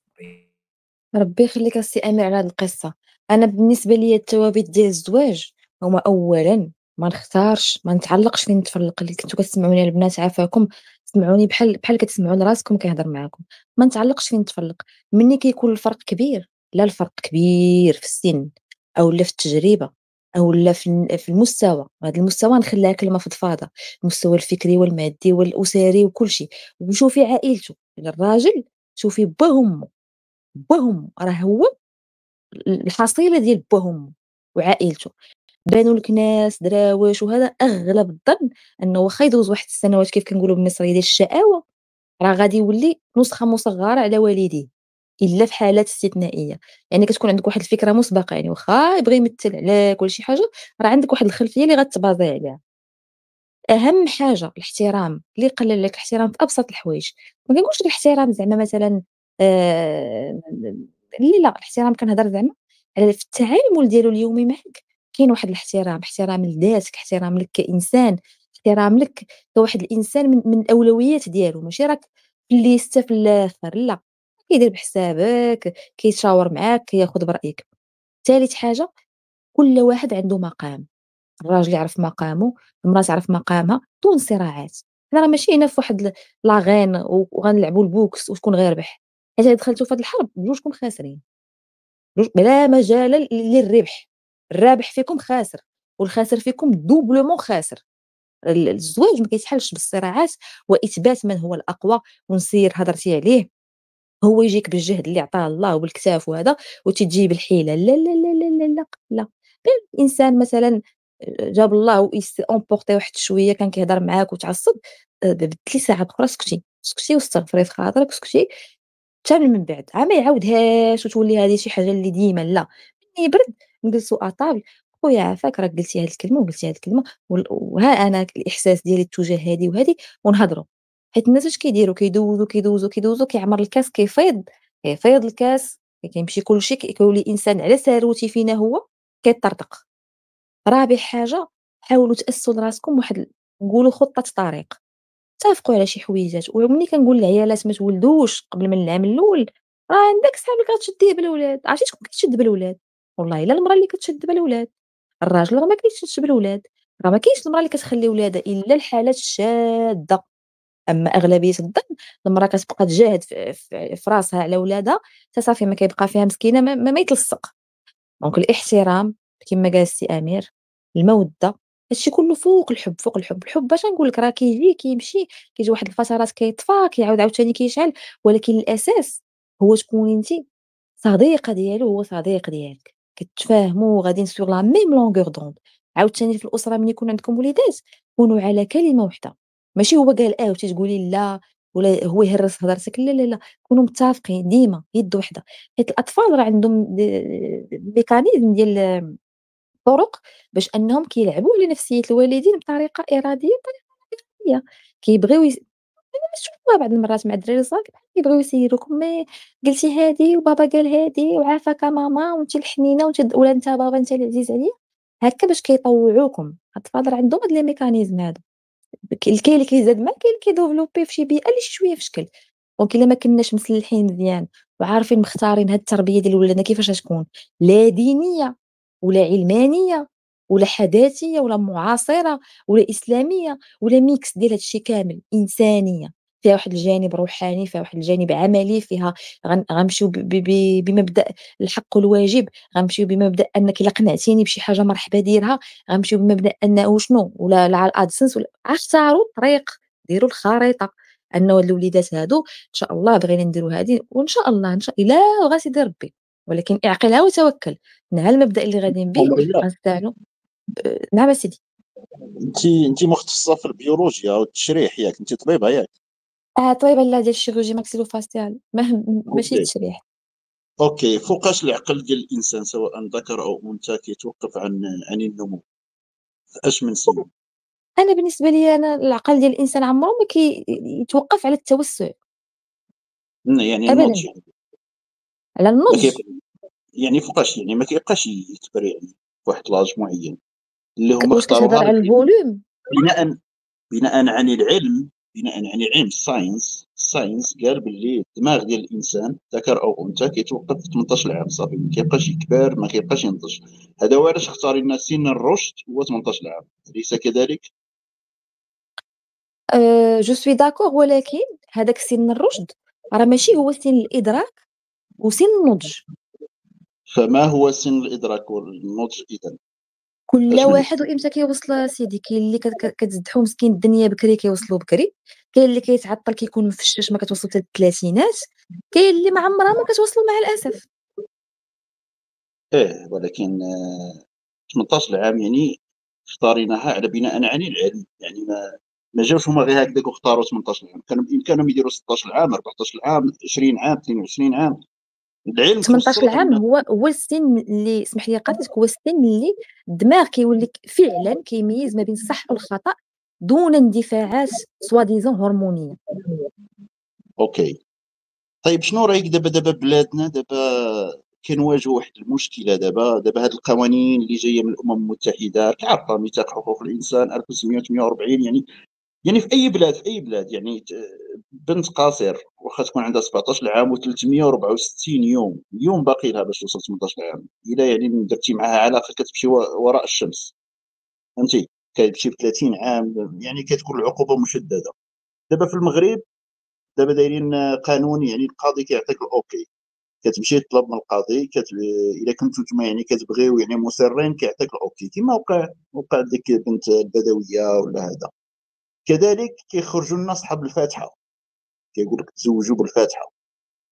ربي يخليك السي امير على هذه القصه. انا بالنسبه لي الثوابت ديال الزواج هما اولا ما نختارش، ما نتعلقش فين نتفلق. اللي كنتو كتسمعوني البنات عافاكم، سمعوني بحال كتسمعوا لراسكم كيهضر معاكم. ما نتعلقش فين نتفلق. مني كيكون الفرق كبير، لا الفرق كبير في السن او لا في التجربه او لا في المستوى. هذا المستوى نخليها كلمه فضفاضه، المستوى الفكري والمادي والاسري وكل شيء. وشوفي عائلته، الراجل شوفي باه وامه راه هو الحصيله ديال باه وامه وعائلته. بانوا لك ناس دراوش، وهذا اغلب الظن انه واخا يدوز واحد السنوات كيف كنقولوا بالمصريه ديال الشقاوه، راه غادي يولي نسخه مصغره على والديه، الا في حالات استثنائيه. يعني كتكون عندك واحد الفكره مسبقه، يعني واخا يبغي يمثل عليك ولا شي حاجه، راه عندك واحد الخلفيه اللي غتبازي عليها. اهم حاجه الاحترام، اللي قلل لك الاحترام في ابسط الحوايج. ما كنقولش الاحترام زعما مثلا آه لا الاحترام كنهضر زعما على في التعامل ديالو اليومي معك. كاين واحد الاحترام، احترام لذاتك، احترام لك كانسان، احترام لك كواحد الانسان من الاولويات ديالو. ماشي راك في الليسته في الاخر، لا، كيدير بحسابك، كيتشاور معاك، كياخذ برايك. ثالث حاجه، كل واحد عنده مقام. الراجل يعرف مقامه، المراه تعرف مقامها دون صراعات. حنا راه ماشي هنا في واحد لاغين وغنلعبوا البوكس وشكون غيربح. حيت إلا دخلتوا في هاد الحرب بجوجكم خاسرين، بلا مجال للربح. الرابح فيكم خاسر، والخاسر فيكم دوبلومون خاسر. الزواج ما كيتحلش بالصراعات واثبات من هو الاقوى ونسير هضرتي عليه هو يجيك بالجهد اللي عطاه الله وبالكتاف وهذا وتجي بالحيلة، لا لا لا لا لا لا لا. غير الإنسان مثلًا جاب الله emporté واحد شوية كان كيهضر معاك وتعصب، بدلتي ساعة أخرى سكتي، سكتي واستغفري في خاطرك وسكتي حتى من بعد، عا ما يعاودهاش وتولي هذه شي حاجة اللي ديما لا، ملي يبرد نجلسوا أطابل، خويا عافاك راك قلتي هاد الكلمة وقلتي هاد الكلمة وها أنا الإحساس ديالي تجاه هادي وهادي ونهضروا، حيت الناس اش كيديروا كيدوزوا، كيدوزوا، كيدوزوا كيعمر الكاس كيفيض، كيفيض الكاس كيمشي كلشي كيولي الإنسان على ساروتي فينا هو كيطرطق. رابع حاجة حاولوا تأسسوا لراسكم واحد قولوا خطة طريق. اتفقوا على شي حويجات، وملي كنقول للعيالات ما تولدوش قبل من العام الأول، راه عندك صحابك غتشديه بالولاد، عرفتي شكون كيتشد بالولاد؟ والله إلا المرا اللي كتشد بالولاد، الراجل راه ما كيتشدش بالولاد، راه ما كاينش المرا اللي كتخلي ولادها إلا الحالات الشاذة، أما أغلبية الظن المرا كتبقى تجاهد في راسها على ولادها حتى صافي ما كيبقى فيها مسكينة ما يتلصق. دونك الاحترام كما قال السي أمير، المودة، هادشي كله فوق الحب، فوق الحب، الحب باش نقول لك راه كيجي كيمشي، كيجي واحد الفترات كيطفى، كيعاود عاوتاني كيشعل، ولكن الأساس هو تكوني أنتِ صديقة ديالو وهو صديق ديالك، كتفاهموا غاديين sur la même longueur d'onde. عاوتاني في الأسرة ملي يكون عندكم وليدات كونوا على كلمة وحدة، ماشي هو قال وأنتِ تقولي لا ولا هو يهرس هضرتك، لا، لا، لا، كونوا متفقين ديما يد وحدة، حيت الأطفال راه عندهم ميكانيزم ديال طرق باش أنهم كيلعبوا على نفسية الوالدين بطريقة إرادية وبطريقة غير إرادية، كيبغيو نشوفوها بعض المرات مع الدراري الصغار كيبغيو يسيروكم مي قلتي هادي وبابا قال هادي وعافاك ماما وأنتِ الحنينة وأنتِ ولا أنت بابا أنت العزيز عليا، هكا باش كيطوعوكم، الأطفال راه عندهم هاد لي ميكانيزم هادو، كاين اللي كيزاد معاك كاين اللي كيديفلوبي في شي بيئة اللي شي شوية في شكل، دونك إلا ما كناش مسلحين مزيان وعارفين مختارين هاد التربية ديال ولادنا كيفاش غتكون، لا دينية ولا علمانية ولا حداثية ولا معاصرة ولا إسلامية ولا ميكس ديال هادشي كامل، إنسانية، فيها واحد الجانب روحاني، فيها واحد الجانب عملي، فيها غنمشيو بمبدأ الحق والواجب، غنمشيو بمبدأ أنك إلا قنعتيني بشي حاجة مرحبا ديرها، غنمشيو بمبدأ أنه شنو ولا على الأدسنس ولا اختاروا الطريق، ديروا الخريطة، أنه هاد الوليدات هادو إن شاء الله بغينا نديرو هادي وإن شاء الله إلا بغا سيدي ربي، ولكن اعقلها وتوكل، مع المبدأ اللي غاديين به غنستاهلوا نعم أسيدي. انت مختصه في البيولوجيا والتشريح ياك؟ انت طبيبه ياك؟ طبيبة لا ديال الشيروجي ماكسيلوفاسيال ماشي التشريح. اوكي، فوقاش العقل ديال الانسان سواء ذكر او انثى كيتوقف عن النمو؟ اش من سن؟ أنا بالنسبة لي أنا العقل ديال الإنسان عمره ما كيتوقف على التوسع يعني أبدا، النضج على ما النضج. يعني فوقاش يعني ما كيبقاش يكبر يعني فواحد لاج معين اللي هما واش كتهضر اختاروها على الفوليوم؟ بناء عن العلم، بناء عن علم الساينس قال باللي الدماغ ديال الانسان ذكر او انثى كيتوقف في 18 عام صافي، ما كيبقاش يكبر، ما كيبقاش ينضج. هذا هو علاش اختارينا سن الرشد هو 18 عام، اليس كذلك؟ جو سوي داكور، ولكن هذاك سن الرشد راه ماشي هو سن الإدراك وسن النضج. فما هو سن الادراك والنضج اذا؟ كل واحد وإمتى كيوصل سيدي، كاين اللي كتزدحو مسكين الدنيا بكري كيوصلوا بكري، كاين اللي كيتعطل كيكون مفشش ما كتوصل حتى الثلاثينات، كاين اللي ما عمرها ما كتوصلوا مع الأسف. ولكن 18 عام يعني اختاريناها على بناء عن العلم، يعني ما جاوش هما غير هكذاك واختاروا 18 عام، كانوا بامكانهم يديروا 16 عام، 14 عام، 20 عام، 22 عام. العلم 18 توصل عام هو السن اللي اسمح لي قاطعتك، هو السن اللي الدماغ كيولي فعلا كيميز ما بين الصح والخطأ دون اندفاعات سوا ديزون هرمونيه. اوكي، طيب شنو رايك دابا بلادنا دابا كنواجهوا واحد المشكله دابا هاد القوانين اللي جايه من الامم المتحده، كعارفه ميثاق حقوق الانسان 1948، يعني في اي بلاد يعني بنت قاصر واخا تكون عندها 17 عام و364 يوم باقي لها باش توصل 18 عام، الا يعني درتي معها علاقه كتمشي وراء الشمس، فهمتي؟ كتمشي ب 30 عام، يعني كتكون العقوبه مشدده. دابا في المغرب دابا دايرين قانون، يعني القاضي كيعطيك الاوكي، كتمشي تطلب من القاضي الا كنتو نتوما يعني كتبغيو يعني مصرين كيعطيك الاوكي، كما وقع ديك بنت البدويه ولا هذا. كذلك كيخرجوا لنا صحاب الفاتحه، كيقول لك تزوجوا بالفاتحه،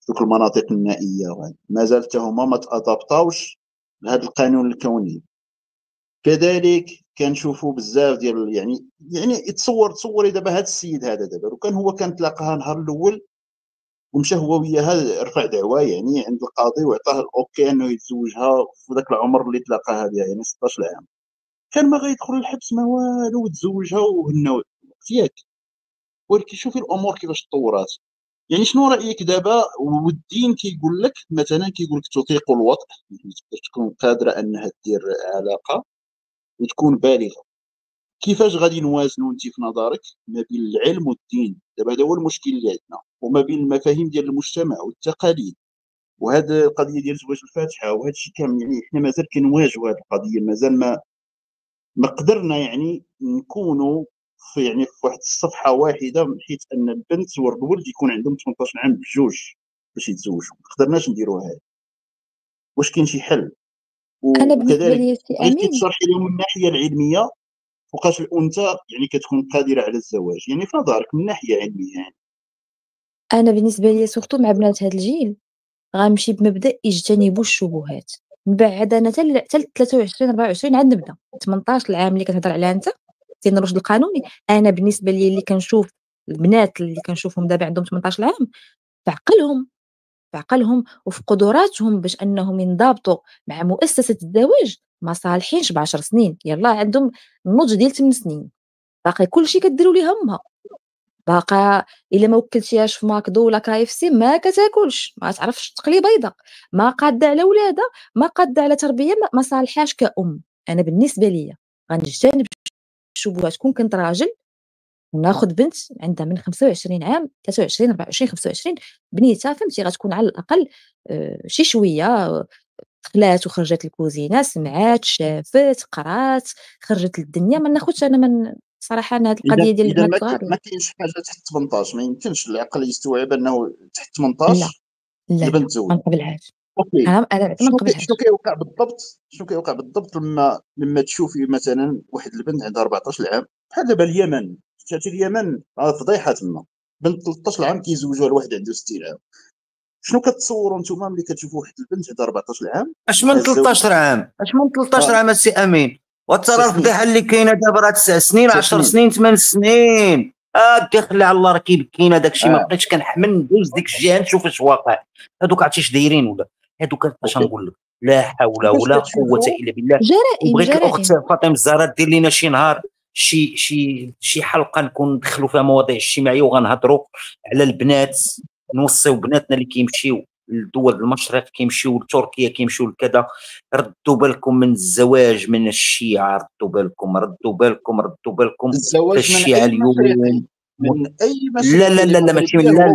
دوك المناطق النائيه وهذا مازال حتى هما ما تادابطاوش لهذا القانون الكوني. كذلك كنشوفوا بزاف ديال يعني تصوري دابا هذا السيد هذا دابا لو كان هو كان تلاقاها النهار الاول ومشى هو وياها رفع دعوى يعني عند القاضي وعطاه الاوكي انه يتزوجها في ذاك العمر اللي تلاقاها بها يعني 16 عام، كان ما غيدخل الحبس ما والو وتزوجها وهنا ياك. ولكن شوفي الامور كيفاش تطورات. يعني شنو رايك دابا والدين كيقول لك مثلا كيقول لك تطيق الوطء، يعني تكون قادره انها دير علاقه وتكون بالغه. كيفاش غادي نوازنوا انت في نظرك ما بين العلم والدين؟ دابا هذا هو المشكل اللي عندنا، وما بين المفاهيم ديال المجتمع والتقاليد. وهذا القضيه ديال زواج الفاتحه وهذا الشيء كامل يعني احنا مازال كنواجهوا هذه القضيه، مازال ما قدرنا يعني نكونوا في يعني في واحد الصفحه واحده، من حيث ان البنت والولد يكون عندهم 18 عام بجوج باش يتزوجوا. ما قدرناش نديروا هذا. واش كاين شي حل؟ انا بالنسبه وكذلك لي سي بغيتي امين، تشرحي لهم من الناحيه العلميه فوقاش الانثى يعني كتكون قادره على الزواج يعني في نظرك من ناحيه علميه يعني. انا بالنسبه لي سورتو مع بنات هذا الجيل غنمشي بمبدا يجتنبوا الشبهات. من بعد انا حتى 23 24 عاد نبدا 18 العام اللي كتهضر عليها انت سن الرشد القانوني. انا بالنسبه لي اللي كنشوف البنات اللي كنشوفهم دابا عندهم 18 عام في عقلهم وفي قدراتهم باش انهم ينضبطوا مع مؤسسه الزواج ما صالحينش ب10 سنين، يلا عندهم النضج ديال 8 سنين باقي كلشي كديروا ليها امها، باقا الا ما وكلتيهاش في ماكدو ولا KFC ما كتاكلش، ما تعرفش تقلي بيضه، ما قاده على ولادها، ما قاده على تربيه، ما صالحاش كأم. انا بالنسبه ليا غنجتنب الشبهات. كون كنت راجل وناخذ بنت عندها من 25 عام 23 24 25 بنيتها فهمتي غتكون على الاقل شي شويه دخلات وخرجت الكوزينه، سمعات، شافت، قرات، خرجت للدنيا. ما ناخذش انا من صراحه انا هذه القضيه ديال اذا البنات الصغار ما كاينش حاجه تحت 18 ما يمكنش العقل يستوعب انه تحت لا 18 لا البنت ما تزوج. نقبلهاش. اوكي انا ما نقبلهاش. شنو كيوقع بالضبط لما تشوفي مثلا واحد البنت عندها 14 عام بحال دابا اليمن، شفتي اليمن فضيحه تما بنت 13 عام كيزوجوها لواحد عنده 60 عام. شنو كتصوروا نتوما ملي كتشوفوا واحد البنت عندها 14 عام؟ اش من 13 عام؟ اش من 13 عام السي امين؟ وترى الفضيحه اللي كاينه دابا راه 9 سنين 10 سنين 8 سنين داخل على الله راه كاين داك الشيء. ما بقيتش كنحمل ندوز ديك الجهه نشوف اش واقع. هذوك عرفتي اش دايرين ولا هذوك اش نقول لك؟ لا حول ولا قوه الا بالله. وبغيت الاخت فاطمه الزهراء دير لينا شي نهار شي حلقه نكون ندخلوا فيها مواضيع اجتماعيه وغنهضروا على البنات، نوصيو بناتنا اللي كيمشيو لدول المشرق كيمشيو لتركيا كيمشيو لكذا. ردوا بالكم من الزواج من الشيعة، ردوا بالكم الزواج اليوم من اي مشرق. لا ماشي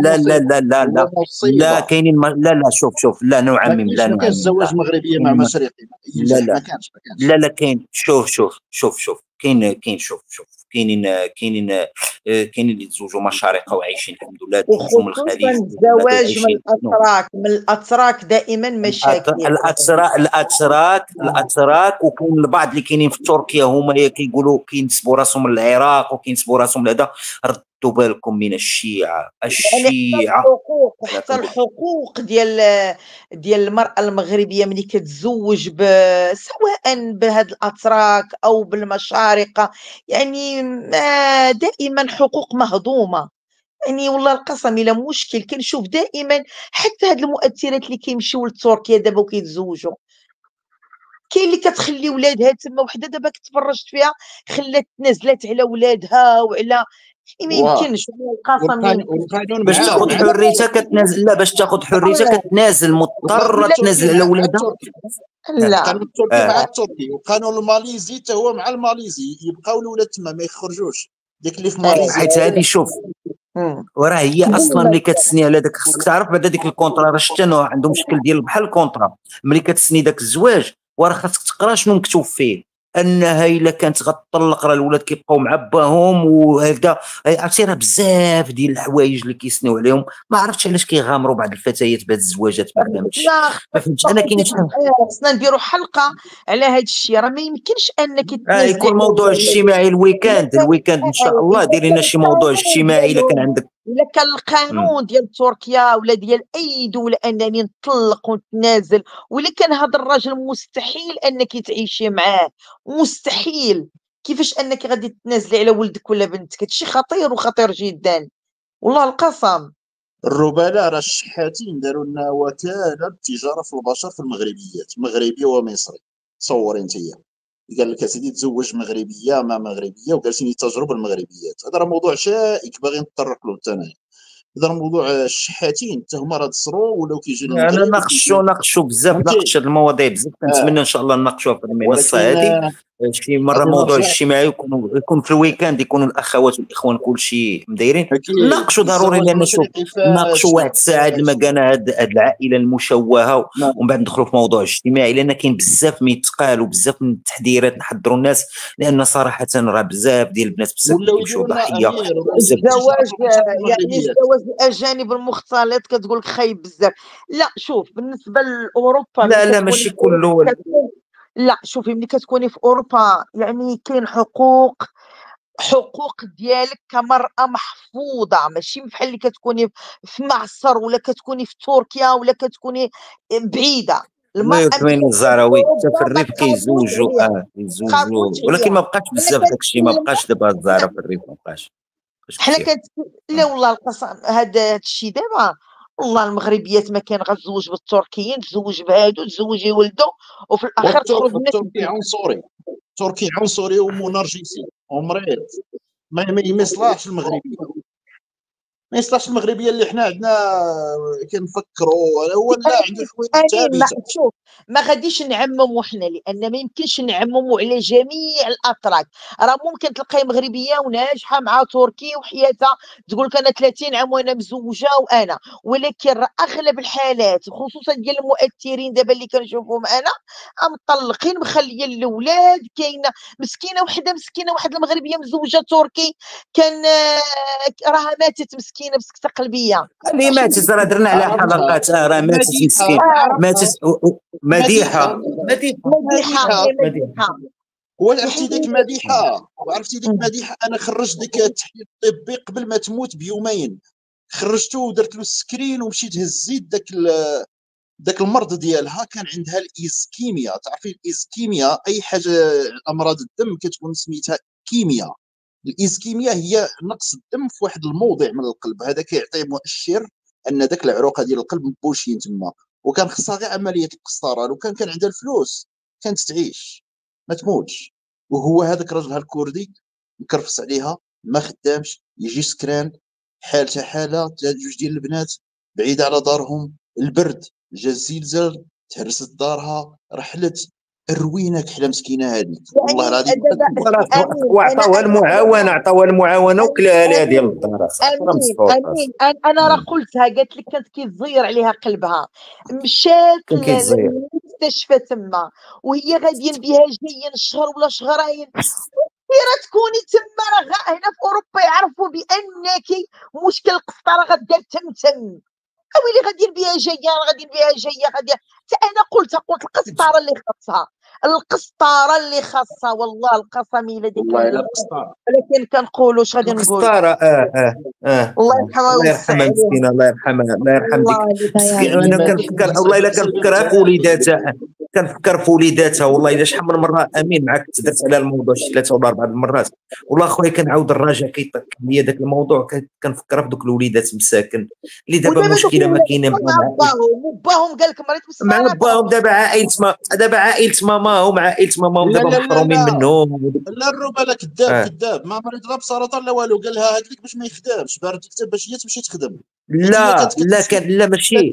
لا كاينين لا شوف لا نعمم لا نعمم. الزواج مغربيه مع مشرقي ما كانش لا كاين شوف كاين شوف كاينين اللي يتزوجوا مشارقه وعايشين الحمد لله، تزوجوا من الخليج. الزواج من الاتراك دائما مشاكل. الاتراك وكاين البعض اللي كاينين في تركيا هما كيقولوا كينسبوا راسهم للعراق وكينسبوا راسهم لهذا. ردوا بالكم من الشيعه. حتى الحقوق ديال المراه المغربيه ملي كتزوج سواء بهاد الاتراك او بالمشارقه يعني دائما حقوق مهضومه. يعني والله القسم الا مشكل كنشوف دائما حتى هاد المؤثرات اللي كيمشيو لتركيا دابا وكيتزوجوا، كاين اللي كتخلي ولادها تما. وحده دابا كنت تفرجت فيها خلات نزلت على ولادها وعلى ما يمكنش القسم. باش تاخذ حريتها كتنازل. لا باش تاخذ حريتها كتنازل، مضطره تنازل على ولادها. لا القانون التركي مع التركي والقانون الماليزي حتى هو مع الماليزي، يبقاو الولاد تما ما يخرجوش. ديك اللي في ماليزيا حيت هذه شوف وراه هي اصلا ملي كتسني على داك خصك تعرف بعدا ديك الكونطرا راه شتي عندهم شكل ديال بحال الكونطرا. ملي كتسني داك الزواج وراه خاصك تقرا شنو مكتوب فيه، انها الا كانت غتطلق راه الولاد كيبقاو مع باهم وهكذا. عرفتي راه بزاف ديال الحوايج اللي كيسنيو عليهم. ما عرفتش علاش كيغامروا بعض الفتيات بهاد الزواجات. ما فهمتش انا. كاين خصنا نديروا حلقه على هذا الشيء. راه ما يمكنش انك يكون موضوع اجتماعي الويكاند ان شاء الله. ديري لنا شي موضوع اجتماعي الا كان عندك ولا كان القانون ديال تركيا ولا ديال اي دوله انني نطلق ونتنازل، ولا كان هذا الراجل مستحيل انك تعيشي معاه، مستحيل. كيفاش انك غادي تتنازلي على ولدك ولا بنتك؟ هادشي خطير وخطير جدا والله القسم. الربلاء راه الشحاتين داروا لنا وكاله التجاره في البشر في المغربيات، مغربي ومصري. تصوري انت، قال لك اسيدي تزوج مغربيه مع مغربيه وجالسين يتاجروا بالمغربيات. هذا راه موضوع شائك باغي نتطرق له حتى انا. هذا موضوع الشحاتين حتى هما راه تصروا ولاو كيجيو انا ناقشوا بزاف، ناقش هاد المواضيع بزاف، كنتمنى ان شاء الله نناقشوها في المنصه هذه شي مره. موضوع اجتماعي يكون في الويكاند، يكونوا الاخوات والاخوان كلشي مدايرين نناقشوا ضروري، لان شوف نناقشوا واحد الساعه المكانه هاد العائله المشوهه، ومن بعد ندخلوا في موضوع اجتماعي، لان كاين بزاف ما يتقال وبزاف من التحذيرات نحضروا الناس، لان صراحه راه بزاف ديال البنات بزاف كيمشيو ضحيه. الزواج يعني الزواج الاجانب المختلط كتقول لك خايب بزاف. لا شوف، بالنسبه لاوروبا لا ماشي كله. لا شوفي، ملي كتكوني في اوروبا يعني كاين حقوق ديالك كمرأة محفوظة، ماشي بحال اللي كتكوني في معصر ولا كتكوني في تركيا ولا كتكوني بعيدة. المرأة كاين الزهراوي حتى في الريف كيزوجوا يزوجوا، ولكن ما بقاش بزاف داكشي، ما بقاش دابا الزهرة في الريف، ما بقاش حنا لا والله القسم. هذا الشيء دابا والله المغربيات ما كان غتزوج بالتركيين، تزوج بهادو، تزوجي ولدو، وفي الاخر تخرج من التركي عنصري، تركي عنصري ومنرجسي ومريض. ما يصلحش المغربيه، ما يصلحش المغربيه اللي حنا عندنا كنفكروا هو لا عنده حوايج ثابته. شوف ما غاديش نعمموا حنا، لان ما يمكنش نعمموا على جميع الاتراك. راه ممكن تلقاي مغربيه وناجحه مع تركي وحياتها تقول لك انا 30 عام وانا مزوجه وانا، ولكن راه اغلب الحالات خصوصا ديال المؤثرين دابا اللي كنشوفهم انا مطلقين مخليه الاولاد. كاينه مسكينه واحد المغربيه مزوجه تركي كان راها ماتت مسكينه بسكته قلبيه. اللي ماتت راه درنا على حلقات، راه ماتت مسكين، ماتت مديحه. وعرفتي ديك مديحه، انا خرجت ديك التحليل الطبي قبل ما تموت بيومين، خرجته ودرت له السكرين ومشيت هزيت داك المرض ديالها. كان عندها الاسكيميا. تعرفي الاسكيميا اي حاجه امراض الدم كتكون سميتها كيمياء. الاسكيميا هي نقص الدم في واحد الموضع من القلب، هذا كيعطي مؤشر ان داك العروقه ديال القلب مبوشين تما، وكان خصها غير عمليه القسطره. لو كان عندها الفلوس كانت تعيش ما تموتش. وهو هذاك الراجل الكردي مكرفس عليها، ما خدامش، يجي سكران، حالته حاله، جوج ديال البنات بعيده على دارهم، البرد جا الزلزال تهرست دارها، رحلت. الروينه كحله مسكينه هذيك والله العظيم. عطاوها المعاونه وكلاها لها ديال الدار. امين انا راه قلتها، قالت لك كانت كيتزير عليها قلبها، مشات للمستشفى تما وهي غاديين بها جايين شهر ولا شهرين. راه تكوني تما، راه هنا في اوروبا يعرفوا بانك مشكل القسطره غدير تمتم، ويلي غاديين بها جايه غادي. حتى انا قلت القسطره اللي خاصها والله القسم الا ديك والله الا القسطره. ولكن كنقولوا اش غادي نقول القسطره. الله يرحمها ويسعها مسكينه، الله يرحم ديك مسكينه. انا كنفكر والله الا كنفكرها في وليداتها، والله الا شحال من مره امين معك تدرت على الموضوع شي 3 ولا 4 المرات. والله خويا كنعاود الرجاء كيطيح ليا داك الموضوع، كنفكر في دوك الوليدات مساكن اللي دابا المشكله ما كاينه مع باهم قال لك مريت مع باهم. دابا عائله ماماهم دابا محرومين منهم. لا الربا كذاب ما مريض لا بسرطان لا والو، قال لها هكذاك باش ما يخدمش، بارد كتاب باش هي تمشي تخدم. لا ماشي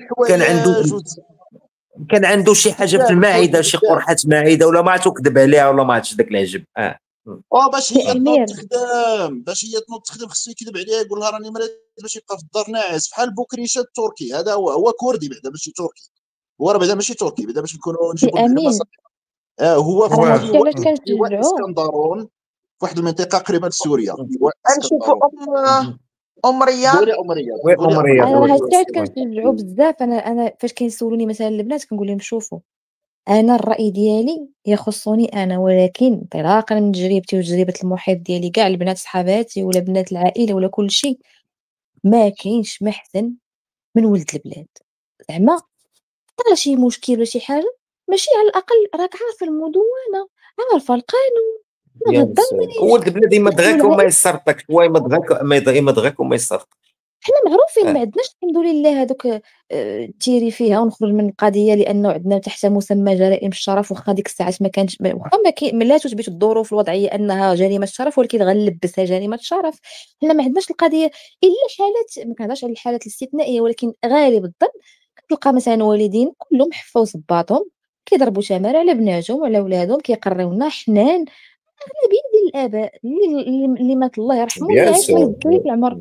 كان عنده شي حاجه في المعده، شي قرحه معده ولا ما عرفتو، كذب عليها ولا ما عرفتش داك العجب. باش هي تنوض تخدم خصو يكذب عليها، يقول لها راني مريض باش يبقى في الدار ناعس، بحال بوكريشه التركي. هذا هو كردي بعدا ماشي تركي، هو راه بعدا ماشي تركي، بعدا باش نكونوا نجيبوا هو في الاسكندرون في واحد المنطقه قريبه لسوريا. نشوفوا ام رياض. انا هاد كنشجعوا بزاف. انا فاش كيسولوني مثلا البنات كنقول لهم شوفوا، انا الراي ديالي يخصني انا، ولكن انطلاقا من تجربتي وتجربه المحيط ديالي كاع البنات صحاباتي ولا بنات العائله ولا كل شيء، ما كاينش محسن من ولد البلاد. زعما طرا شي مشكل ولا شي حاجه ماشي على الاقل راك عارفه المدونه، عارفه القانون، ما غدامنيش ولد البلاد يمدغاك وما يسرطك، هو يمدغاك وما يسرطك. حنا معروفين ما عندناش الحمد لله هذوك تيري فيها ونخرج من القضيه، لانه عندنا تحت مسمى جرائم الشرف. واخا ديك الساعات ما كانش واخا لا تثبت الظروف الوضعيه انها جريمه الشرف، ولكن غنلبسها جريمه الشرف. حنا ما عندناش القضيه الا حالات، ما كنهضرش على الحالات الاستثنائيه، ولكن غالب الظن كتلقى مثلا والدين كلهم حفاو صباطهم كيضربوا تماره على بناتهم وعلى ولادهم، كيقريونا حنان. اغلبيه ديال الاباء اللي مات الله يرحمه اللي عاش ما يذكر في العمر،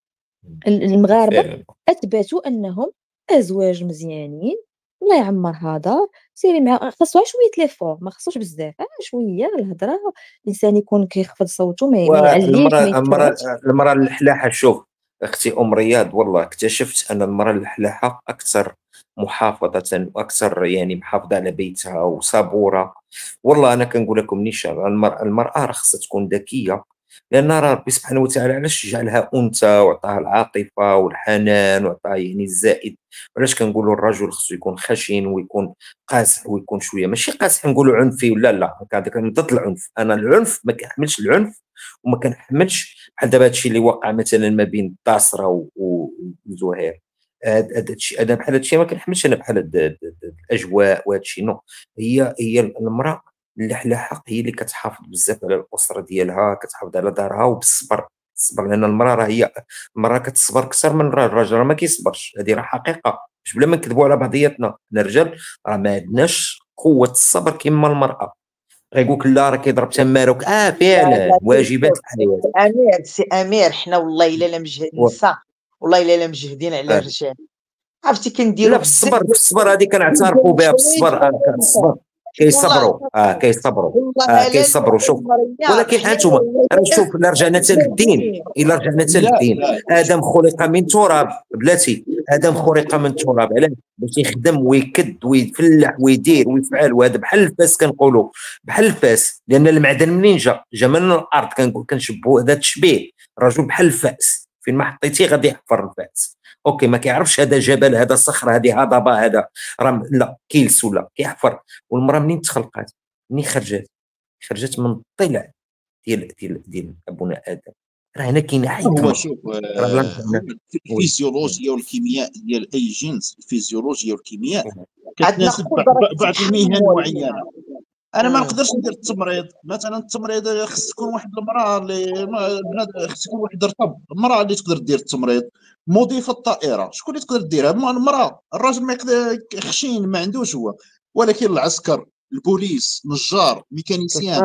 المغاربه اثبتوا انهم ازواج مزيانين. الله يعمر هذا، سيري مع خاصو شويه ليفور، ما خاصوش بزاف، شويه الهضره، الانسان يكون كيخفض صوته ما يعليش ما يتكلمش. المراه اللحلاحه، شوف اختي ام رياض، والله اكتشفت ان المراه اللحلاحه اكثر محافظه واكثر يعني محافظه على بيتها وصبوره. والله انا كنقول لكم نيشان، المراه راه خصها تكون ذكيه، لان راه ربي سبحانه وتعالى علاش جعلها انثى وعطاها العاطفه والحنان وعطاها يعني الزائد. وعلاش كنقولوا الرجل خصو يكون خشن ويكون قاسح ويكون شويه ماشي قاسح نقولوا عنفي ولا لا، هذاك ضد العنف. انا العنف ما كنحملش العنف وما كنحملش بحال دابا هادشي اللي وقع مثلا ما بين الداسره وزهير. هذا الشيء انا بحال هادشي ما كنحملش، انا بحال الاجواء وهذا الشيء. نو، هي المراه اللحلاحه هي اللي كتحافظ بزاف على الاسره ديالها، كتحافظ على دارها وبالصبر. الصبر، لان المراه راه هي المراه كتصبر اكثر من الراجل راه ما كيصبرش، هذه راه حقيقه، باش بلا ما نكذبوا على بعضياتنا. الرجال راه ما عندناش قوه الصبر كما المراه. غيقول لك لا راه كيضرب تمارك، فعلا واجبات الحياه. سي امير حنا والله الا لا مجهد النساء، والله الا لا مجهدين على الرجال. عرفتي كنديروا لا في الصبر هذه كنعترفوا بها، في الصبر الصبر كيصبروا كيصبروا. شوف، ولكن انتم انا شوف، الا رجعنا حتى للدين، ادم خلق من تراب بلاتي، ادم خلق من تراب. علاه؟ باش يخدم ويكد ويفلح ويدير ويفعل، وهذا بحال الفاس كنقولوا، بحال الفاس، لان المعدن منين جا من الارض. كنقول كنشبهوا هذا التشبيه، الرجل بحال الفاس، فين ما حطيتيه غادي يحفر الفاس. اوكي، ما كيعرفش هذا جبل، هذا صخره، هذه هضبه، هذا لا كيلس ولا كيحفر. والمراه منين تخلقات؟ منين خرجت من الضلع ديال ابونا ادم. راه هنا كاين حكمه. هو شوف، الفيزيولوجيا والكيمياء ديال اي جنس، الفيزيولوجيا والكيمياء كتناسب بعض المهن معينه. انا ما نقدرش ندير التمريض مثلا، التمريض خص تكون واحد المراه اللي خص تكون واحد رطب، المراه اللي تقدر دير التمريض. مضيف الطائره شكون اللي تقدر ديرها؟ المراه. الراجل ما يقدر، خشين ما عندوش هو. ولكن العسكر، البوليس، نجار، ميكانيسيان،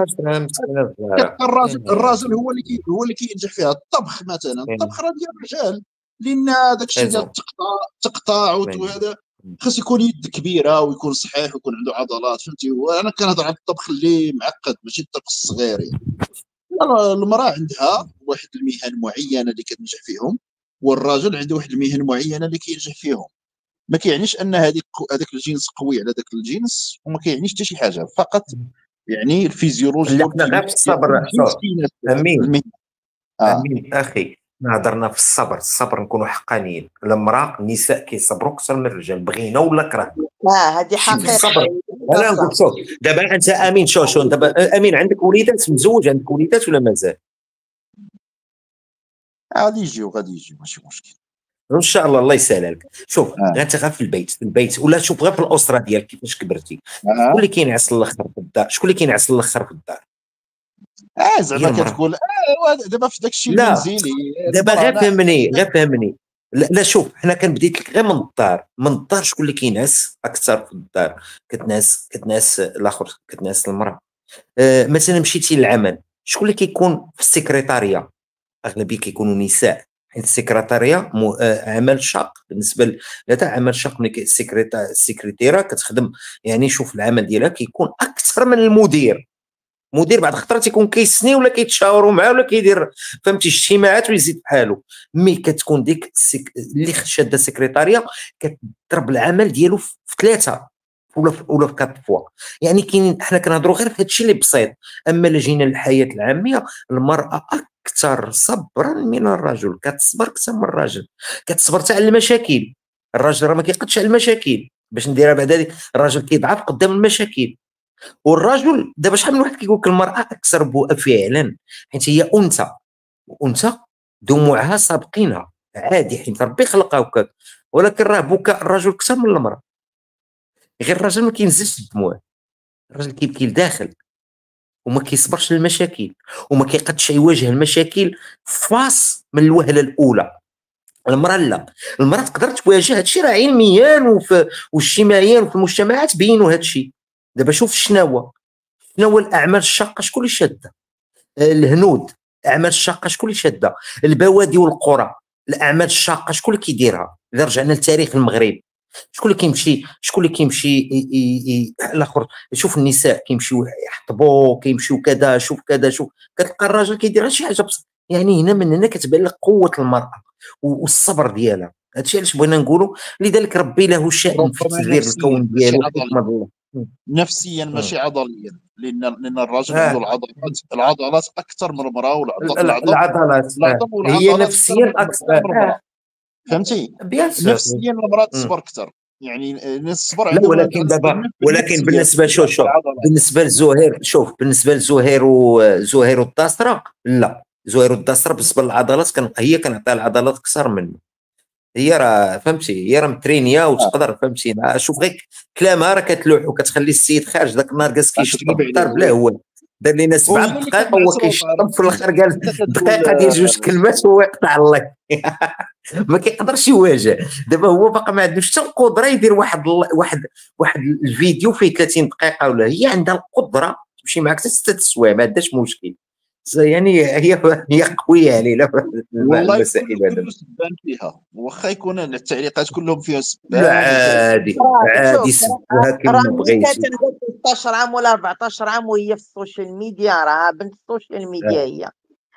الراجل هو اللي كينجح فيها. الطبخ مثلا، الطبخ راه ديال الرجال، لان داك الشيء ديال تقطع وهذا خاص يكون يد كبيره ويكون صحيح ويكون عنده عضلات، فهمتي. وانا كنهضر على الطبخ اللي معقد ماشي الطبخ الصغير. المراه عندها واحد المهن معينه اللي كتنجح فيهم، والراجل عنده واحد المهن معينه اللي كينجح فيهم. ما كيعنيش ان هذاك الجنس قوي على ذاك الجنس، وما كيعنيش حتى شي حاجه، فقط يعني الفيزيولوجيا. لا، غير في الصبر. امين اخي، هضرنا في الصبر نكونوا حقانيين. المراه، النساء كيصبروا اكثر من الرجال، بغينا ولا كرهنا. هذه حقيقه. انا نقول شوف، دابا انت امين، شو دابا امين، عندك وليدات؟ متزوج؟ عندك وليدات ولا مازال؟ غادي يجيو ماشي مشكل ان شاء الله. الله يسهل لك. شوف، انت غير في البيت ولا شوف غير في الاسره ديالك كيفاش كبرتي. شكون اللي كينعس الاخر في الدار؟ شكون اللي كينعس الاخر في الدار؟ زعما كتقول دابا في داك الشيء المنزلي. دابا غير فهمني. لا شوف، حنا بديت لك غير من الدار شكون اللي كينعس اكثر في الدار؟ كتنعس الاخر، كتنعس المراه. مثلا مشيتي للعمل، شكون اللي كيكون في السكرتاريه؟ اغلبيه كيكونوا نساء، حيت السكرتاريه عمل شاق بالنسبه لهذا، عمل شاق. ملي السكرتيره كتخدم يعني، شوف العمل ديالها كيكون اكثر من المدير بعد خطره تيكون كيسني ولا كيتشاوروا معاه ولا كيدير، فهمتي، اجتماعات ويزيد بحالو. مي كتكون ديك اللي شاده السكرتاريه كتضرب العمل ديالو في 3 ولا في 4 فوا. يعني كاينين حنا كنهضروا غير في هادشي اللي بسيط. اما الا جينا للحياه العاميه، المراه اكثر صبرا من الرجل، كتصبر اكثر من الرجل، كتصبر حتى على المشاكل. الراجل راه ما كيقدش على المشاكل، باش نديرها بعدا الراجل كيضعف قدام المشاكل. والرجل دابا شحال من واحد كيقول لك المراه اكثر بؤا فعلا، حيت هي انثى، وانثى دموعها سابقينها عادي، حيت ربي خلقها هكاك. ولكن راه بكاء الرجل اكثر من المراه. غير الرجل ما كينزلش الدموع، الراجل كيبكي لداخل وما كيصبرش للمشاكل، وما كيقدش يواجه المشاكل فاس من الوهله الاولى. المراه لا، المراه تقدر تواجه هادشي راه علميا واجتماعيا وفي المجتمعات بينوا هادشي. دابا شوف شنو هو الاعمال الشاقه شكون اللي شاده؟ الهنود. الاعمال الشاقه شكون اللي شاده؟ البوادي والقرى. الاعمال الشاقه شكون اللي كيديرها؟ اذا رجعنا لتاريخ المغرب، شكون اللي كيمشي الاخر؟ شوف النساء كيمشيو يحطبوا، كيمشيو كذا، شوف كذا، شوف كتلقى الراجل كيدير شي حاجه يعني هنا من هنا كتبان لك قوه المراه والصبر ديالها. هادشي علاش بغينا نقولوا، لذلك ربي له شأن في تدبير الكون ديالو حكمه الله. نفسيا ماشي عضليا، لان الراجل عنده العضلات اكثر من المراه، العضلات هي نفسيا اكثر. فهمتي؟ نفسيا المراه تصبر اكثر، يعني الصبر لا، ولكن بالنسبه شوف بالنسبه لزهير، بالنسبه لزهير زهير والداسره، لا، زهير والداسره بالنسبه للعضلات هي كنعطيها العضلات اكثر منه. هي راه فهمتي، هي راه مترينيه وتقدر فهمتي. شوف غير كلامها راه كتلوح وكتخلي السيد خارج ذاك النهار جالس كيشطب ضرب لا هو دار لينا 7 دقائق وهو كيشطب في الاخر قال دقيقه ديال 2 كلمات وهو يقطع الله. ما كيقدرش يواجه. دابا هو باقي ما عندوش حتى القدره يدير واحد الفيديو فيه 30 دقيقه، ولا هي عندها القدره تمشي معك حتى 6 سوايع، ما عندهاش مشكل. يعني هي قويه يعني لا المسائل هذا سبان فيها، واخا يكون التعليقات كلهم فيها سبان. لا عادي سبوها كيما بغيتي. عندها 16 عام ولا 14 عام وهي في السوشيال ميديا، راه بنت السوشيال ميديا هي.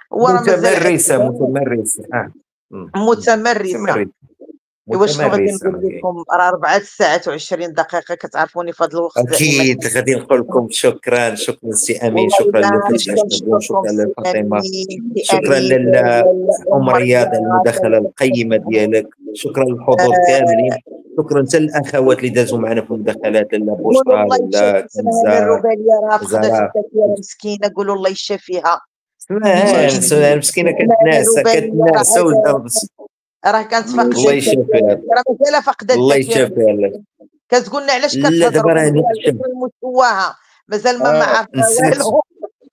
متمرسه. واش غادي نقول لكم؟ راه 4 ساعات و20 دقيقه، كتعرفوني في هذا الوقت اكيد غادي نقول لكم شكرا سي امين، شكرا لفتحي الشبون، شكرا لفاطمه، شكرا لام رياض المداخله القيمه ديالك، شكرا للحضور كاملين، شكرا حتى للاخوات اللي دازوا معنا في المداخلات، لا بشرى لا كنزه الرباليه راه فقدت الذاكره مسكينه، قولوا الله يشافيها. مسكينه كتناسى راه كانت فاقده الله يشافيها، راه مازال فاقده الله يشافيها. كتقول لنا علاش كتهضروا المستواها مازال ما عارفه والو.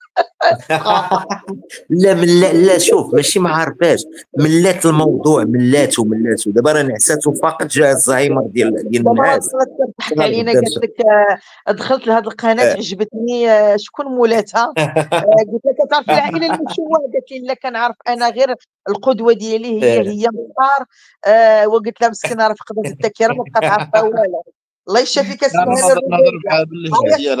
لا شوف ماشي ما عارفاش، ملات الموضوع ملاتو دابا راه نعساتو فقط، جا الزهايمر ديال الناس. ضحك علينا قالت لك دخلت لهاد القناه عجبتني شكون مولاتها. قلت لها كتعرفي العائله المشوهه؟ قالت لي لا كنعرف انا غير القدوه ديالي هي مختار. وقلت لها مسكينه راه فقدت الذاكره ما بقات عارفه والو. الله يشافيك نهضر معها باللهجه ديالها.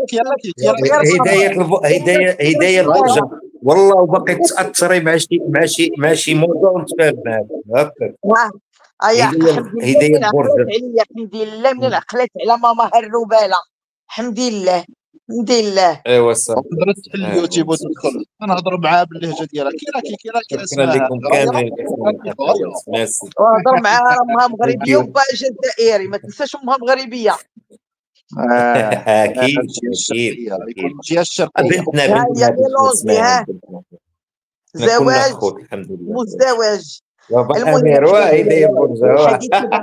هدايه البرجه والله، وباقي تاثري مع شي موضوع ونتفاهم معاك هكاك. هدايه البرجه الحمد لله من عقلت على ماما الرباله. الحمد لله ايوا صافي تقدر تحل اليوتيوب وتدخل نهضر معها باللهجه ديالها. كي شكرا لكم كاملين. ميرسي. وهضر معها امها مغربيه وبا جزائري، ما تنساش امها مغربيه. اكيد يكون الجهه الشرقيه. بنتنا زواج مزدوج. المهم هدايه البرجه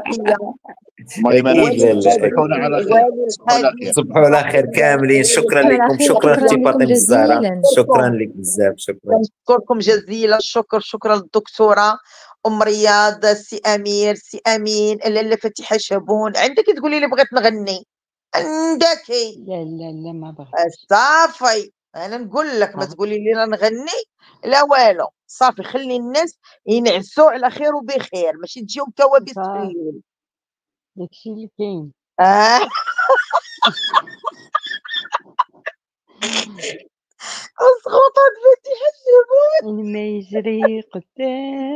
صبحوا على خير كاملين. شكرا لكم، شكرا اختي فاطمه الزهراء، شكرا لك بزاف، نشكركم جزيلا الشكر. شكرا للدكتوره ام رياض، سي امير، سي امين، لاله فاتحه شابون. عندك تقولي لي بغيت نغني؟ عندك؟ لا ما بغيت. صافي انا نقول لك ما تقولي لي نغني لا والو. صافي خلي الناس ينعسوا على خير وبخير، ماشي تجيهم كوابيس في الليل. داكشي اللي كاين. اسقطت فاتحه الشبون ما يجري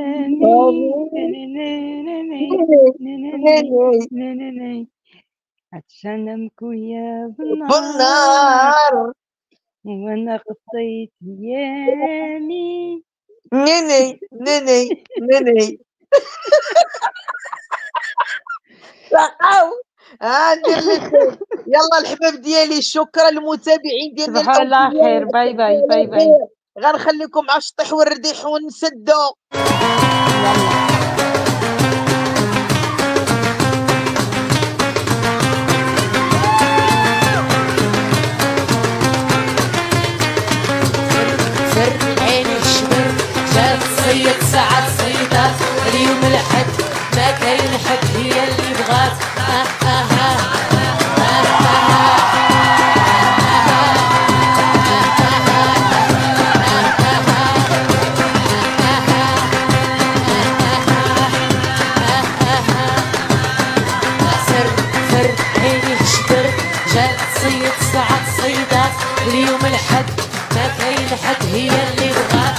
قدامي عطشانة مكوية بالنار بالنار وانا قصيت ايامي نيني نيني نيني لقاو ندير لك. يلا الحباب ديالي، شكرا للمتابعين ديالنا صباح الله خير. باي باي باي باي. غنخليكم مع الشطيح والرديح ونسدو. صيد ساعات صيدات اليوم الحد ما كاين حد هي اللي بغات سر عيني شبر جات صيد ساعات صيدات اليوم الحد ما كاين حد هي اللي بغات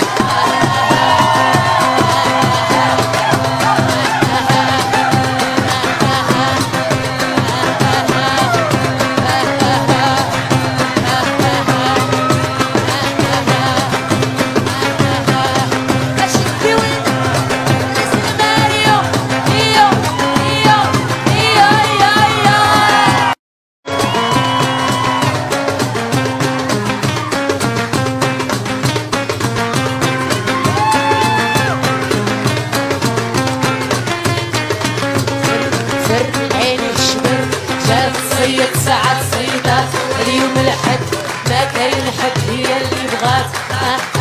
صيد ساعات صيدات اليوم الحد ما كاين حد هي اللي بغات